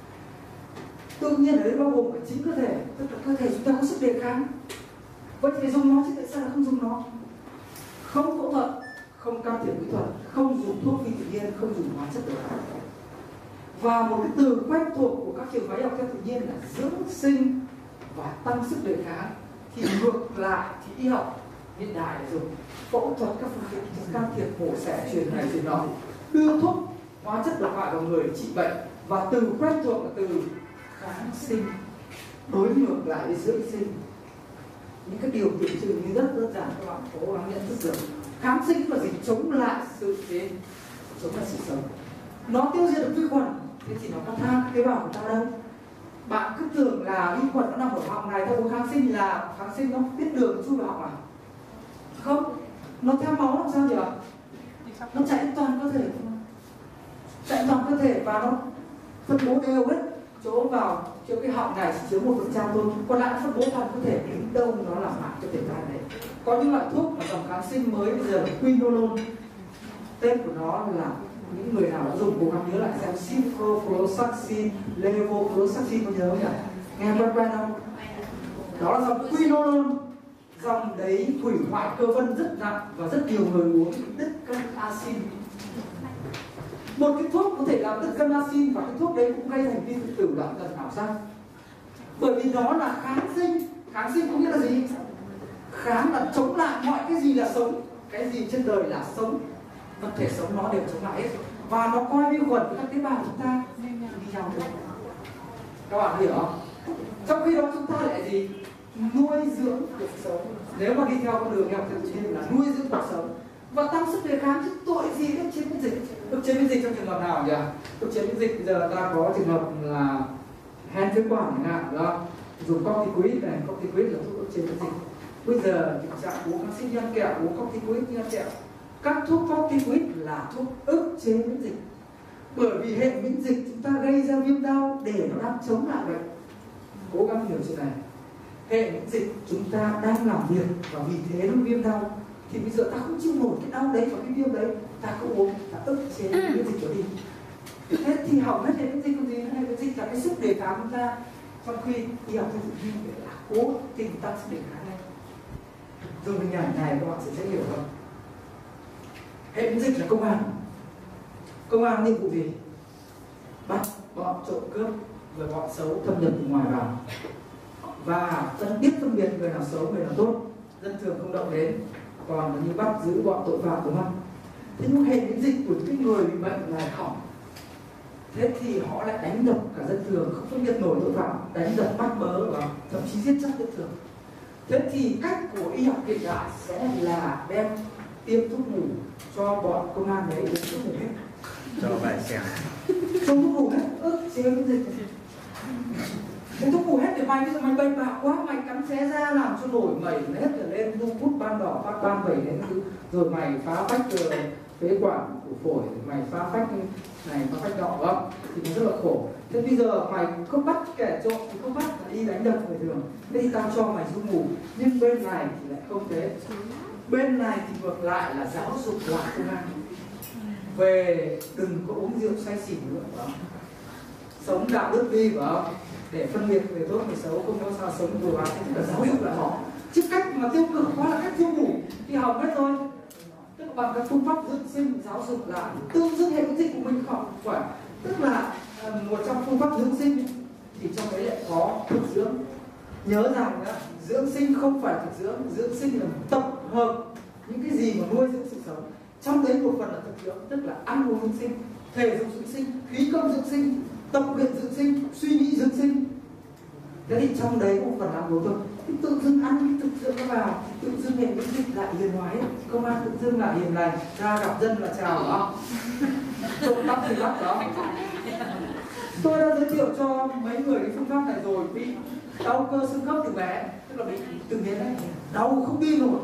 Tự nhiên ở đấy bao gồm cả chính cơ thể, tức là cơ thể chúng ta có sức đề kháng. Vậy thì dùng nó chứ tại sao lại không dùng nó? Không phẫu thuật, không can thiệp kỹ thuật, không dùng thuốc phi tự nhiên, không dùng hóa chất độc hại. Và một cái từ quen thuộc của các trường phái học theo tự nhiên là dưỡng sinh và tăng sức đề kháng. Thì ngược lại thì y học hiện đại là dùng phẫu thuật, các phương tiện can thiệp, mổ xẻ, truyền này truyền nọ, đưa thuốc hóa chất độc hại vào người trị bệnh. Và từ quen thuộc là từ kháng sinh, đối ngược lại với dưỡng sinh. Những cái điều tưởng chừng như rất đơn giản, các bạn cố gắng nhận thức được. Kháng sinh là gì? Chống lại sự chết, chống lại sự sống. Nó tiêu diệt được vi khuẩn, thế thì nó có tha tế bào của ta đâu. Bạn cứ tưởng là vi khuẩn nó nằm ở họng này, ta uống kháng sinh là kháng sinh nó biết đường chui vào họng à? Không, nó theo máu làm sao nhỉ? Nó chạy toàn cơ thể, chạy toàn cơ thể và nó phân bố đều hết. Chỗ vào chỗ cái họng này chỉ chiếm 1% thôi, còn lại phân bố toàn cơ thể, đến đâu nó làm hại cơ thể ta đấy. Có những loại thuốc mà dòng kháng sinh mới bây giờ là quinolone, tên của nó là, những người nào đã dùng cố gắng nhớ lại xem, ciprofloxacin, levofloxacin, có nhớ không nhỉ? Nghe quen không? Đó là dòng quinolone. Dòng đấy hủy hoại cơ vân rất nặng và rất nhiều người uống đứt cân axin. Một cái thuốc có thể làm đứt cân axin và cái thuốc đấy cũng gây thành vi tự tử loạn thần ảo giác. Bởi vì nó là kháng sinh. Kháng sinh có nghĩa là gì? Kháng là chống lại mọi cái gì là sống. Cái gì trên đời là sống, vật thể sống nó đều chống lại hết. Và nó coi vi khuẩn với các tế bào chúng ta đi nhau được. Các bạn hiểu không? Trong khi đó chúng ta lại gì? Nuôi dưỡng cuộc sống. Nếu mà đi theo con đường học tự nhiên là nuôi dưỡng cuộc sống và tăng sức đề kháng, chứ tội gì ức chế miễn dịch. Ức chế miễn dịch trong trường hợp nào nhỉ? Ức chế miễn dịch bây giờ ta có trường hợp là hen phế quản chẳng hạn, đó, dùng corticoid này, corticoid là thuốc ức chế miễn dịch. Bây giờ tình trạng uống kháng sinh như ăn kẹo, uống corticoid như ăn kẹo. Các thuốc corticoid là thuốc ức chế miễn dịch. Bởi vì hệ miễn dịch chúng ta gây ra viêm đau để nó đang chống lại bệnh. Cố gắng hiểu chuyện này. Hệ miễn dịch chúng ta đang làm việc và vì thế nó viêm đau. Thì bây giờ ta không chịu nổi cái đau đấy và cái viêm đấy, ta không uống, ta ức chế miễn dịch trở đi. Thế thì hỏng hết hệ miễn dịch. Còn gì? Hệ miễn dịch là cái sức đề kháng chúng ta. Trong khi y học theo tự nhiên là cố tình tăng sức đề kháng này. Dùng hình ảnh này các bạn sẽ hiểu không? Hệ miễn dịch là công an. Công an nhiệm vụ gì? Bắt bọn trộm cướp rồi bọn xấu thâm nhập từ ngoài vào, và dân biết phân biệt người nào xấu người nào tốt, dân thường không động đến. Còn là như bắt giữ bọn tội phạm, đúng không? Thế nhưng hệ miễn dịch của những người bị bệnh là hỏng. Thế thì họ lại đánh đập cả dân thường, không phân biệt nổi tội phạm, đánh đập bắt bớ và thậm chí giết chết dân thường. Thế thì cách của y học hiện đại sẽ là đem tiêm thuốc ngủ cho bọn công an đấy, uống thuốc ngủ hết, cho bài xem, trong thuốc ngủ hết, ức chế miễn dịch. Uống thuốc ngủ hết để mày bây giờ mày bệnh bạo quá, mày cắn xé ra làm cho nổi mẩy hết rồi lên nu hút ban đỏ, phát ban vẩy đến thứ, rồi mày phá phách phế quản của phổi, mày phá phách này phá phách nọ, không? Thì nó rất là khổ. Thế bây giờ mày không bắt kẻ trộm thì không bắt là đi đánh đập người thường. Thế thì tao cho mày thuốc ngủ. Nhưng bên này thì lại không thế. Bên này thì ngược lại là giáo dục lại công an về đừng có uống rượu say xỉn nữa, phải sống đạo đức đi, phải không? Để phân biệt người tốt người xấu, không có sao sống vừa thế là giáo dục lại họ. Chứ cách mà tiêu cực quá là cách thiêu ngủ thì hỏng hết rồi. Tức là bằng các phương pháp dưỡng sinh giáo dục lại tương dương hệ miễn dịch của mình khỏi khỏe. Tức là một trong phương pháp dưỡng sinh thì trong đấy lại có thực dưỡng. Nhớ rằng đó, dưỡng sinh không phải thực dưỡng, dưỡng sinh là tập hợp những cái gì mà nuôi dưỡng sự sống. Trong đấy một phần là thực dưỡng, tức là ăn uống dưỡng sinh, thể dục dưỡng sinh, khí công dưỡng sinh, tập luyện dưỡng sinh, suy nghĩ dưỡng sinh. Thế thì trong đấy một phần ăn uống thôi. Thì tự dưng ăn cái thực dưỡng nó vào, tự dưng hệ miễn dịch lại hiền hòa hết, công an tự dưng lại hiền lành, ra gặp dân là chào đó, trộm cắp thì bắt đó. Tôi đã giới thiệu cho mấy người cái phương pháp này rồi, bị đau cơ xương khớp từ bé, tức là bị từng thế đấy, đau không đi nổi,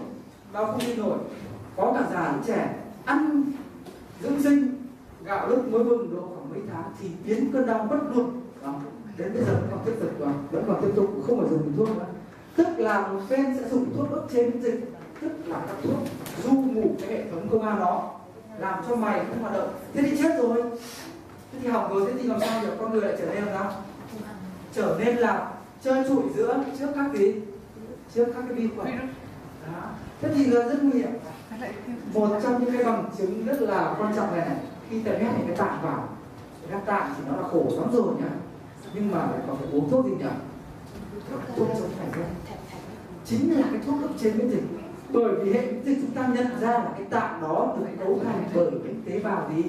có cả già lẫn trẻ, ăn dưỡng sinh, gạo lứt muối vừng độ khoảng mấy tháng thì biến cơn đau mất luôn. đến bây giờ vẫn còn tiếp tục và vẫn còn tiếp tục, không phải dùng thuốc nữa. Tức là một bên sẽ dùng thuốc ức chế miễn dịch, tức là các thuốc du ngủ cái hệ thống công an đó, làm cho mày không hoạt động. Thế thì chết rồi, thế thì hỏng rồi, thế thì làm sao được, con người lại trở nên làm sao? Trở nên là trơn trụi giữa trước các gì? Trước các cái vi khuẩn. Đó. Thế thì là rất nguy hiểm. Một trong những cái bằng chứng rất là quan trọng này, khi ta ghép những cái tạng vào, ghép tạng thì nó là khổ lắm rồi nhá, nhưng mà lại còn phải uống thuốc gì nhỉ? Thuốc chống thành ghép, chính là cái thuốc ức chế miễn dịch. Bởi vì hệ miễn dịch chúng ta nhận ra là cái tạng đó được cấu thành bởi những tế bào gì?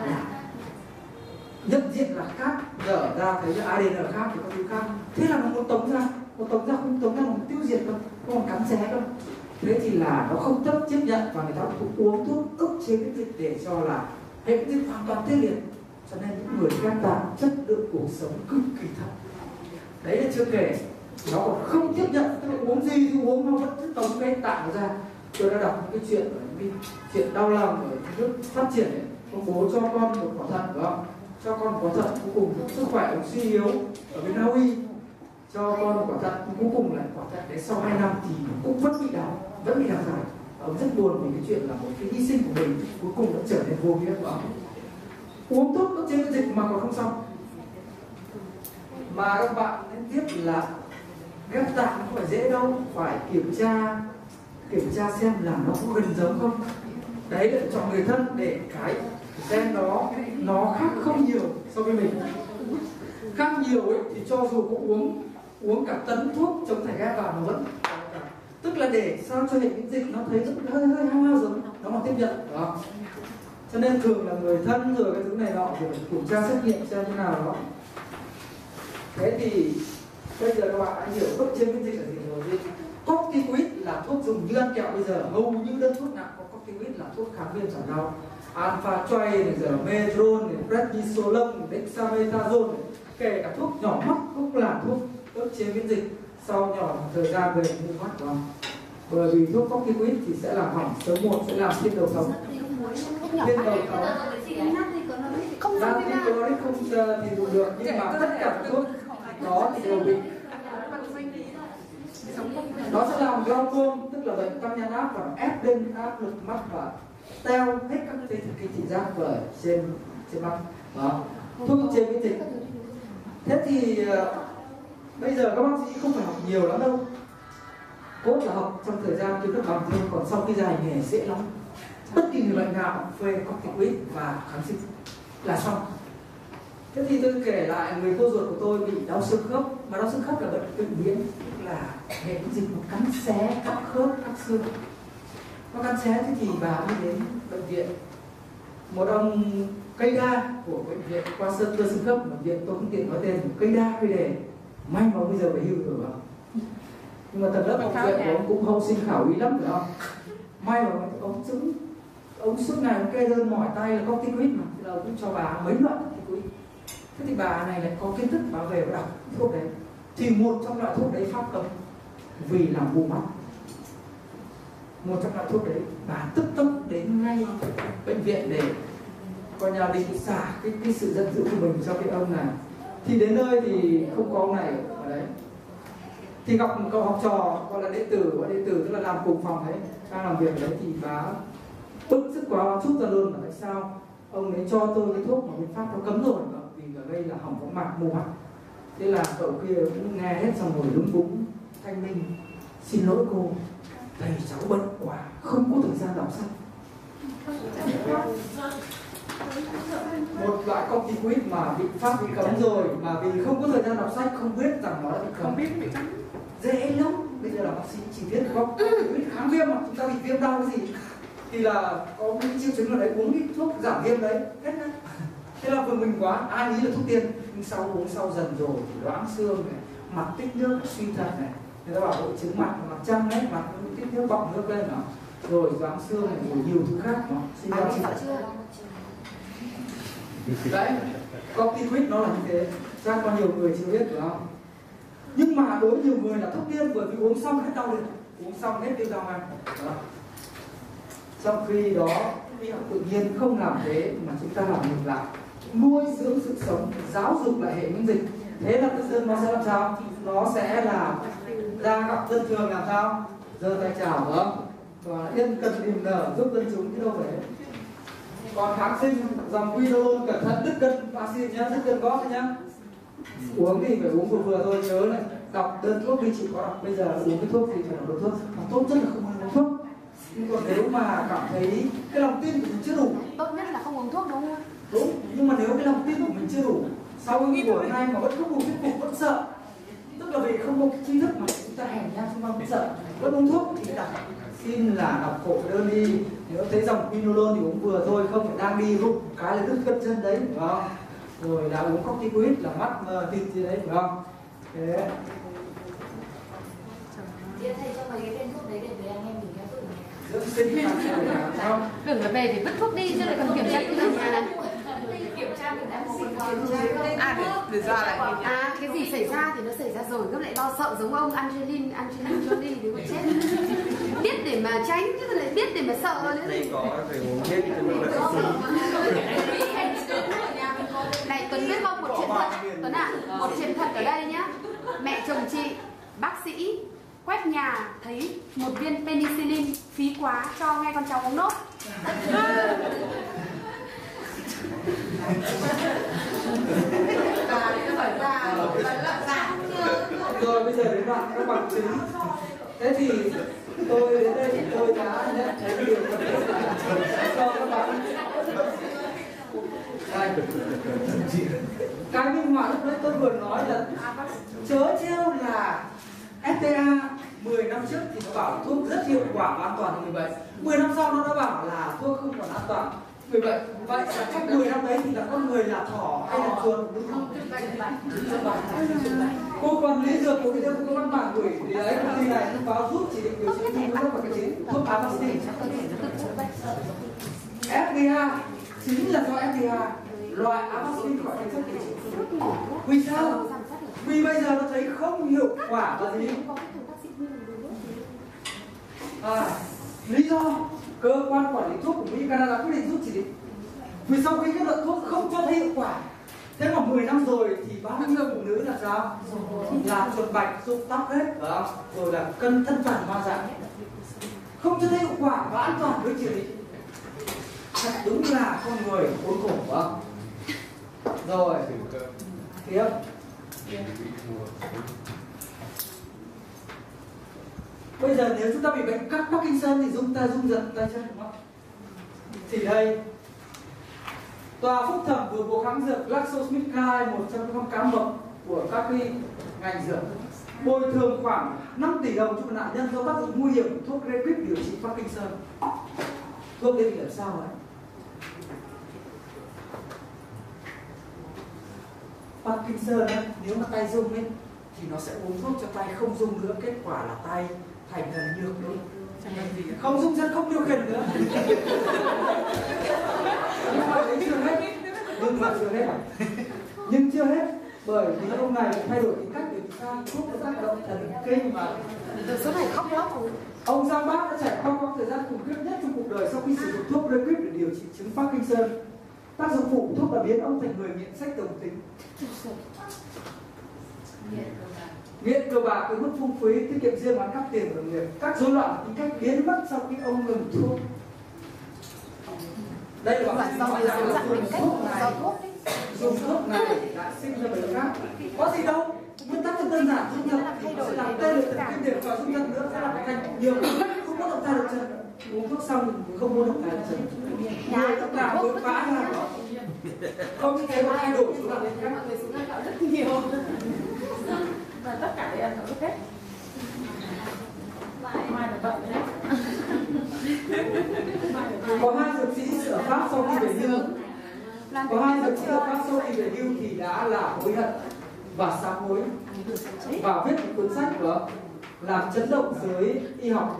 Nhận diện là khác, dở ra thấy là ADN khác thì có thứ khác. Thế là nó muốn tống ra không tống ra, nó tiêu diệt đâu, không cắn xé đâu. Thế thì là nó không chấp nhận và người ta uống thuốc ức chế miễn dịch để cho là hệ miễn dịch hoàn toàn tê liệt. Cho nên những người ghép tạng chất lượng cuộc sống cực kỳ thấp. Đấy là chưa kể nó còn không tiếp nhận, tức là uống gì thì uống nó vẫn tống cái tạng ra. Tôi đã đọc những cái chuyện đau lòng ở nước phát triển ấy. Ông bố cho con một quả thận, phải không? Cho con quả thận, cuối cùng sức khỏe ông suy yếu ở bên Na Uy, cho con một quả thận, cuối cùng lại quả thận đấy sau 2 năm thì cũng vẫn bị đau giải. Ông rất buồn vì cái chuyện là một cái hy sinh của mình cuối cùng đã trở nên vô nghĩa của ông. Uống thuốc ức chế miễn dịch mà còn không xong, mà các bạn nên tiếp là ghép tạng không phải dễ đâu, phải kiểm tra xem là nó có gần giống không. Đấy là chọn người thân để cái gen đó nó khác không nhiều so với mình. Khác nhiều ấy thì cho dù có uống cả tấn thuốc chống thải ghép vào nó vẫn, tức là để sao cho hệ miễn dịch nó thấy hơi hao giống, nó mà tiếp nhận đó. Cho nên thường là người thân rồi cái thứ này nọ thì phải kiểm tra xét nghiệm xem thế nào đó. Thế thì bây giờ các bạn đã hiểu ức chế miễn dịch là gì rồi. Corticoid là thuốc dùng như ăn kẹo bây giờ, hầu như đơn thuốc nặng có corticoid là thuốc kháng viêm giảm đau. Alpha Tray này, giờ Medron này, Prednisolone, Dexamethasone này, kể cả thuốc nhỏ mắt cũng là thuốc ức chế miễn dịch. Sau nhỏ thời gian về mù mắt của ông. Bởi vì thuốc corticoid thì sẽ làm hỏng sớm muộn, sẽ làm thiên đầu sống. Thiên đầu sống. Natri không thì dùng được, nhưng mà tất cả thuốc đó thì đều bị. Nó sẽ làm glaucom, tức là bệnh tăng nhãn áp và ép lên áp lực mắt và teo hết các cái thị giác ở trên mắt. Đó. Thuốc ức chế miễn dịch. Thế thì bây giờ các bác sĩ không phải học nhiều lắm đâu, cốt là học trong thời gian chưa cấp bằng thôi, còn sau khi ra hành nghề dễ lắm. Bất kỳ người bệnh nào phê corticoid và kháng sinh là xong. Thế thì tôi kể lại người cô ruột của tôi bị đau xương khớp, mà đau xương khớp là bệnh tự miễn, tức là hệ miễn dịch nó cắn xé các khớp, các xương. Nó cắn xé thì bà đi đến bệnh viện. Một ông cây đa của bệnh viện Khoa Sơn cơ xương khớp, bệnh viện tôi không tiện nói tên, cây đa cây đề, may mà bây giờ phải hưu rồi vào. Nhưng mà tầng lớp học viện của ông cũng hậu sinh khảo ý lắm phải không? May mà ông suốt ngày ông kê đơn mỏi tay là corticoid mà, thì là ông cũng cho bà mấy loại corticoid. Thế thì bà này lại có kiến thức, bà về và đọc thuốc đấy, thì một trong loại thuốc đấy pháp cấm vì làm mù mắt. Một trong loại thuốc đấy bà tức tốc đến ngay bệnh viện để coi nhà định xả cái sự giận dữ của mình cho cái ông này. Thì đến nơi thì không có ông này ở đấy, thì gặp một cậu học trò gọi là đệ tử tức là làm cùng phòng đấy, đang làm việc ở đấy, thì bà bực sức quá chút ra luôn. Là tại sao ông ấy cho tôi cái thuốc mà biện pháp nó cấm rồi, vì ở đây là hỏng võng mạc, mù mắt. Thế là cậu kia cũng nghe hết xong rồi lúng búng thanh minh: xin lỗi cô, thầy cháu bận quá, không có thời gian đọc sách. Một loại corticoid mà bị pháp bị cấm rồi, mà vì không có thời gian đọc sách, không biết rằng nó đã bị cấm. Dễ lắm. Bây giờ là bác sĩ chỉ biết có corticoid kháng viêm mà chúng ta bị viêm đau cái gì thì là có những triệu chứng là đấy, uống cái thuốc giảm viêm đấy hết đấy. Thế là vừa mình quá, ai nghĩ là thuốc tiên, nhưng sau uống sau dần rồi thì loãng xương này, mặt tích nước, suy thận này, người ta bảo hội chứng mặt trăng đấy, mặt tích nước bọng nước lên đó, rồi loãng xương này, rồi nhiều thứ khác nó sinh ra đấy. Corticoid nó là như thế, chắc có nhiều người chưa biết, phải không? Nhưng mà đối với nhiều người là thuốc tiên, bởi vì uống xong hết đau liền, uống xong hết tiêu đau ngay. Trong khi đó y học tự nhiên không làm thế, mà chúng ta làm ngược lại. nuôi dưỡng sự sống, giáo dục lại hệ miễn dịch. Thế là tự dưng nó sẽ làm sao? Nó sẽ là ra gặp dân thường làm sao? Giơ tay chào phải không? Và yên cần niềm nở giúp dân chúng chứ đâu phải. Còn kháng sinh dòng quinolone cẩn thận đứt cân vaccine nhá, đứt cân gót nhá. Uống thì phải uống vừa vừa thôi, nhớ này. Đọc đơn thuốc đi, chị có đọc bây giờ uống cái thuốc thì phải đọc thuốc. Mà tốt nhất là không uống thuốc. Nhưng còn nếu mà cảm thấy cái lòng tin của mình chưa đủ, Tốt nhất là không uống thuốc đúng không? đúng, nhưng mà nếu cái lòng tin của mình chưa đủ, sau cái buổi nay mà vẫn không đủ thuyết phục, vẫn sợ, tức là vì không có tri thức mà chúng ta hèn nhát, chúng ta vẫn sợ, vẫn uống thuốc thì đọc, xin là đọc khổ đơn đi. Nếu thấy dòng quinolone thì uống vừa thôi, không phải đang đi rụng cái là đứt cân chân đấy, phải không? Rồi là uống corticoid là mắt mờ thịt gì đấy, phải không? Thế. Chị thầy cho mấy cái tên thuốc đấy để về anh em mình theo Dưỡng sinh là không? Đừng phải về thì vứt thuốc đi chứ lại còn kiểm tra cái gì nhà. kiểm tra mình đã xin Để ra lại À, cái gì xảy ra thì nó xảy ra rồi, cứ lại lo sợ giống ông Angelina Jolie thì có chết. Biết để mà tránh chứ lại biết để mà sợ nữa. đây có phải uống hết cho nó là Này Tuấn biết không, một chuyện thật Tuấn ạ, một chuyện thật ở đây nhá. Mẹ chồng chị bác sĩ quét nhà thấy một viên penicillin phí quá, cho ngay con cháu uống nốt. Rồi bây giờ đến bạn các bằng chứng. Thế thì tôi đến đây thì tôi đã nhận thấy điều cần thiết cho các bạn. Đây. Cái minh họa lúc nãy tôi vừa nói là chớ trêu là FDA 10 năm trước thì nó bảo thuốc rất hiệu quả và an toàn cho người bệnh, 10 năm sau nó đã bảo là thuốc không còn an toàn người bệnh. Vậy là cách 10 năm đấy thì là con người là thỏ hay là chuột, đúng không? Cô quản lý dược của cái đơn có văn bản gửi thì đấy công ty này thông báo thuốc chỉ định điều trị viêm khớp và cái chính thuốc Avastin. FDA chính là do FDA loại Avastin khỏi danh sách điều trị. Vì sao? Vì bây giờ nó thấy không hiệu quả là gì? Lý do cơ quan quản lý thuốc của Mỹ Canada quyết định rút chỉ định. Vì sau khi kết luận thuốc không cho thấy hiệu quả, thế mà 10 năm rồi thì bao nhiêu phụ nữ là sao? Là chuột bạch, rụng tóc hết, phải không? Rồi là cân thân toàn hoa dạng, không cho thấy hiệu quả và an toàn với chỉ định. Thật đúng là con người khốn khổ, phải không? Rồi tiếp. Bây giờ nếu chúng ta bị bệnh các Parkinson thì chúng ta rung giật tay chân, đúng không? Thì đây tòa phúc thẩm vừa buộc hãng dược GlaxoSmithKline, một trong những con cá mập của các cái ngành dược, bồi thường khoảng 5 tỷ đồng cho một nạn nhân do tác dụng nguy hiểm của thuốc Requip điều trị Parkinson. Thuốc đây thì làm sao vậy? Parkinson ấy, nếu mà tay rung ấy thì nó sẽ uống thuốc cho tay không rung nữa, kết quả là tay thành thần nhược luôn, không rung chân không điều khiển nữa. Nhưng mà đấy chưa hết, nhưng chưa hết, bởi vì ông này thay đổi tính cách để sao thuốc nó tác động thần kinh mà Từ số này khóc lóc rồi. ông Giang Bác đã trải qua quãng thời gian khủng khiếp nhất trong cuộc đời sau khi sử dụng thuốc Requip để điều trị chứng Parkinson. Tác dụng phụ của thuốc là biến ông thành người nghiện sách đồng tính, nghiện cờ bạc với mức phung phí, tiết kiệm riêng bán cắp tiền của đồng nghiệp, các rối loạn tính cách biến mất sau khi ông ngừng thuốc. Đây là bằng chứng rõ ràng là dùng thuốc này đã sinh ra bệnh khác. Có gì đâu, nguyên tắc rất đơn giản, dung nhập sẽ làm tê liệt thần kinh điệp và dung nhập nữa sẽ làm thành nhiều, không có động tay được chân. Uống thuốc xong thì không muốn động tay được chân. Người tất cả vượt phá ra đó. Không như thế mà thay đổi số lần khác. Mọi người xuống ăn gạo rất nhiều. Và tất cả đều ăn gạo hết. Mai là bận đấy. Có hai dược sĩ ở Pháp sau khi về hưu, thì đã là hối hận và sám hối và viết một cuốn sách của làm chấn động giới y học.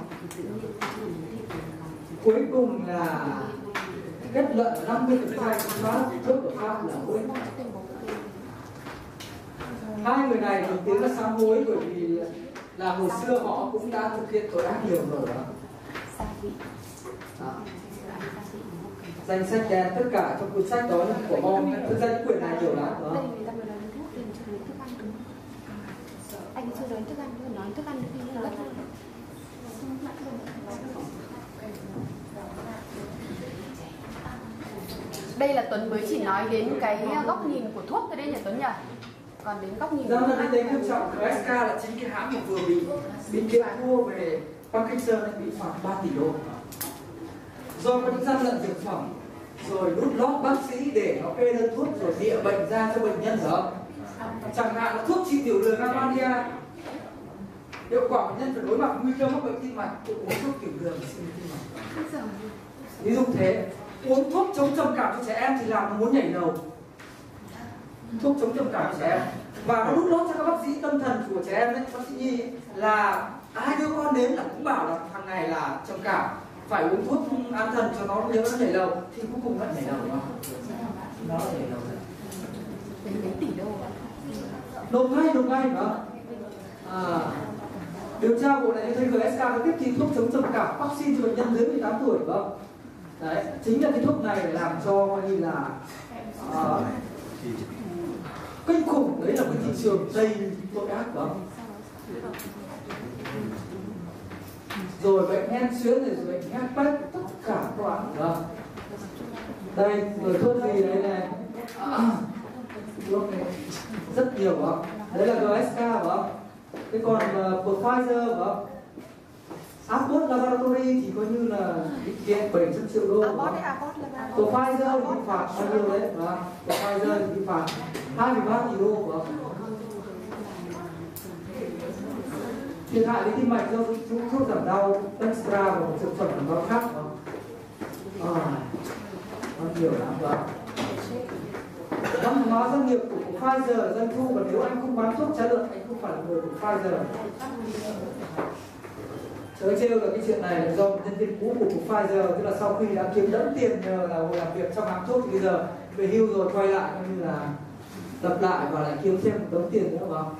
Cuối cùng là kết luận 50% các thuốc của Pháp là hối. Hai người này nổi tiếng là sám hối bởi vì là hồi xưa họ cũng đã thực hiện tội ác nhiều rồi đó. danh sách đen tất cả trong cuốn sách đó là của Mon. Thực ra những quyển này nhiều lắm đó. Đây người ta vừa nói đến thuốc, đây chưa đến thức ăn đúng không? Anh chưa nói thức ăn, nói thức ăn thì nó lẫn thôi. Đây là Tuấn mới chỉ nói đến cái góc nhìn của thuốc thôi đấy nhỉ Tuấn nhỉ? Còn đến góc nhìn Giám đốc y tế nghiêm trọng của SK là chính cái hãng vừa bị kiện thua về Parkinson bị phạt 3 tỷ đô do có những gian lận dược phẩm rồi đút lót bác sĩ để nó kê đơn thuốc rồi bịa bệnh ra cho bệnh nhân rồi. Chẳng hạn là thuốc trị tiểu đường Amandia, hiệu quả bệnh nhân phải đối mặt nguy cơ mắc bệnh tim mạch, uống thuốc tiểu đường xin tim mạch. Ví dụ thế, uống thuốc chống trầm cảm cho trẻ em thì làm nó muốn nhảy lầu. Thuốc chống trầm cảm cho trẻ em và nó đút lót cho các bác sĩ tâm thần của trẻ em đấy, bác sĩ nhi ấy, là ai đưa con đến là cũng bảo là thằng này là trầm cảm, phải uống thuốc an thần cho nó nếu nó nhảy lầu, thì cuối cùng vẫn nhảy lầu mà nó nhảy lầu đấy. Đấy mấy tỷ đô Nộp ngay điều tra vụ này thấy GSK có tiếp thị thuốc chống trầm cảm vaccine cho bệnh nhân dưới 18 tuổi không? Đấy, chính là cái thuốc này để làm cho coi như là kinh khủng, đấy là cái thị trường Tây tội ác không? Rồi bệnh hen suyễn rồi bệnh herpes tất cả các bạn không? Đây rồi thuốc gì đây này? Thuốc này rất nhiều không? Đấy là GSK không? Cái còn Pfizer không? Abbott Laboratory thì coi như là bị kiện 700 triệu đô. Pfizer thì bị phạt bao nhiêu đấy? Pfizer thì bị phạt 23 tỷ đô không? Thiệt hại với tim mạch do thuốc giảm đau Dextra và một thực phẩm giảm đau khác không? Nó nhiều lắm không? Văn hóa doanh nghiệp của Pfizer là doanh thu, và nếu anh không bán thuốc trái lợn anh không phải là người của Pfizer. Chớ trêu là cái chuyện này là do nhân viên cũ của Pfizer, tức là sau khi đã kiếm đẫm tiền nhờ là hồi làm việc trong hãng thuốc thì bây giờ về hưu rồi quay lại coi như là lập lại và lại kiếm thêm một đống tiền nữa vào.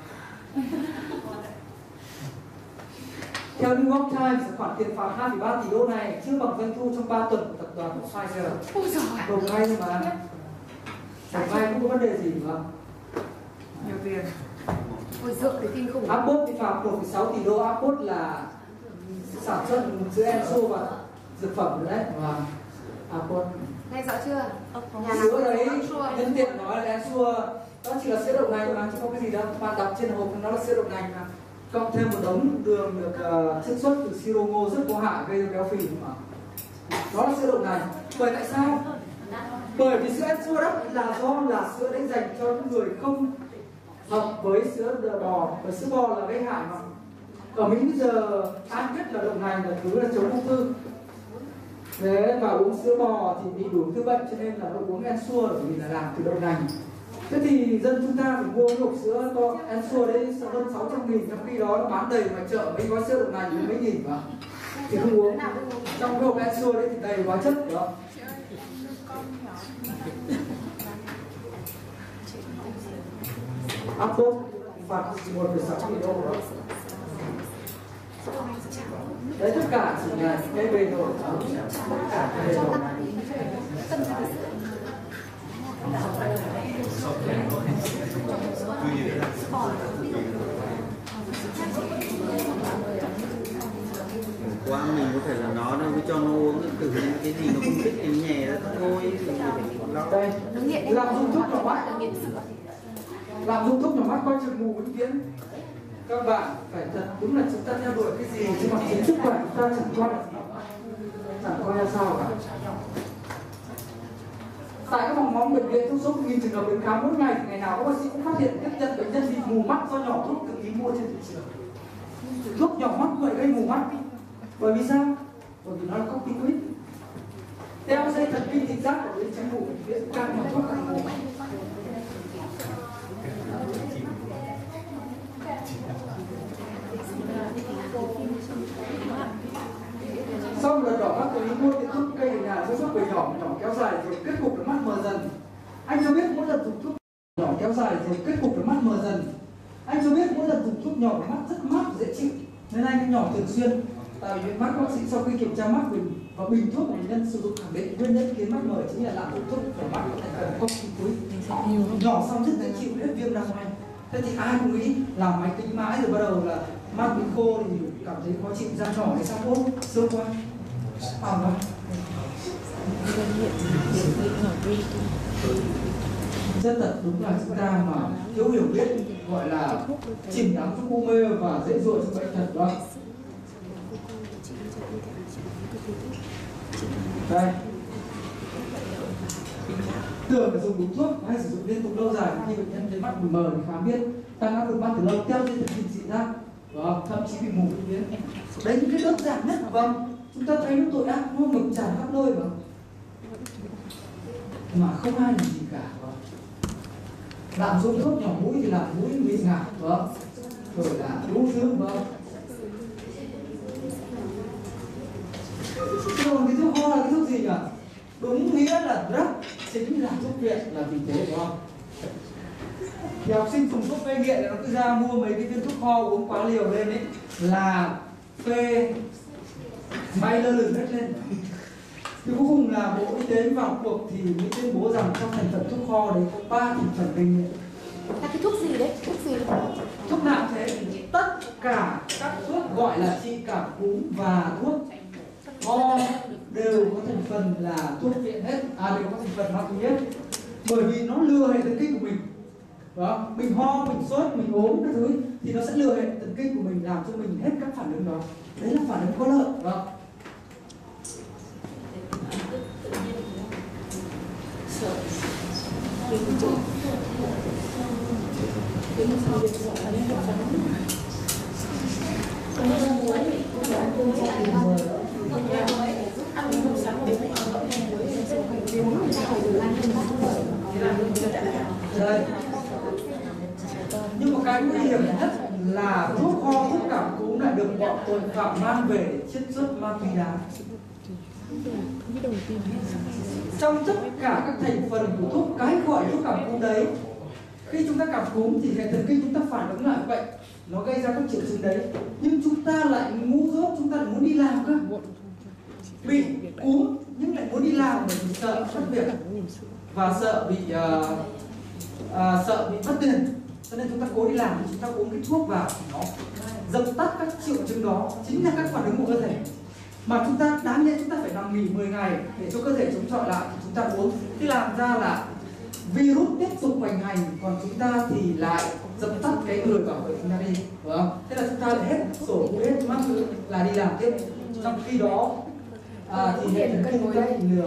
Theo New York Times, khoản tiền phạt 2,3 tỷ đô này chưa bằng doanh thu trong 3 tuần của tập đoàn của Pfizer. Đồng ngay thôi mà. Đồng ngay không có vấn đề gì mà. Nhiều tiền. Ôi dượng thì kinh khủng. Abbott bị phạt 1,6 tỷ đô. Abbott là sản xuất sữa Enso và dược phẩm đấy mà. Abbott. Nghe rõ chưa? Sữa đấy nhân tiện nói là Enso đó chỉ là sữa đậu nành mà, chứ không có cái gì đâu. Bạn đọc trên hộp nó là sữa đậu nành mà. Cộng thêm một đống đường được chiết xuất từ siro ngô rất có hại gây ra béo phì mà. Đó là sữa đậu nành. Bởi tại sao? Bởi vì sữa Enso đó là do là sữa đấy dành cho những người không hợp với sữa bò, và sữa bò là gây hại mà. Ở Mỹ bây giờ ai biết là đậu nành là thứ là chống ung thư. Thế mà uống sữa bò thì bị đủ thứ bệnh, cho nên là nó uống Enso bởi vì là làm từ đậu nành. Thế thì dân chúng ta phải mua hộp sữa to Enso đấy hơn 600.000, trong khi đó nó bán đầy ngoài chợ mấy gói sữa đậu nành mấy nghìn mà thì không uống. Trong cái hộp Enso đấy thì đầy hóa chất đó. Abbott phạt 1,6 tỷ đô đó. Đấy tất cả chỉ là cái bề nổi, tất cả cái bề nổi. Qua mình có thể là nó đâu cho nó uống thử cái gì nó không biết em nhẹ đó thôi. Đây, làm dùng thuốc nhỏ mắt, làm dùng thuốc nhỏ mắt coi chừng mù vĩnh viễn. Các bạn phải thật đúng là chúng ta theo đuổi cái gì, nhưng mà chính sức khỏe chúng ta chẳng coi ra sao cả. Tại các phòng khám bệnh viện, trong số 1.000 trường hợp đến khám mỗi ngày thì ngày nào các bác sĩ cũng phát hiện tiếp nhận bệnh nhân bị mù mắt do nhỏ thuốc tự ý mua trên thị trường. Thuốc nhỏ mắt vậy gây mù mắt. Bởi vì sao? Bởi vì nó là corticoid. Theo dây thần kinh thị giác của biến chứng mù bệnh viện, càng nhỏ thuốc càng mù. Sau lần đỏ mắt tôi mua cái thuốc cây ở nhà chăm sóc về nhỏ kéo dài rồi kết cục là mắt mờ dần. Anh cho biết mỗi lần dùng thuốc nhỏ kéo dài rồi kết cục là mắt mờ dần. Anh cho biết mỗi lần dùng thuốc nhỏ mắt rất mát dễ chịu, nên anh nhỏ thường xuyên. Tại vì mắt bác sĩ sau khi kiểm tra mắt mình và bình thuốc của bệnh nhân sử dụng khẳng định nguyên nhân khiến mắt mờ chính là lạm dụng thuốc để mắt có thành phần corticoid nhỏ xong rất dễ chịu, hết viêm răng ngay. Thế thì ai cũng nghĩ làm máy tính mãi rồi bắt đầu là mắt bị khô thì cảm thấy khó chịu, da đỏ hay sao ốm sớm quá vâng. Rất thật đúng là chúng ta mà thiếu hiểu biết gọi là chìm đắm trong u mê và dễ dội trong bệnh thật đó. Đây, tưởng là dùng đúng thuốc hay sử dụng liên tục lâu dài khi bệnh nhân thấy mắt bị mờ thì khám biết tăng áp lực mắt từ lâu theo dây thần kinh dị ra, thậm chí bị mù vĩnh viễn. Đấy những cái đơn giản nhất, vâng, chúng ta thấy nó tội ác nó ngập tràn khắp nơi mà không ai làm gì cả. Lạm dụng thuốc nhỏ mũi thì làm mũi bị ngạt, vâng, rồi là đú dương, vâng. Còn cái thuốc ho là cái thuốc gì nhỉ? Đúng nghĩa là drug, chính là thuốc viện, là vì thế đúng không? Thì học sinh dùng thuốc gây nghiện thì nó cứ ra mua mấy cái viên thuốc ho uống quá liều lên ấy là phê bay lơ lửng hết lên. Thì cuối cùng là Bộ Y tế vào cuộc thì mới tuyên bố rằng trong thành phần thuốc ho đấy có 3 thành phần gây nghiện. Là cái thuốc gì đấy? Thuốc gì? Thuốc nào thế? Tất cả các thuốc gọi là trị cảm cúm và thuốc ho đều có thành phần là thuốc viện hết, đều có thành phần ma túy hết. Bởi vì nó lừa hệ thần kinh của mình. Đó, mình ho, mình sốt, mình ốm các thứ thì nó sẽ lừa hệ thần kinh của mình, làm cho mình hết các phản ứng đó. Đấy là phản ứng có lợi. Đó. Đây. Nhưng một cái nguy hiểm nhất là thuốc ho, thuốc cảm cúm lại được bọn tội phạm mang về để chiết xuất ma túy đá. Trong tất cả các thành phần của thuốc, cái gọi thuốc cảm cúm đấy, khi chúng ta cảm cúm thì hệ thần kinh chúng ta phản ứng lại bệnh, nó gây ra các triệu chứng đấy. Nhưng chúng ta lại ngu dốt, chúng ta lại muốn đi làm cơ. Bị cúm nhưng lại muốn đi làm bởi vì sợ mất việc và sợ bị mất tiền, cho nên chúng ta cố đi làm thì chúng ta uống cái thuốc vào thì nó dập tắt các triệu chứng đó, chính là các phản ứng của cơ thể. Mà chúng ta đáng nhẽ chúng ta phải nằm nghỉ 10 ngày để cho cơ thể chống chọi lại thì chúng ta uống, thì làm ra là virus tiếp tục hoành hành, còn chúng ta thì lại dập tắt cái người bảo vệ chúng ta đi, đúng không? Thế là chúng ta lại hết sổ mũi hết mắt là đi làm tiếp. Trong khi đó thì hệ thần kinh chúng ta bị lừa.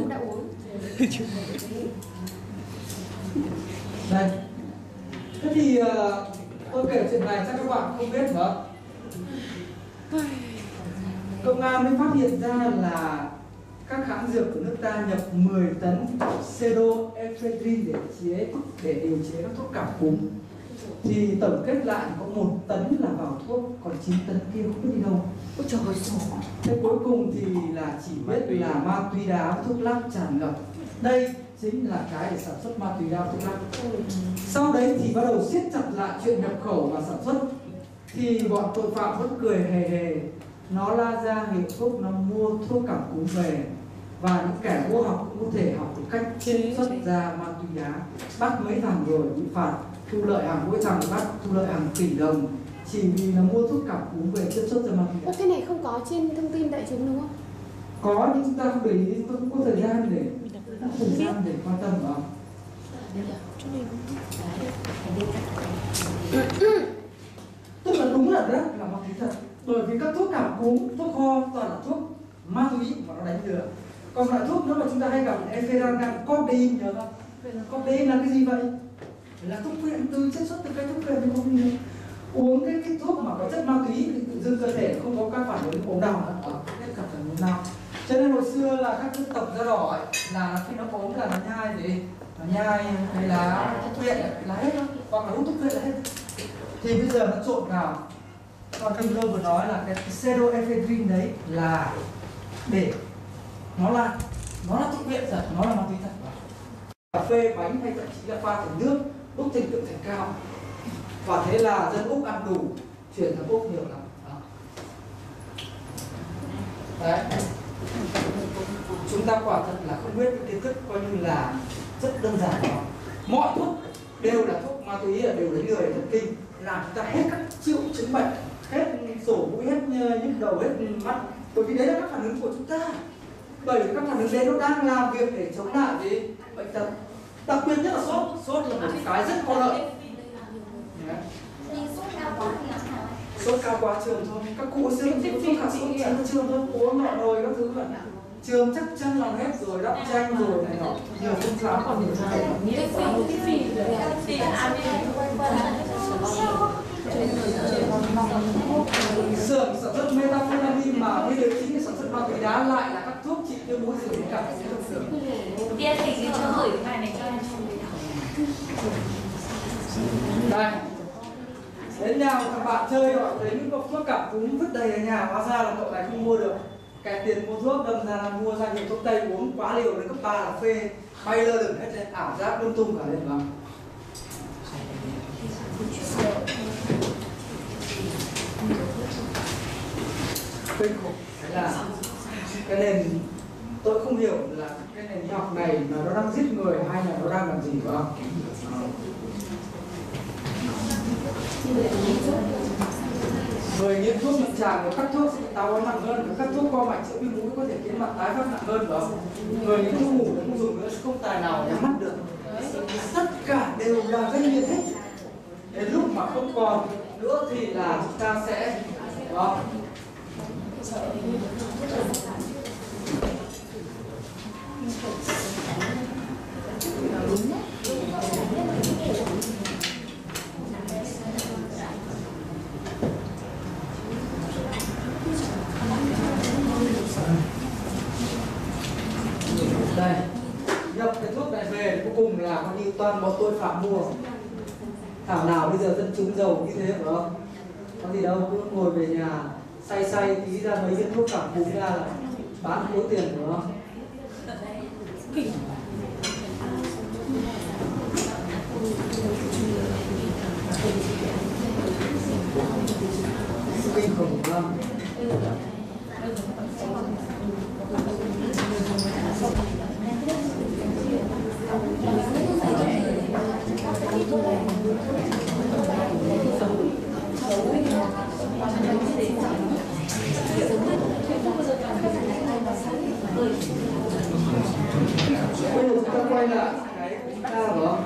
Đây. Thế thì tôi kể chuyện này chắc các bạn không biết nữa. Công an mới phát hiện ra là các hãng dược của nước ta nhập 10 tấn pseudoephedrine để điều chế các thuốc cảm cúm. Thì tổng kết lại có 1 tấn là vào thuốc, còn 9 tấn kia không biết đi đâu. Ôi trời ơi, thế cuối cùng thì là chỉ biết là ma túy đá, thuốc lắc tràn ngập. Đây chính là cái để sản xuất ma túy đá, thuốc lắc. Sau đấy thì bắt đầu siết chặt lại chuyện nhập khẩu và sản xuất. Thì bọn tội phạm vẫn cười hề hề. Nó la ra hiệu thuốc, nó mua thuốc cảm cúm về. Và những kẻ vô học cũng có thể học được cách chiết xuất ra ma túy đá. Bắt mấy thằng rồi bị phạt, thu lợi hàng, mỗi thằng bắt thu lợi hàng tỷ đồng chỉ vì là mua thuốc cảm cúm về chiết xuất ra ma túy đá. Cái này không có trên thông tin đại chúng đúng không? Có, nhưng chúng ta không để ý, chúng ta không có thời gian để quan tâm vào. Tức là đúng là rất là ma túy thật. Bởi vì các thuốc cảm cúm, thuốc ho toàn là thuốc ma túy mà nó đánh lừa. Còn loại thuốc nữa mà chúng ta hay gặp là ephedrine, codeine, nhớ không? Codeine là cái gì vậy? Là thuốc viện, từ chiết xuất từ cái thuốc viện thì codeine. Uống cái thuốc mà có chất ma túy thì tự dưng cơ thể không có các phản ứng ốm đau nữa, hết cả phản ứng nào. Cho nên hồi xưa là các dân tộc da đỏ ấy, là khi nó ốm là nó nhai gì? Nó nhai hay là thuốc viện là hết thôi, hoặc là hút thuốc viện là hết. Thì bây giờ nó trộn vào. Còn Kim Lô vừa nói là cái pseudoephedrine đấy là để nó là thuốc viện thật, nó là ma túy thật. Cà phê, bánh hay thậm chí là pha thành nước, đúc trình tự thành cao. Và thế là dân Úc ăn đủ, chuyển sang Úc nhiều lắm. Đó. Đấy. Chúng ta quả thật là không biết cái kiến thức coi như là rất đơn giản đó. Mọi thuốc đều là thuốc ma túy, đều đánh lừa thần kinh, làm chúng ta hết các triệu chứng bệnh, hết sổ mũi, hết nhức đầu, hết mắt. Bởi vì đấy là các phản ứng của chúng ta. Bởi vì các phản ứng đấy nó đang làm việc để chống lại cái bệnh tật. Đặc biệt nhất là sốt. Sốt là một cái rất có lợi. Sốt cao quá trường thôi. Các cụ xưa cũng sốt cả sốt chắn trường thôi, uống nọ nồi các thứ vậy. Trường chắc chắn làm hết rồi, đắp chanh rồi này nọ, nhiều phương pháp còn nhiều sai. Xưởng sản xuất methamphetamine mà bây giờ chính là sản xuất ma túy đá lại là các thuốc trị tiêu mũi rửa cả trong xưởng. Tiên thì cứ cho gửi cái bài này cho em. Đây. Đến nhà các bạn chơi gọi thấy những cốc thuốc cảm cúm vứt đầy ở nhà, hóa ra là cậu này không mua được. Cái tiền mua thuốc đâm ra là mua ra nhiều thuốc tây uống quá liều đến cấp 3 là phê, bay lơ lửng hết lên, ảo giác lung tung cả lên mà. Kinh khủng. Thế là cái nền tôi không hiểu là cái nền y học này là nó đang giết người hay là nó đang làm gì phải không? Người nghiện thuốc nặng tràng và các thuốc sẽ táo bón nặng hơn, các thuốc co mạch chữa viêm mũi có thể khiến mặt tái phát nặng hơn phải không? Người nghiện thuốc ngủ không dùng nữa sẽ không tài nào nhắm mắt được. Tất cả đều là gây nghiện hết. Đến lúc mà không còn nữa thì là chúng ta sẽ đó. Đây, nhập cái thuốc này về cuối cùng là coi như toàn bộ tội phạm mua. Thảo nào bây giờ dân chúng giàu như thế phải không? Có gì đâu, cứ ngồi về nhà say tí ra mấy viên thuốc cảm cúm ra là bán khối tiền phải không? Kinh khủng lắm. Bây giờ chúng ta quay lại cái chúng ta đó.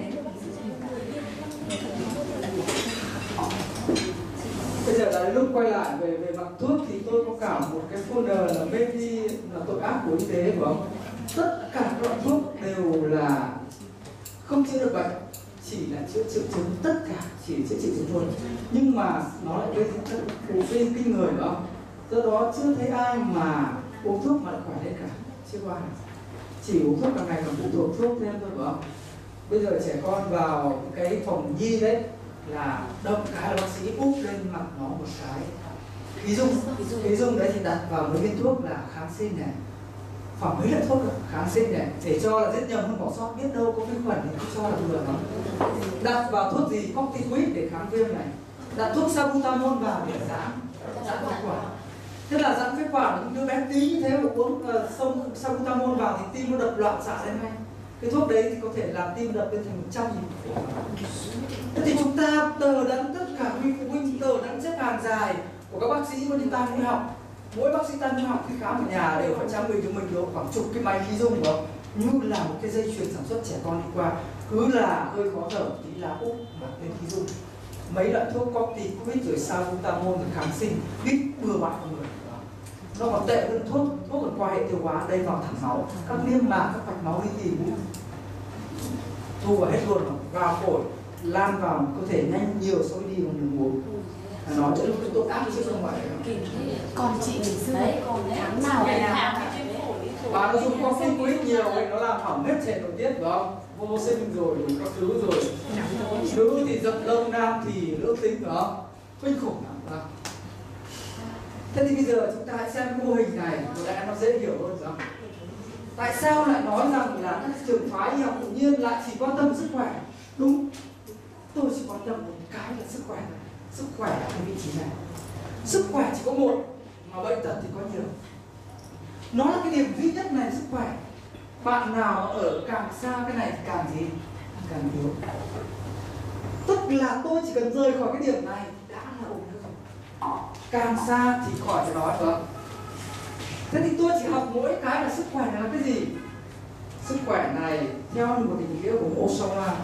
Bây giờ là lúc quay lại về mặt thuốc thì tôi có cả một cái folder là Baby là tội ác của y tế phải không? Tất cả các loại thuốc đều là không chữa được bệnh, chỉ là chữa triệu chứng, tất cả chỉ chữa triệu chứng thôi. Nhưng mà nó lại gây phụ phim kinh người phải không? Do đó chưa thấy ai mà uống thuốc mà lại khỏe lên cả, chưa có ai. Chỉ uống thuốc càng ngày càng phụ thuộc thuốc thêm thôi phải không? Bây giờ trẻ con vào cái phòng nhi đấy là đâm cái là bác sĩ úp lên mặt nó một cái khí dung đấy thì đặt vào mấy viên thuốc là kháng sinh này, khoảng mấy loại thuốc kháng sinh này để cho là giết nhầm không bỏ sót, biết đâu có vi khuẩn thì không cho là vừa mà đặt vào thuốc gì corticoid để kháng viêm này, đặt thuốc salbutamol vào để giãn phế quản. Thế là giãn phế quản đứa bé tí như thế mà uống salbutamol vào thì tim nó đập loạn xạ lên ngay. Cái thuốc đấy thì có thể làm tim đập lên thành 100 nhịp. Thế thì chúng ta tờ đẫn tất cả quý phụ huynh tờ đẫn xếp hàng dài của các bác sĩ mà đi tan đi học. Mỗi bác sĩ tan đi học khi khám ở nhà đều phải trang bị cho mình được khoảng chục cái máy khí dung đó, như là một cái dây chuyền sản xuất trẻ con đi qua, cứ là hơi khó thở tí là úp mặt lên khí dung. Mấy loại thuốc corticoid rồi salbutamol rồi kháng sinh biết bừa bãi của người. Nó còn tệ hơn thuốc còn qua hệ tiêu hóa, đây vào thẳng máu, các niêm mạc, các mạch máu đi tìm thu vào hết luôn, vào phổi, lan vào cơ thể nhanh nhiều so với đi bằng đường uống. Nó sẽ lúc cái tội ác chứ không phải. Còn chị ngày xưa tháng nào và nó dùng corticoid nhiều thì nó làm hỏng hết hệ nội tiết phải không? Vô sinh rồi các thứ rồi. Nữ thì giật lông, nam thì nữ tính phải không? Kinh khủng lắm. Thế thì bây giờ chúng ta hãy xem cái mô hình này rồi lại nó dễ hiểu hơn rằng tại sao lại nói rằng là các trường phái y học tự nhiên lại chỉ quan tâm sức khỏe. Đúng, tôi chỉ quan tâm một cái là sức khỏe. Sức khỏe ở cái vị trí này. Sức khỏe chỉ có một, mà bệnh tật thì có nhiều. Nó là cái điểm duy nhất này sức khỏe. Bạn nào ở càng xa cái này thì càng gì? Càng yếu. Tức là tôi chỉ cần rời khỏi cái điểm này đã là ổn hơn. Càng xa thì khỏi phải nói được. Thế thì tôi chỉ học mỗi cái là sức khỏe này là cái gì? Sức khỏe này theo một định nghĩa của Osawa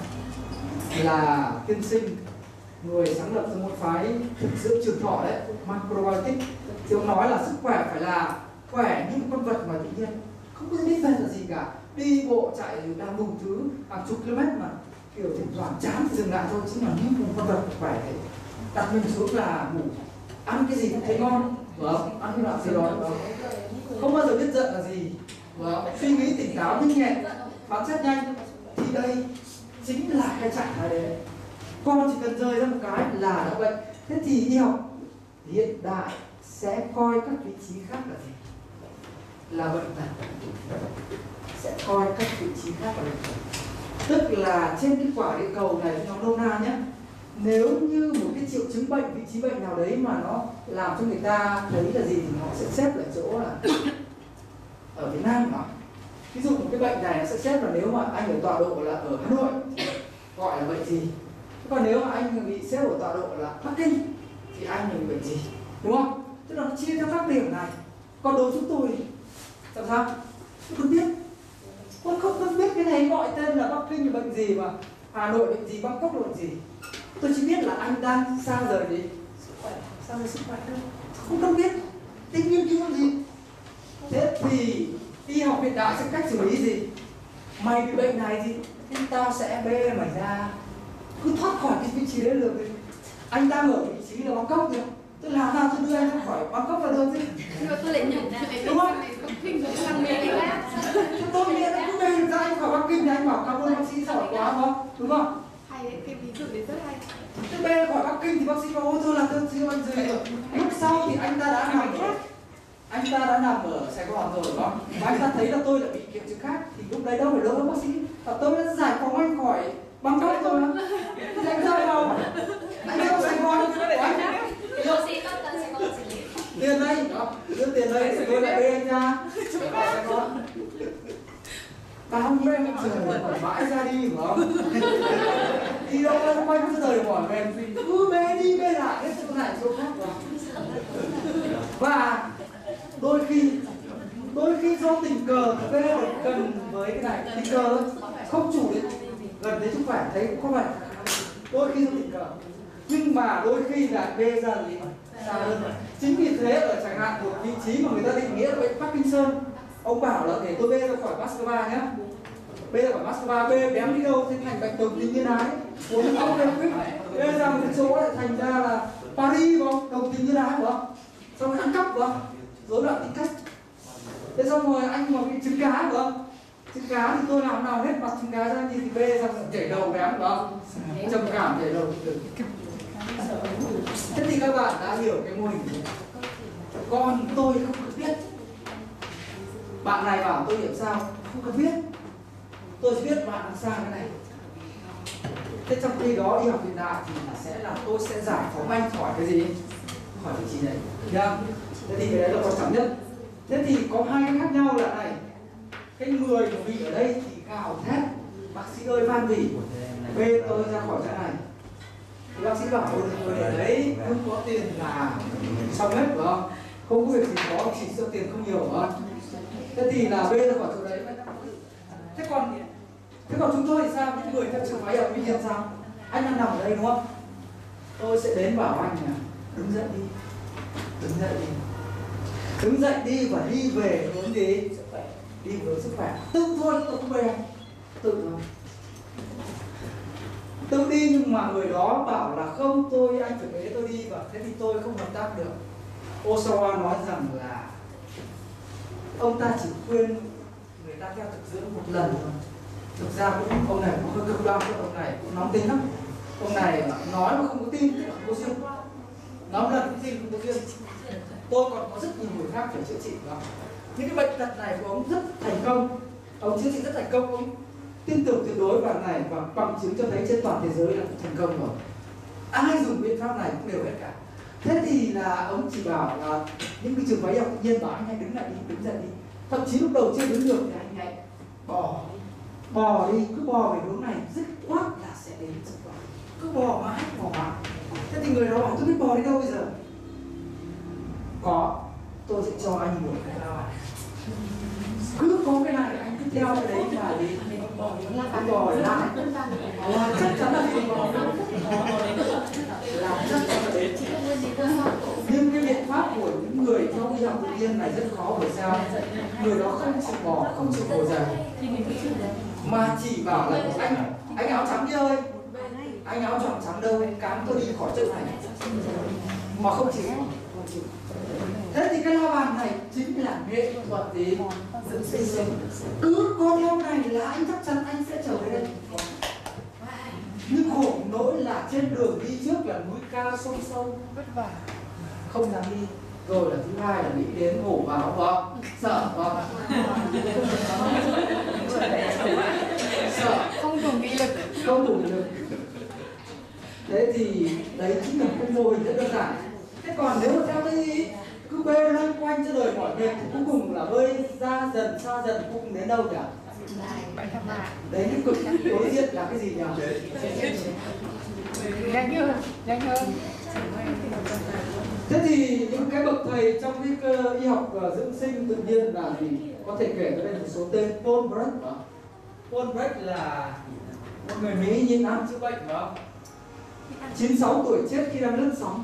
là tiên sinh, người sáng lập ra một phái thực dưỡng trường thọ đấy, macrobiotic. Thì ông nói là sức khỏe phải là khỏe như con vật ngoài tự nhiên, không có biết về là gì cả, đi bộ chạy làm đủ thứ hàng chục km mà kiểu thỉnh thoảng chán thì dừng lại thôi, chứ mà như một con vật khỏe thế. Đặt mình xuống là ngủ, ăn cái gì cũng thấy ngon, vâng, ăn cái nào gì đó, vâng. Không bao giờ biết giận là gì, vâng. Suy nghĩ tỉnh táo nhanh nhẹn, phán xét nhanh, thì đây chính là cái trạng thái đấy. Con chỉ cần rời ra một cái là đã bệnh. Thế thì y học hiện đại sẽ coi các vị trí khác là gì? Là bệnh tật. Sẽ coi các vị trí khác là bệnh tật. Tức là trên cái quả địa cầu này nó nôm na nhé, nếu như một cái triệu chứng bệnh, vị trí bệnh nào đấy mà nó làm cho người ta thấy là gì thì họ sẽ xếp lại chỗ là ở Việt Nam mà. Ví dụ một cái bệnh này nó sẽ xếp là nếu mà anh ở tọa độ là ở Hà Nội gọi là bệnh gì, còn nếu mà anh bị xếp ở tọa độ là Bắc Kinh thì anh bị bệnh gì, đúng không? Tức là nó chia theo các điểm này. Còn đối chúng tôi làm sao? Tôi không biết. Tôi không biết cái này gọi tên là Bắc Kinh là bệnh gì, mà Hà Nội bệnh gì, Bangkok là bệnh gì. Tôi chỉ biết là anh đang xa rời gì sức khỏe, xa rời sức khỏe thôi. Không biết. Thế nghiên cứu làm gì? Thế thì y học hiện đại sẽ cách xử lý gì? Mày bị bệnh này gì? Thì tao sẽ bê mày ra, cứ thoát khỏi cái vị trí đấy được. Anh đang ở vị trí là Bangkok rồi, tôi làm nào tôi đưa anh ra khỏi Bangkok là được chứ? Nhưng mà tôi lại nhận đúng không? Thằng mẹ anh á. Tôi nghĩ là cứ bê ra anh khỏi Bắc Kinh thì anh bảo cảm ơn bác sĩ giỏi quá không? Đúng không? Hay đấy, cái ví dụ đấy rất hay. Tôi bê khỏi Bắc Kinh thì bác sĩ bảo ôi tôi là tôi siêu anh gì rồi. Lúc sau thì anh ta đã nằm ở Sài Gòn rồi, đúng không? Và anh ta thấy là tôi đã bị triệu chứng khác thì lúc đấy đâu phải lỗi bác sĩ, và tôi đã giải phóng anh khỏi Bangkok rồi mà. Thì anh rơi đâu? Anh rơi Sài Gòn của anh. Tiền đây, đó, đưa tiền đây để tôi lại bê anh ra. Sài Gòn. Bao nhiêu năm trời mỏi mãi ra đi, phải không? Đi đâu nó quay cứ rời mỏi về, cứ bê đi bê lại hết chỗ này chỗ khác rồi. Và đôi khi do tình cờ bê được gần với cái này, tình cờ thôi, không chủ đến gần đến sức khỏe thấy cũng không phải. Đôi khi do tình cờ, nhưng mà đôi khi là bê ra gì xa hơn. Chính vì thế ở chẳng hạn một vị trí mà người ta định nghĩa là bệnh Parkinson, ông bảo là để tôi bê ra khỏi Moscow nhé, bê ra khỏi Moscow, bê bém đi đâu thì thành bệnh đồng tính nhân ái, uống không bê quyết, bê ra một cái chỗ lại thành ra là Paris không, đồng tính nhân ái không, xong rồi ăn cắp không, rối loạn tính cách. Thế xong rồi anh mà bị trứng cá không, trứng cá thì tôi làm nào hết mặt trứng cá ra thì bê ra chảy đầu bém không, trầm cảm chảy đầu được. Thế thì các bạn đã hiểu cái mô hình này. Còn tôi không cần biết. Bạn này bảo tôi hiểu sao? Không cần biết. Tôi chỉ biết bạn đang sang cái này. Thế trong khi đó y học hiện đại thì sẽ là tôi sẽ giải phóng anh khỏi cái gì? Khỏi vị trí này. Được không? Thế thì cái đấy là quan trọng nhất. Thế thì có hai cái khác nhau là này. Cái người mà bị ở đây thì gào thét: bác sĩ ơi van vỉ, bê tôi ra khỏi cái này. Thì bác sĩ bảo người ở đấy không có tiền là xong hết, phải không? Không có việc gì có, chỉ số tiền không nhiều, phải không? Thế thì là bê ra khỏi chỗ đấy. Thế còn chúng tôi thì sao? Những người theo trường phái y học tự nhiên sao? Anh đang nằm ở đây đúng không? Tôi sẽ đến bảo anh là đứng dậy đi, đứng dậy đi và đi về hướng gì? Đi về sức khỏe. Tự thôi, tôi không về anh. Tự thôi. Tự đi, nhưng mà người đó bảo là không, anh phải bế tôi đi, và thế thì tôi không hợp tác được. Osawa nói rằng là ông ta chỉ khuyên người ta theo thực dưỡng một lần thôi. Thực ra cũng ông này cũng hơi cực đoan, ông này cũng nóng tính lắm. Ông này nói mà không có tin thì không có duyên, nói lần cũng tin không có duyên. Tôi còn có rất nhiều người khác phải chữa trị đó. Những cái bệnh tật này của ông rất thành công, ông chữa trị rất thành công, ông tin tưởng tuyệt đối vào này, và bằng chứng cho thấy trên toàn thế giới là thành công rồi. Ai dùng biện pháp này cũng đều hết cả. Thế thì là ông chỉ bảo là những cái trường phái y học tự nhiên bảo anh hãy đứng lại đi, đứng dậy đi, thậm chí lúc đầu chưa đứng được thì anh nhảy bò đi, cứ bò về hướng này dứt khoát là sẽ đến sức khỏe, cứ bò mãi. Thế thì người đó bảo tôi biết bò đi đâu bây giờ? Có, tôi sẽ cho anh một cái lao này. Cứ có cái này anh cứ theo cái đấy mà đi. Anh bò lại. Chắc chắn là đi bò. Làm chắc chắn là đến. Nhưng cái biện pháp của những người theo y học tự nhiên này rất khó, bởi sao? Người đó không chịu bò, không chịu bò dày, mà chỉ bảo là anh áo trắng đi ơi, anh áo tròn trắng đâu, cám tôi đi khỏi chỗ này, mà không chịu. Thế thì cái la bàn này chính là nghệ thuật gì? Dưỡng sinh. Cứ có theo này là anh chắc chắn anh sẽ trở về đây. Nhưng khổ nỗi là trên đường đi trước là núi cao sông sâu vất vả, không dám đi. Rồi là thứ hai là nghĩ đến hổ báo không? Sợ không? Sợ, Không đủ nghị lực. không đủ lực. Thế thì đấy chính là cái mô hình rất đơn giản. Thế còn nếu mà theo cái gì cứ bơi loanh quanh cho đời mỏi mệt thì cuối cùng là bơi ra dần xa dần, cuối cùng đến đâu nhỉ? Đấy, cái cực đối diện là cái gì nhỉ? Nhanh hơn. Thế thì những cái bậc thầy trong cái y học dưỡng sinh tự nhiên là gì? Có thể kể tới đây một số tên. Paul Brecht. Paul Brecht là một người Mỹ nhìn ăn chữa bệnh, phải không? 96 tuổi chết khi đang lướt sóng.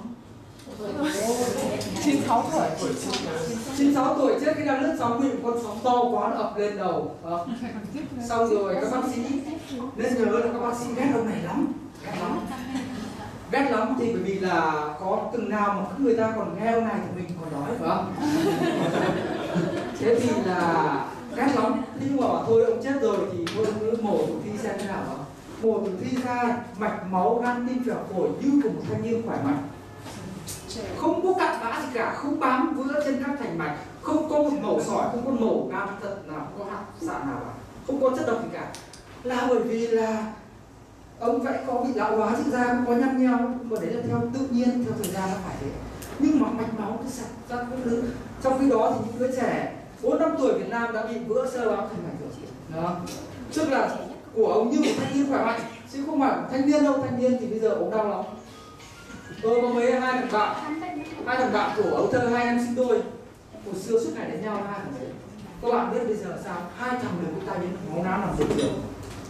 96 tuổi. 96 tuổi chết khi đang lướt sóng, bị một con sóng to quá nó ập lên đầu. Xong rồi các bác sĩ nên nhớ là các bác sĩ ghét ông này lắm, ghét lắm thì bởi vì là có từng nào mà người ta còn nghe ông này thì mình còn nói, phải không? Thế thì là ghét lắm. Thế nhưng mà bảo thôi ông chết rồi thì thôi cứ mổ tử thi xem thế nào. Mổ tử thi ra mạch máu gan tim phèo phổi như của một thanh niên khỏe mạnh, không có cặn bã gì cả, không bám vữa trên các thành mạch, không có một mẩu sỏi, không có mẩu gan thận nào, có hạt sạn nào cả, không có chất độc gì cả. Là bởi vì là ông vẫn có bị lão hóa dịch ra, có nhăn nheo, mà đấy là theo tự nhiên, theo thời gian nó phải thế. Nhưng mà mạch máu cứ sạch ra các thứ. Trong khi đó thì những đứa trẻ 4-5 tuổi Việt Nam đã bị vữa sơ bám thành mạch rồi. Đó. Tức là của ông như một thanh niên khỏe mạnh, chứ không phải thanh niên đâu. Thanh niên thì bây giờ ốm đau lắm. Tôi có mấy hai thằng bạn của ấu thơ, hai em sinh đôi, hồi xưa suốt ngày đánh nhau hai thằng đấy. Các bạn biết bây giờ sao? Hai thằng đều có tai biến máu não nằm dưới giường.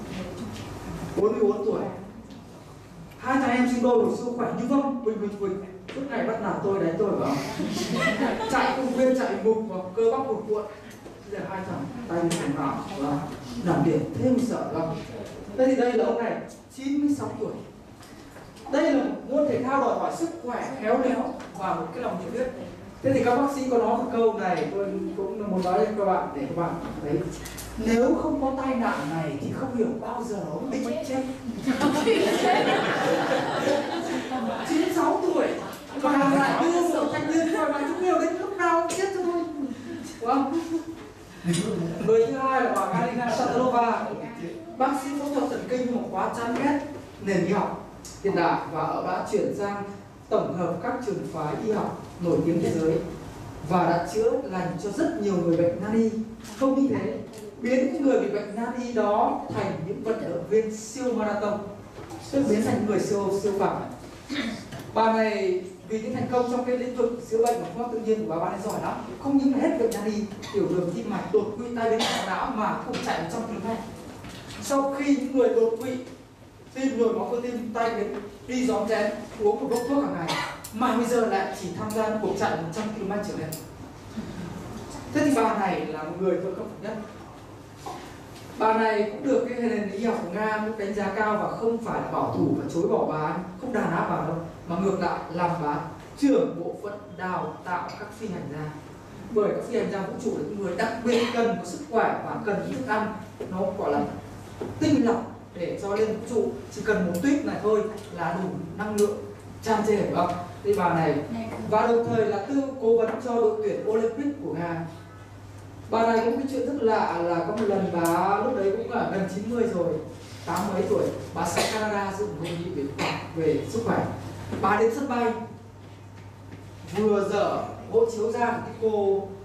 44 tuổi. Hai thằng em sinh đôi hồi xưa khỏe như vong, bình. Suốt ngày bắt nạt tôi, đánh tôi vào. Chạy công viên chạy mục vào cơ bắp cuộn. Bây giờ hai thằng tay biến máu não nằm điểm thêm sợ lắm. Thế thì đây là ông này 96 tuổi. Đây là một môn thể thao đòi hỏi sức khỏe, khéo léo và một cái lòng nhiệt huyết. Thế thì các bác sĩ có nói một câu này, tôi cũng muốn nói lên các bạn để các bạn thấy. Nếu không có tai nạn này thì không hiểu bao giờ ông định chết. 96 tuổi và lại đưa một thanh niên khỏi mà chúng hiểu đến lúc nào chết thôi. Đúng không? Người thứ hai là bà Galina Satarova, bác sĩ phẫu thuật thần kinh một khóa chán ghét nền y học hiện đại và đã chuyển sang tổng hợp các trường phái y học nổi tiếng thế giới và đã chữa lành cho rất nhiều người bệnh nan y. Không như thế, biến những người bị bệnh nan y đó thành những vận động viên siêu marathon, tức biến thành người siêu phàm. Bà này vì những thành công trong cái lĩnh vực chữa bệnh và khoa học tự nhiên của bà ấy giỏi lắm, không những hết bệnh nan y, tiểu đường, tim mạch, đột quỵ, tai biến mạch não mà không chạy 100 km. Sau khi những người đột quỵ, tim nhồi máu cơ tim, tai biến, đi rón rén, uống một lốc thuốc hàng ngày, mà bây giờ lại chỉ tham gia cuộc chạy 100 km trở lên. Thế thì bà này là một người tôi không phục nhất. Bà này cũng được cái nền y học của Nga cũng đánh giá cao và không phải là bảo thủ và chối bỏ bà ấy, không đàn áp bà đâu, mà ngược lại làm bà trưởng bộ phận đào tạo các phi hành gia. Bởi các phi hành gia vũ trụ là những người đặc biệt cần có sức khỏe và cần thức ăn nó gọi là tinh lọc để cho lên vũ trụ, chỉ cần một tuyết này thôi là đủ năng lượng tràn trề, phải không? Thì bà này và đồng thời là tư cố vấn cho đội tuyển Olympic của Nga. Bà này có một cái chuyện rất lạ là có một lần bà lúc đấy cũng là gần 90 rồi, 80 mấy tuổi, bà sang Canada dự một hội nghị về sức khỏe. Bà đến sân bay vừa dở hộ chiếu ra, cái cô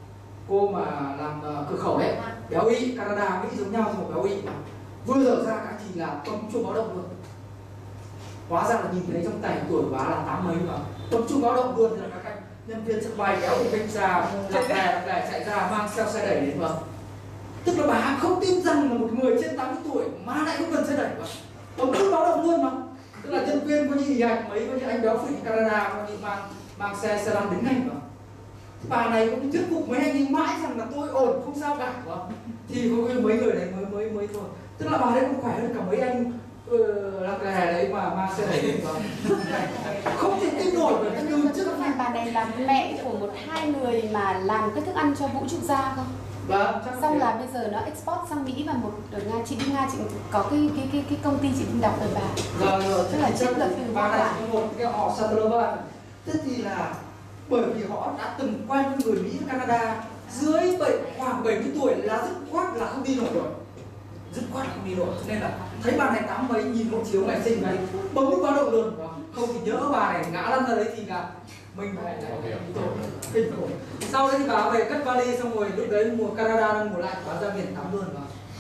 cô mà làm cửa khẩu đấy, béo ị, Canada, Mỹ giống nhau, nhưng mà béo ị mà vừa dở ra cái thì là bấm chuông báo động luôn. Hóa ra là nhìn thấy trong tài tuổi quá là 8 mấy mà bấm chuông báo động luôn, là các nhân viên sân bay kéo từ bên ra lạc đè chạy ra mang xe đẩy đến mà. Tức là bà không tin rằng là một người trên 80 tuổi mà lại không cần xe đẩy mà bấm chuông báo động luôn mà. Tức là nhân viên có như hình ảnh mấy có như anh béo phì Canada có như mang xe lăn đến ngay mà. Bà này cũng thuyết phục mấy anh ấy mãi rằng là tôi ổn không sao cả mà. Thì có mấy người này mới thôi. Tức là bà đấy còn khỏe hơn cả mấy anh lạc đè đấy mà mang xe đẩy đến mà. Không thể tin nổi bởi cái đường trước. Có phải bà này là mẹ của hai người mà làm cái thức ăn cho Vũ Trụ Gia không? Vâng. Xong là bây giờ nó export sang Mỹ và một ở Nga, chị đi Nga chị có cái công ty chị đọc ở bà. Vâng rồi. Tức là chất lượng từ bà này có một cái họ Satlova. Thế thì là bởi vì họ đã từng quen với người Mỹ ở Canada dưới khoảng 70 tuổi là dứt khoát là không đi nổi rồi. Dứt khoát không đi nổi, cho nên là thấy bà này 8 mấy nhìn hộ chiếu ngày sinh này bấm nút báo động luôn. Không thì nhớ bà này ngã lăn ra đấy thì là mình phải kinh khủng. Sau đấy thì bà về cất vali xong rồi lúc đấy mùa Canada đang mùa lạnh, bà ra biển tắm luôn mà.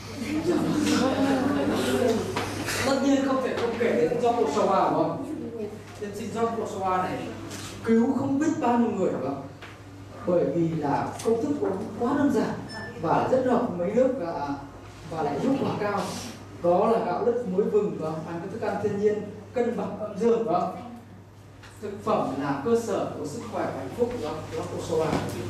Tất nhiên không thể không kể đến John Kurosawa đúng không? Tiên sinh John Kurosawa này cứu không biết bao nhiêu người đúng không? Bởi vì là công thức của quá đơn giản và rất hợp mấy nước và lại hiệu quả cao. Đó là gạo lứt muối vừng và ăn các thức ăn thiên nhiên cân bằng âm dương đúng không? Thực phẩm là cơ sở của sức khỏe và hạnh phúc của Kurosawa.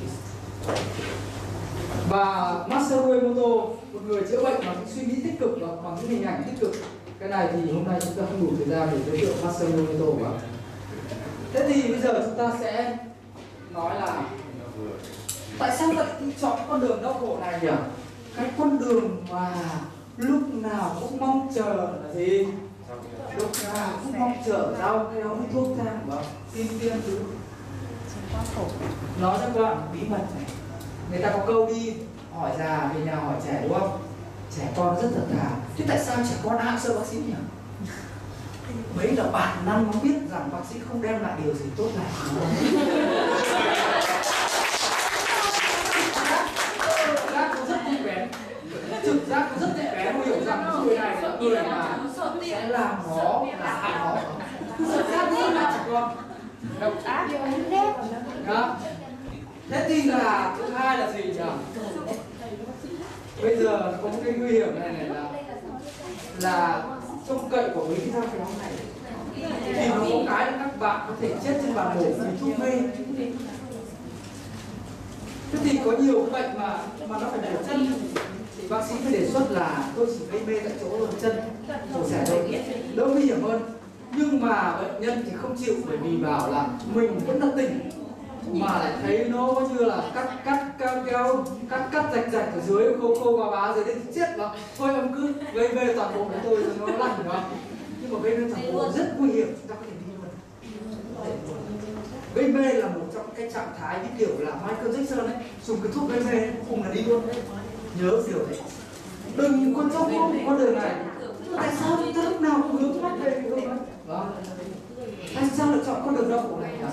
Và Masaru Emoto, một người chữa bệnh bằng những suy nghĩ tích cực và bằng những hình ảnh tích cực. Cái này thì hôm nay chúng ta không đủ thời gian để giới thiệu Masaru Emoto. Thế thì bây giờ chúng ta sẽ nói là tại sao lại chọn con đường đau khổ này nhỉ? Cái con đường mà lúc nào cũng mong chờ là gì? Lúc nào cũng mong chờ rau kéo với thuốc thang và tim tiêm thứ. Nói cho các bạn bí mật này. Người ta có câu đi hỏi già về nhà hỏi trẻ đúng không? Trẻ con rất thật thà. Thế tại sao trẻ con ham sợ bác sĩ nhỉ? Mấy là bản năng nó biết rằng bác sĩ không đem lại điều gì tốt lành. Trực giác nó rất nhạy bén. Trực giác nó rất nhạy bén, nó hiểu rằng người này là người mà sẽ làm nó là hại nó. Trực giác rất là trẻ con. Độc ác. Đó. Thế thì là thứ hai là gì nhỉ? Bây giờ có một cái nguy hiểm này là trông cậy của mấy cái dao kéo này thì nó có cái là các bạn có thể chết trên bàn mổ vì thuốc mê. Thế thì có nhiều cái bệnh mà nó phải mổ chân thì bác sĩ mới đề xuất là tôi chỉ gây mê tại chỗ luôn, chân mổ xẻ thôi, đỡ nguy hiểm hơn. Nhưng mà bệnh nhân thì không chịu bởi vì bảo là mình vẫn là tỉnh mà lại thấy nó như là cắt kéo cắt rạch ở dưới khô bá dưới đây thì chết mà thôi em cứ gây mê toàn bộ của tôi rồi nó lành đúng không? Nhưng mà gây mê toàn bộ rất nguy hiểm, chúng ta có thể đi luôn. Gây mê là một trong cái trạng thái như kiểu là Michael Jackson ấy, dùng cái thuốc gây mê cùng là đi luôn đấy. Nhớ điều đấy, đừng có trong con đường này. Tại sao chúng ta lúc nào cũng hướng mắt về cái hướng đó? Vâng. Tại sao lại chọn con đường đau khổ này nhỉ?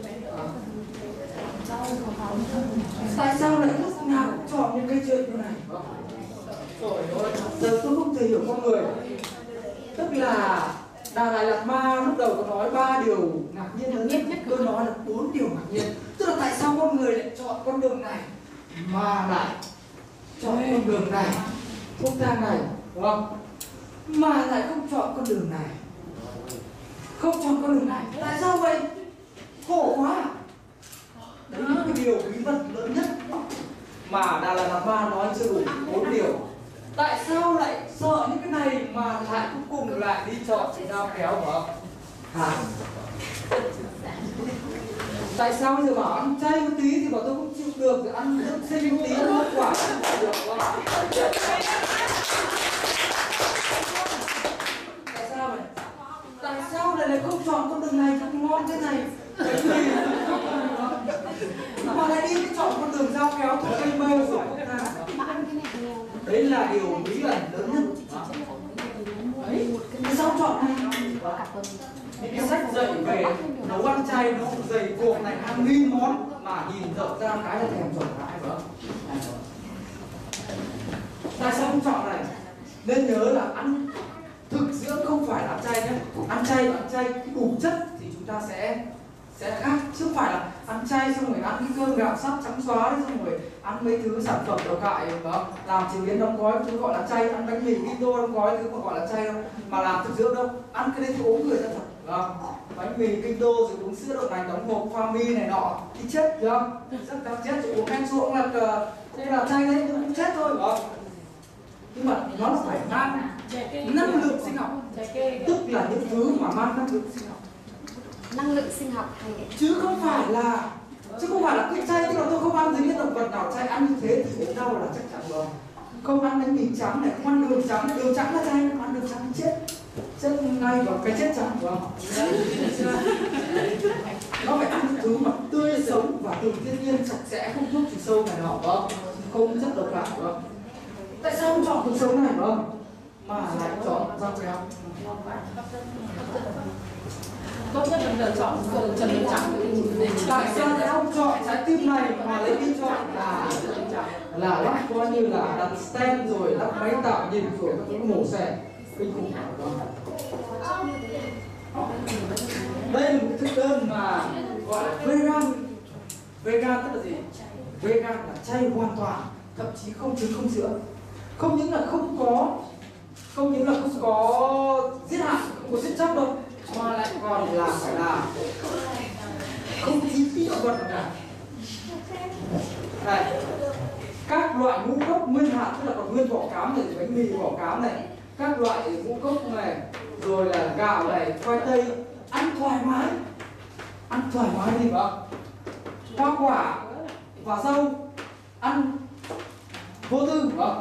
Tại sao lại lúc nào cũng chọn những cái chuyện như này? Trời ơi, giờ tôi không thể hiểu con người. Tức là Đà Lạt Lạt Ma lúc đầu có nói 3 điều ngạc nhiên lớn nhất, tôi nói là 4 điều ngạc nhiên. Tức là tại sao con người lại chọn con đường này mà lại chọn con đường này, thuốc thang này, đúng không? Mà lại không chọn con đường này, không chọn con đường này. Tại sao vậy? Khổ quá. Đấy là cái điều bí mật lớn nhất mà Đà Lạt Lạt Ma nói chưa đủ 4 điều. Tại sao lại sợ những cái này mà lại cuối cùng lại đi chọn cái dao kéo của ông? Hả? Tại sao bây giờ bảo ăn chay một tí thì bảo tôi không chịu được, rồi ăn dưỡng sinh một tí nó hậu quả không chịu được không? Tại sao vậy? Tại sao lại không chọn con đường này cho ngon thế này? Mà lại đi chọn con đường dao kéo thuộc cây mê rồi không nào? Đấy là điều bí ẩn lớn nhất. Đấy, cái sao chọn này. Những cái sách dạy về nấu ăn chay nó dày cuộc này hàng nghìn món mà nhìn rộng ra cái là thèm chọn cái. đó. Tại sao không chọn này? Nên nhớ là ăn thực dưỡng không phải là ăn chay nhé. Ăn chay đủ chất thì chúng ta sẽ khác, chứ không phải là ăn chay xong rồi ăn cái cơm gạo sắt trắng xóa đấy, xong rồi ăn mấy thứ sản phẩm đậu cại đó, làm chế biến đóng gói thứ gọi là chay, ăn bánh mì keto đóng gói thứ gọi là chay đâu, mà làm thực dưỡng đâu, ăn cái đấy thì ốm người ta thật. Đó. Bánh mì keto rồi uống sữa đậu nành đóng hộp pha mi này nọ thì chết được không? Rất là chết, rồi uống canh ruộng là chay đấy nhưng cũng chết thôi. Đó. Nhưng mà nó là phải mang năng lượng sinh học, tức là những thứ mà mang năng lượng sinh học. Năng lượng sinh học hay chứ không phải là cái chay tức là tôi không ăn thứ động vật nào chay, ăn như thế thì ốm đau là chắc chắn rồi. Không ăn bánh mì trắng này, không ăn đường trắng là chay, không ăn đường trắng chết ngay vào cái chết trắng, đúng không? Nó phải ăn những thứ mà tươi sống và từ thiên nhiên, sạch sẽ, không thuốc trừ sâu này nọ, không chất độc hại, đúng không? Tại sao không chọn cuộc sống này, đúng không? Mà lại chọn rau keo? Tốt nhất là lựa chọn trần đường trắng. Tại sao lại không chọn trái tim này mà lấy đi chọn là lắp coi như là đặt stent rồi lắp máy tạo nhịp rồi các mổ xẻ kinh khủng đó. Đây là một cái thực đơn mà gọi là vegan tức là gì? Vegan là chay hoàn toàn, thậm chí không trứng không sữa, không những là không có giết hại, không có giết chóc đâu, mà lại còn là phải là không chi phí động vật cả. Này, các loại ngũ cốc nguyên hạt tức là còn nguyên vỏ cám này, bánh mì vỏ cám này, các loại ngũ cốc này, rồi là gạo này, khoai tây, ăn thoải mái gì vậy? Hoa quả, quả dâu, ăn vô tư, vâng.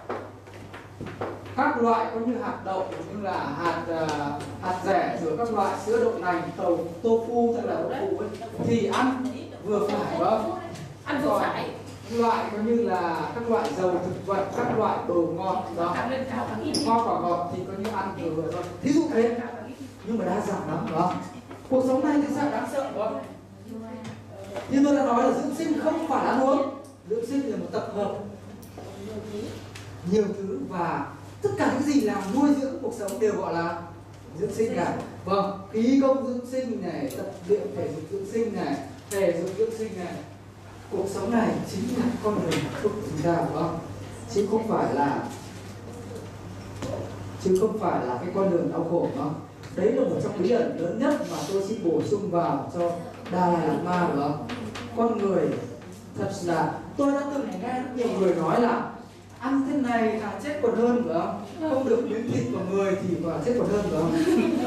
Các loại có như hạt đậu, như là hạt rẻ, rồi các loại sữa đậu nành, tofu tức là đậu phụ ấy, thì ăn vừa phải, vâng. Ăn vừa phải. Loại có như là các loại dầu thực vật, các loại đồ ngọt đó, hoa quả ngọt thì có như ăn vừa thôi. Thí dụ thế, nhưng mà đa dạng lắm, đó. Cuộc sống này thì sao đáng sợ, vâng. Như tôi đã nói là dưỡng sinh không phải là ăn uống, dưỡng sinh là một tập hợp nhiều thứ, và tất cả những gì làm nuôi dưỡng cuộc sống đều gọi là dưỡng sinh cả. Vâng, khí công dưỡng sinh này, tập luyện thể dục dưỡng sinh này, thể dục dưỡng sinh này. Cuộc sống này chính là con đường hạnh phúc của chúng ta, đúng không? Chứ không phải là cái con đường đau khổ, đúng không? Đấy là một trong lý luận lớn nhất mà tôi xin bổ sung vào cho Đà Lạt Ma, đúng không? Con người thật là, tôi đã từng nghe rất nhiều người nói là ăn thế này là chết còn hơn, phải không? Không được miếng thịt của người thì còn chết còn hơn, phải không?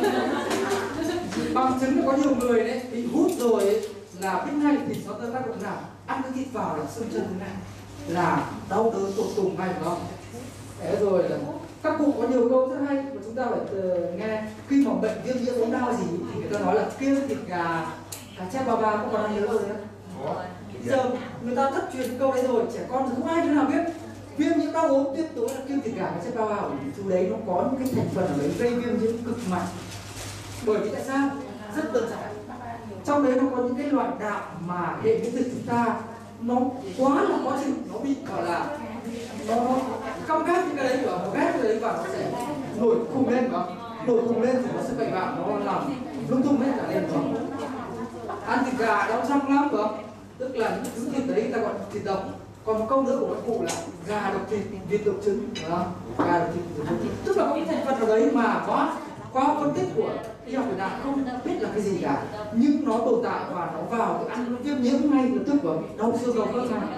Bằng chứng là có nhiều người đấy bị hút rồi ấy, là biết ngay thịt nó tác động nào, ăn cái thịt vào là xương chân thế này là đau đớn tột cùng ngay, phải không? Thế rồi là các cụ có nhiều câu rất hay mà chúng ta phải nghe. Khi mà bệnh viêm nhiễm ốm đau gì thì người ta nói là kiêng thịt gà, cá chép ba ba, có còn ai nhớ rồi đấy? Giờ người ta thất truyền câu đấy rồi, trẻ con thì không ai đứa nào biết. Viêm nhiễm đau ốm tuyệt đối là kiêng thịt gà, cá chép ba ba, chú đấy nó có những cái thành phần ở đấy gây viêm nhiễm cực mạnh. Bởi vì tại sao? Rất đơn giản, trong đấy nó có những cái loại đạm mà hệ miễn dịch chúng ta nó quá là khó chịu, nó bị gọi là nó căm ghét những cái đấy, nó ghét cái đấy và nó sẽ nổi khùng lên, nổi khùng lên thì nó sẽ bệnh bạo, nó làm lung tung hết cả lên, ăn thịt gà đau răng lắm, tức là những thứ thịt đấy người ta gọi thịt độc. Còn một câu nữa của các cụ là gà độc thịt, vịt độc trứng, gà độc thịt, tức là có những thành phần ở đấy mà qua phân tích của y học Việt Nam không biết là cái gì cả, nhưng nó tồn tại và nó vào cái ăn nó viêm nhiễm ngay lập tức và đau xương đầu khớp ngay.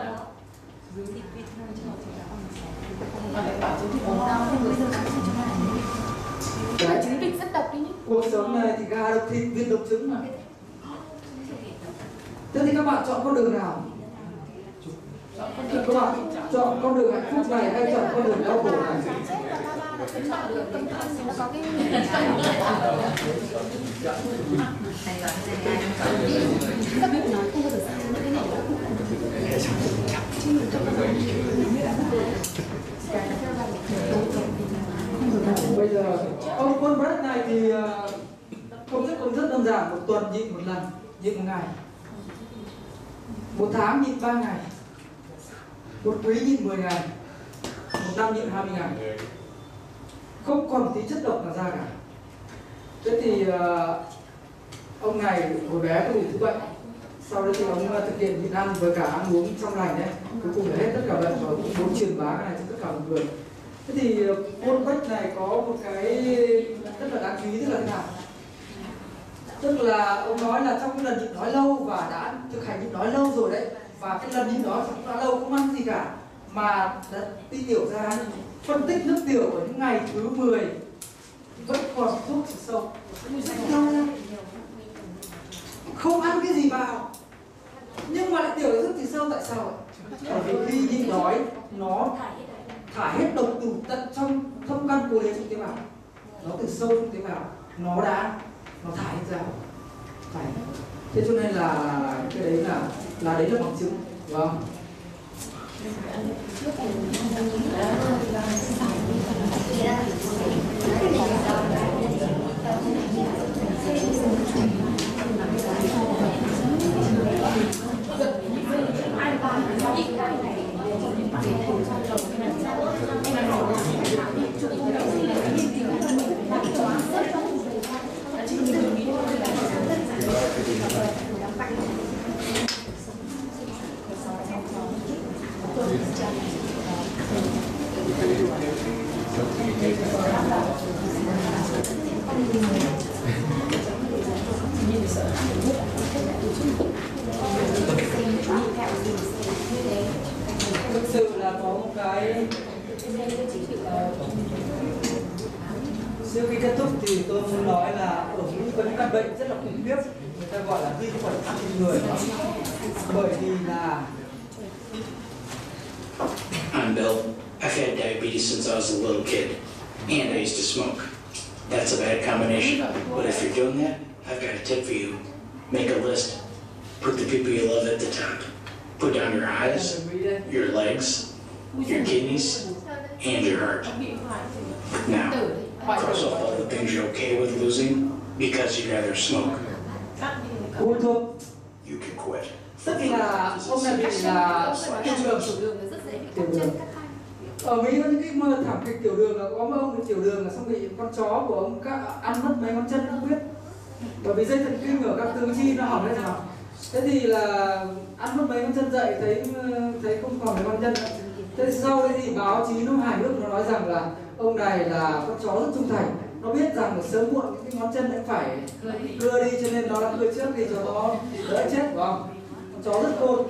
Đấy, trứng vịt rất độc đi nhé. Cuộc sống này thì gà độc thịt, vịt độc trứng mà. Thế thì các bạn chọn con đường nào? Các bạn chọn con đường hạnh phúc này hay chọn con đường đau khổ này? Nó có cái các cụ nói không bao giờ sai những cái này. Bây giờ con break này thì công thức rất đơn giản, một tuần nhịn một lần, nhịn một ngày, một tháng nhịn 3 ngày, một quý nhịn 10 ngày, một năm nhịn 20 ngày, không còn tí chất độc nào ra cả. Thế thì ông này hồi bé có bị thứ bệnh, sau đó thì ông thực hiện nhịn ăn với cả ăn uống trong lành đấy, cuối cùng là hết tất cả bệnh và cũng muốn truyền bá cái này cho tất cả mọi người. Thế thì môn quách này có một cái rất là đáng chú ý, tức là thế nào? Tức là ông nói là trong cái lần nhịn đói lâu và đã thực hành nhịn đói lâu rồi đấy, và cái lần nhịn đó cũng đã lâu không ăn gì cả mà đã đi tiểu ra, phân tích nước tiểu ở những ngày thứ 10 vẫn còn thuốc trừ sâu, không ăn cái gì vào nhưng mà lại tiểu ra thuốc trừ sâu. Tại sao ạ? Bởi vì khi nhịn đói nó thải hết độc từ tận trong thâm căn cố đế trong tế bào, nó từ sâu trong tế bào nó thải hết ra. Thế cho nên là cái đấy là đấy là bằng chứng, đúng không? Thực sự là có một cái sau khi kết thúc thì tôi muốn nói là ở Mỹ có những căn bệnh rất là khủng khiếp, người ta gọi là vi khuẩn ăn thịt người, bởi vì là I'm Bill. I've had diabetes since I was a little kid, and I used to smoke. That's a bad combination. But if you're doing that, I've got a tip for you. Make a list. Put the people you love at the top. Put down your eyes, your legs, your kidneys, and your heart. Now, cross off all the things you're okay with losing because you'd rather smoke. uống thuốc. You can quit. Tức là ông này bị là tiểu đường. Ở Mỹ có những cái mơ thảm kịch tiểu đường là có một ông bị tiểu đường là xong bị con chó của ông ăn mất mấy ngón chân không biết, bởi vì dây thần kinh ở các tứ chi nó hỏng hết rồi. Thế thì là ăn mất mấy ngón chân dậy thấy không còn mấy ngón chân nữa. Thế sau đấy thì báo chí nó hài hước, nó nói rằng là ông này là con chó rất trung thành, nó biết rằng là sớm muộn cái ngón chân lại phải cưa đi, cho nên nó đã cưa trước đi cho nó đỡ chết, phải không? Con chó rất khôn.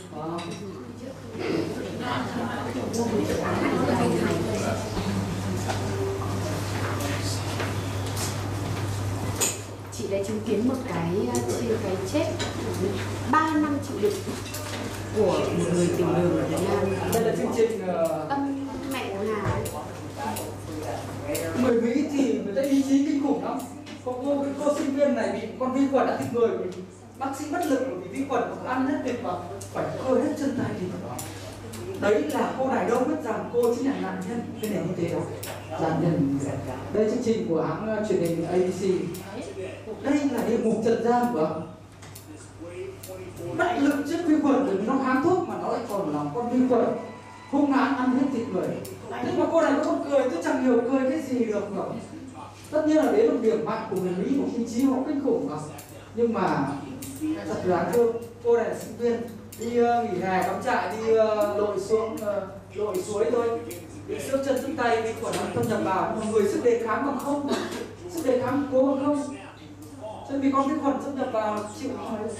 Chị đã chứng kiến một cái chết 3 năm chịu đựng của một người tiểu đường ở Việt Nam. Đây là chương trình Tâm mẹ của Hà. Người Mỹ thì người ta ý chí kinh khủng lắm. Cô sinh viên này bị con vi khuẩn đã thịt người, bác sĩ bất lực bởi vì vi khuẩn ăn hết thịt và phải cưa hết chân tay thịt. Đấy là cô này đâu biết rằng cô chính là nạn nhân cái nền kinh tế đó. Nạn nhân. Đây chương trình của hãng truyền hình ABC. Đây là địa ngục trần gian của ông. Bất lực trước vi khuẩn bởi vì nó kháng thuốc mà nó lại còn là con vi khuẩn hung hãn ăn hết thịt người. Nhưng mà cô này có một cười, tôi chẳng hiểu cười cái gì được rồi. Tất nhiên là đấy là một điểm mạnh của người Mỹ, một ý chí họ kinh khủng mà. Nhưng mà thật đáng thương, cô này là sinh viên đi nghỉ hè cắm trại, đi lội suối thôi, bị xước chân xước tay, bị khuẩn thâm nhập vào, một người sức đề kháng bằng không, sức đề kháng cố bằng không, cho nên vì con vi khuẩn xâm nhập vào chịu không đấy.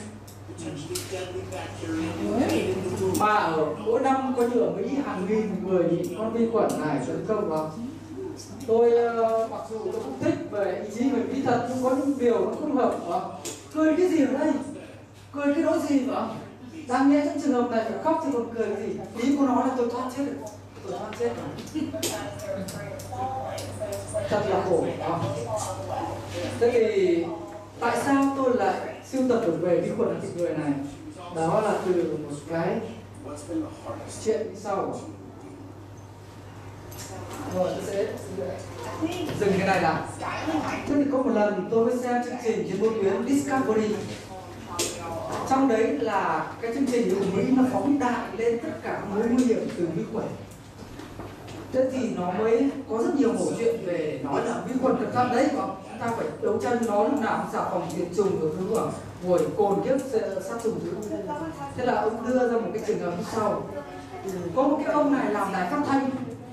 Mà ở mỗi năm có như ở Mỹ hàng nghìn người bị con vi khuẩn này tấn công vào. Tôi mặc dù tôi cũng thích về ý chí người Mỹ thật, nhưng có những điều nó không hợp. Cười cái gì ở đây? Cười cái đó gì vậy? Đang nghe trong trường hợp này phải khóc thì còn cười cái gì? Ý của nó là tôi thoát chết rồi. Tôi thoát chết rồi. Thật là khổ. Thế thì tại sao tôi lại sưu tập được về vi khuẩn ăn thịt người này? Đó là từ một cái chuyện như sau. Rồi tôi sẽ dừng cái này là. Thế thì có một lần tôi mới xem chương trình trên vô tuyến Discovery. Trong đấy là cái chương trình của Mỹ nó phóng đại lên tất cả mối nguy hiểm từ vi khuẩn. Thế thì nó mới có rất nhiều mẩu chuyện về nói là vi khuẩn thật ra đấy mà chúng ta phải đấu tranh nó lúc nào xà phòng diệt trùng rồi thứ của buổi cồn kiếp sát trùng thứ. Thế là ông đưa ra một cái trường hợp như sau. Có một cái ông này làm đài phát thanh.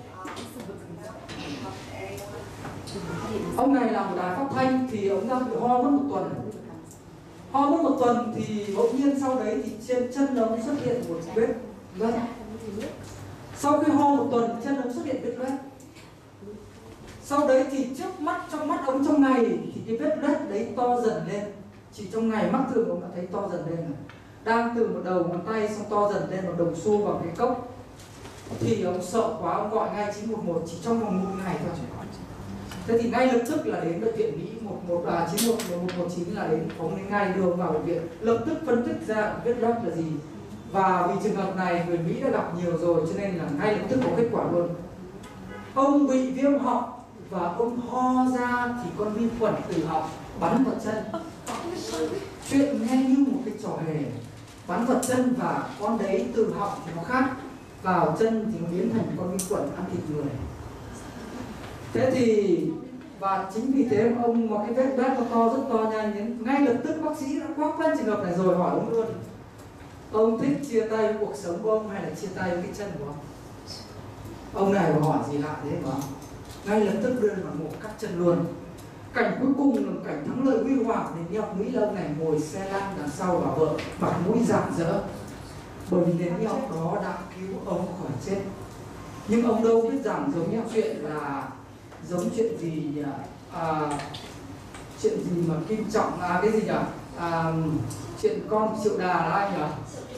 Ông này làm một đài phát thanh thì ông ra bị ho mất một tuần. Ho mất một tuần thì bỗng nhiên sau đấy thì trên chân ông xuất hiện một vết loét. Sau khi ho một tuần chân ông xuất hiện vết loét. Sau đấy thì trước mắt trong mắt ông trong ngày thì cái vết loét đấy to dần lên. Chỉ trong ngày mắt thường ông đã thấy to dần lên rồi. Đang từ một đầu ngón tay xong to dần lên một đồng xu vào cái cốc. Thì ông sợ quá ông gọi ngay 911 chỉ trong vòng 1 ngày thôi. Thế thì ngay lập tức là đến bệnh viện Mỹ 91119 là đến phóng đến ngay đưa ông vào bệnh viện, lập tức phân tích ra vết loét là gì. Và vì trường hợp này người Mỹ đã gặp nhiều rồi cho nên là ngay lập tức có kết quả luôn. Ông bị viêm họng và ông ho ra thì con vi khuẩn từ họng bắn vào chân. Chuyện nghe như một cái trò hề, bắn vào chân và con đấy từ họng thì nó khác, vào chân thì nó biến thành con vi khuẩn ăn thịt người. Thế thì và chính vì thế ông mà cái vết loét nó to rất to nhanh đến ngay lập tức bác sĩ đã khoác lên trường hợp này rồi hỏi ông luôn: ông thích chia tay với cuộc sống của ông hay là chia tay với cái chân của ông? Ông này mà hỏi gì lạ thế mà ngay lập tức đưa vào mổ cắt chân luôn. Cảnh cuối cùng là cảnh thắng lợi huy hoàng đến New York Mỹ là ông này ngồi xe lăn đằng sau và vợ mặt mũi rạng rỡ bởi vì nền y học đó đã cứu ông khỏi chết. Nhưng ông đâu biết rằng giống như chuyện là giống chuyện gì nhỉ? Chuyện gì mà Kim Trọng cái gì nhỉ? Chuyện con Triệu Đà là ai nhỉ?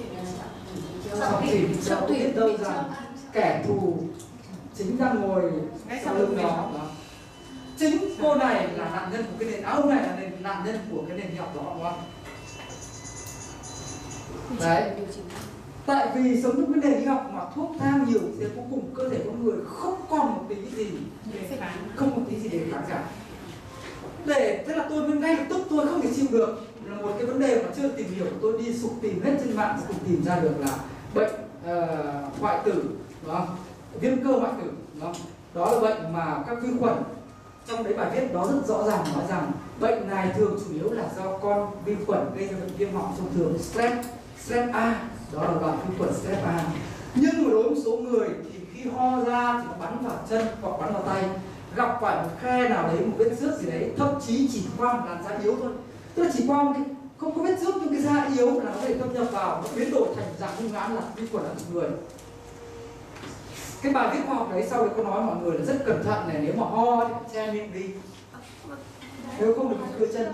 Trọng Thủy biết đâu rằng kẻ thù chính đang ngồi sau lưng đó. Chính cô này là nạn nhân của cái nền ông này là nạn nhân của cái nền y học đó, đúng không? Đấy. Tại vì sống trong cái nền y học mà thuốc thang nhiều thì cuối cùng cơ thể con người không còn một tí gì, không một tí gì để kháng cả. Thế là tôi ngay lập tức tôi không thể chịu được, là một cái vấn đề mà chưa tìm hiểu, tôi đi sục tìm hết trên mạng cũng tìm ra được là bệnh hoại tử, đúng không? Viêm cơ hoại tử, đúng không? Đó là bệnh mà các vi khuẩn. Trong đấy bài viết đó rất rõ ràng nói rằng bệnh này thường chủ yếu là do con vi khuẩn gây ra bệnh viêm họng thông thường strep A, đó là loại vi khuẩn strep A. Nhưng mà đối với một số người thì khi ho ra thì nó bắn vào chân hoặc bắn vào tay, gặp phải một khe nào đấy, một vết xước gì đấy, thậm chí chỉ qua một làn da yếu thôi, tức là chỉ qua một cái không có vết xước nhưng cái da yếu là nó có thể thâm nhập vào, nó biến đổi thành dạng hung hãn là vi khuẩn ăn thịt người. Cái bài viết khoa học đấy sau đấy có nói mọi người là rất cẩn thận này, nếu mà ho thì che miệng đi, nếu không được cưa chân.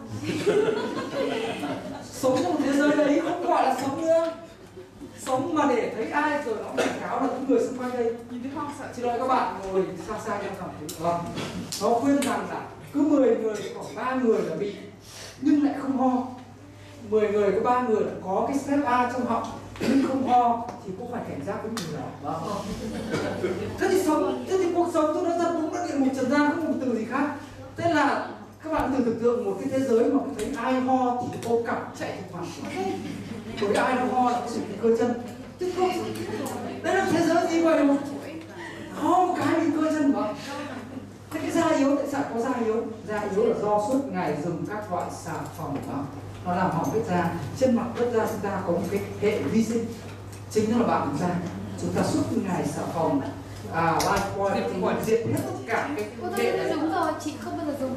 Sống trong một thế giới đấy không gọi là sống nữa, sống mà để thấy ai rồi nó cảnh cáo là những người xung quanh đây. Xin lỗi các bạn ngồi xa xa trong phòng đúng không? Nó khuyên rằng là cứ 10 người khoảng 3 người là bị nhưng lại không ho, 10 người có 3 người là có cái strep A trong họng nhưng không ho thì cũng phải cảnh giác với người đó. Thế thì cuộc sống tôi nói thật đúng là địa ngục trần gian, không một từ gì khác. Thế là các bạn thử tưởng tượng một cái thế giới mà thấy ai ho thì cô cặp chạy thực phẩm, bởi ai nó ho là cái cơ chân, chứ không. Đây là thế giới gì vậy? Ho một cái bị cơ chân mà. Thế cái da yếu tại sao có da yếu? Da yếu là do suốt ngày dùng các loại xà phòng đó, nó làm hỏng vết da. Trên mặt vết da chúng ta có một cái hệ vi sinh, chính là bạo da. Chúng ta suốt ngày xà phòng, Lifebuoy diệt hết tất cả cái hệ đấy. Đúng rồi, chị không bao giờ dùng.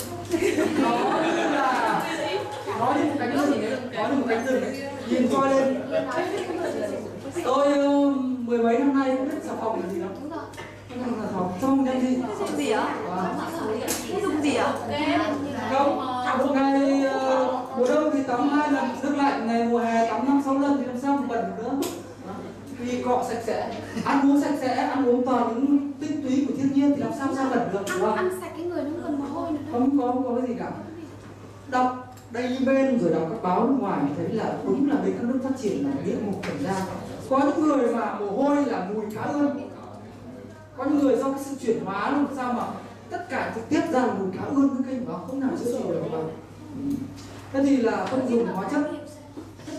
Nó như một cánh rừng ấy, nhìn coi lên. Tôi 10 mấy năm nay không biết xà phòng là gì đâu. Đúng rồi. Không nhân gì. Dùng gì ạ? Dùng gì ạ? Không, một ngày mùa đông thì tắm 2 lần nước lạnh, ngày mùa hè tắm 5-6 lần thì làm sao mà bẩn nữa. Vì cọ sạch sẽ, ăn uống sạch sẽ, ăn uống toàn những tinh túy của thiên nhiên thì làm sao ra bẩn được, đúng không? Ăn sạch cái người nó không cần mồ hôi nữa. Không có cái gì cả. Đọc Daily Mail rồi đọc các báo nước ngoài thấy là đúng là bên các nước phát triển là địa ngục trần gian. Có những người mà mồ hôi là mùi cá ươn, có những người do cái sự chuyển hóa làm sao mà tất cả trực tiếp ra là mùi cá ươn cái kênh đó không nào chữa trị được mà. Thế thì là không dùng hóa chất, tất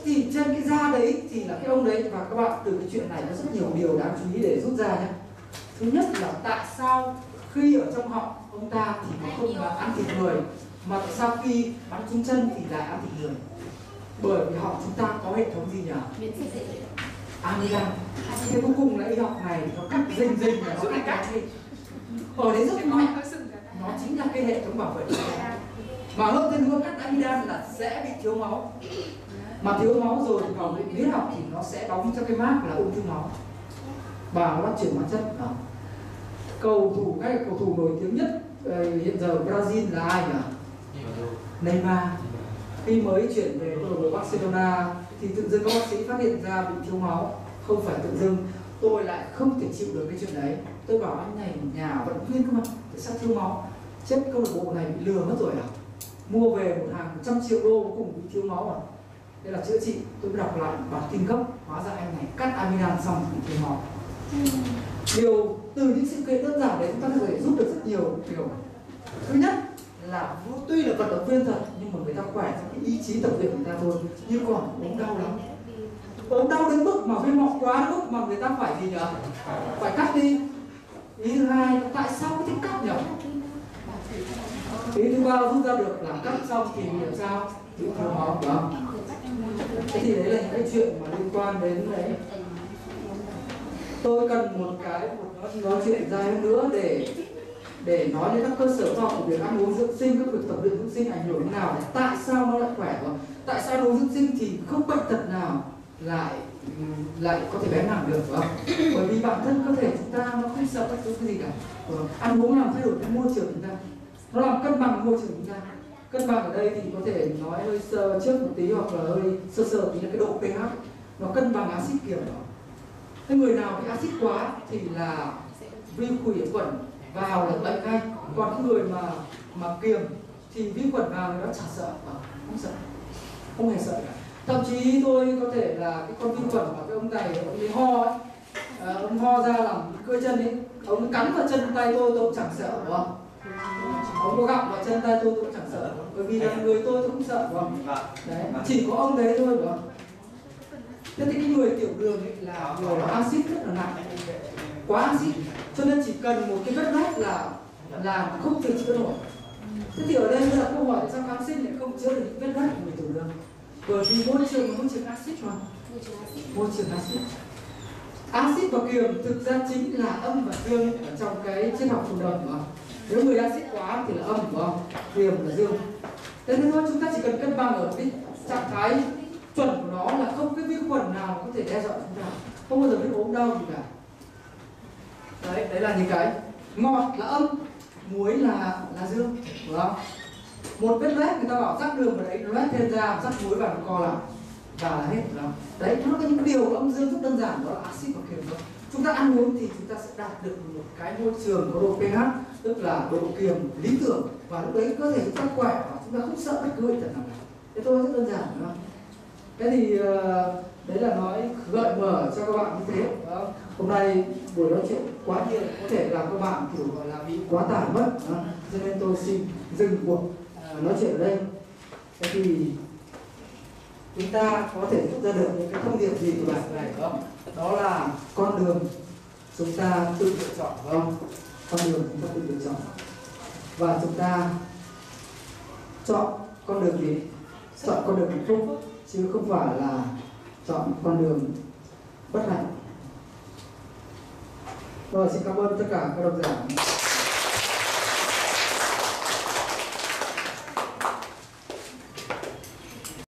thì trên cái da đấy thì là cái ông đấy, và các bạn từ cái chuyện này có rất nhiều điều đáng chú ý để rút ra nhé. Thứ nhất là tại sao khi ở trong họng ông ta thì nó không là ăn thịt người, mà tại sao khi bắn trúng chân thì lại ăn thịt người? Bởi vì họng chúng ta có hệ thống gì nhỉ? Amidan. Thế cuối cùng là y học này nó cắt rinh là nó cắt đi. Ở đấy rất mạnh, nó chính là cái hệ thống bảo vệ. Mà hơn thế nữa, cắt amidan là sẽ bị thiếu máu. Mà thiếu máu rồi thì vào viện huyết học thì nó sẽ đóng cho cái mác là ung thư máu và nó chuyển hóa chất. Các cầu thủ nổi tiếng nhất hiện giờ Brazil là ai nhỉ? Neymar. Khi mới chuyển về câu lạc bộ Barcelona thì tự dưng các bác sĩ phát hiện ra bị thiếu máu. Không phải tự dưng, tôi lại không thể chịu được cái chuyện đấy. Tôi bảo anh này nhà vận động viên cơ mà, tại sao thiếu máu? Chết, câu lạc bộ này bị lừa mất rồi à? Mua về một hàng 100 triệu đô cuối cùng bị thiếu máu à? Đây là chữa trị. Tôi mới đọc lại bản tin gốc, hóa ra anh này cắt amidan xong bị thiếu máu. Điều từ những sự kiện đơn giản đấy chúng ta có thể rút được rất nhiều điều. Thứ nhất là tuy là vận động viên thật nhưng mà người ta khỏe trong cái ý chí tập luyện của người ta thôi, nhưng còn ốm đau lắm. Ốm đau đến mức mà viêm họng quá đến mức mà người ta phải gì nhỉ? Phải cắt đi. Ý thứ hai, tại sao có thích cắt nhỉ? Ý thứ ba rút ra được là cắt xong thì làm sao? Bị thiếu máu, đúng không? Thế thì đấy là những cái chuyện mà liên quan đến đấy. Tôi cần một nói chuyện dài hơn nữa để nói đến các cơ sở khoa học của việc ăn uống dưỡng sinh, các việc tập luyện dưỡng sinh ảnh hưởng thế nào, tại sao nó lại khỏe, tại sao ăn uống dưỡng sinh thì không bệnh tật nào lại có thể bé nặng được, phải không? Bởi vì bản thân cơ thể chúng ta nó không sợ bất cứ cái gì cả. Ăn uống làm thay đổi cái môi trường chúng ta, nó làm cân bằng môi trường chúng ta. Cân bằng ở đây thì có thể nói hơi sơ trước một tí hoặc là hơi sơ tí là cái độ pH, nó cân bằng axit kiềm đó. Cái người nào bị axit quá thì là vi khuẩn vào là bệnh ngay, còn cái người mà kiềm thì vi khuẩn vào thì nó chả sợ, không sợ, không hề sợ cả. Thậm chí tôi có thể là cái con vi khuẩn mà cái ông này ông ấy ho ấy, ông ho ra làm cưa chân ấy, ông cắn vào chân tay tôi cũng chẳng sợ, đúng không? Ông có gặm vào chân tay tôi cũng chẳng sợ, bởi vì là người tôi cũng sợ, đúng không? Đấy, chỉ có ông đấy thôi, đúng không? Thế thì cái người tiểu đường ấy là người nó axit rất là nặng, quá axit, cho nên chỉ cần một cái vết loét là không thể chữa nổi. Thế thì ở đây tôi đặt câu hỏi tại sao kháng sinh lại không chữa được những vết loét của người tiểu đường? Bởi vì môi trường axit mà, môi trường axit. Axit và kiềm thực ra chính là âm và dương ở trong cái triết học phù đồng, đúng không? Nếu người axit quá thì là âm, đúng không? Kiềm là dương. Thế nên thôi, chúng ta chỉ cần cân bằng ở cái trạng thái chuẩn của nó là không cái vi khuẩn nào có thể đe dọa chúng ta, không bao giờ biết ốm đau gì cả. Đấy là những cái ngọt là âm, muối là dương, đúng không? Một vết loét người ta bảo rắc đường vào đấy, nó loét thêm ra, rắc muối vào nó co lại và là hết, đúng không? Đấy, nó có những điều âm dương rất đơn giản, đó là axit và kiềm thôi. Chúng ta ăn uống thì chúng ta sẽ đạt được một cái môi trường có độ pH, tức là độ kiềm lý tưởng, và lúc đấy cơ thể chúng ta khỏe và chúng ta không sợ bất cứ bệnh tật nào cả. Thế thôi, rất đơn giản, đúng không? Thế thì đấy là nói gợi mở cho các bạn như thế. Hôm nay buổi nói chuyện quá nhiều, có thể làm các bạn kiểu gọi là bị quá tải mất, cho nên tôi xin dừng cuộc nói chuyện ở đây. Thế thì chúng ta có thể rút ra được những cái thông điệp gì từ bài này không? Đó là con đường chúng ta tự lựa chọn, không? Con đường chúng ta tự lựa chọn, và chúng ta chọn con đường gì? Chọn con đường hạnh phúc, chứ không phải là chọn con đường bất hạnh. Rồi, xin cảm ơn tất cả các độc giả.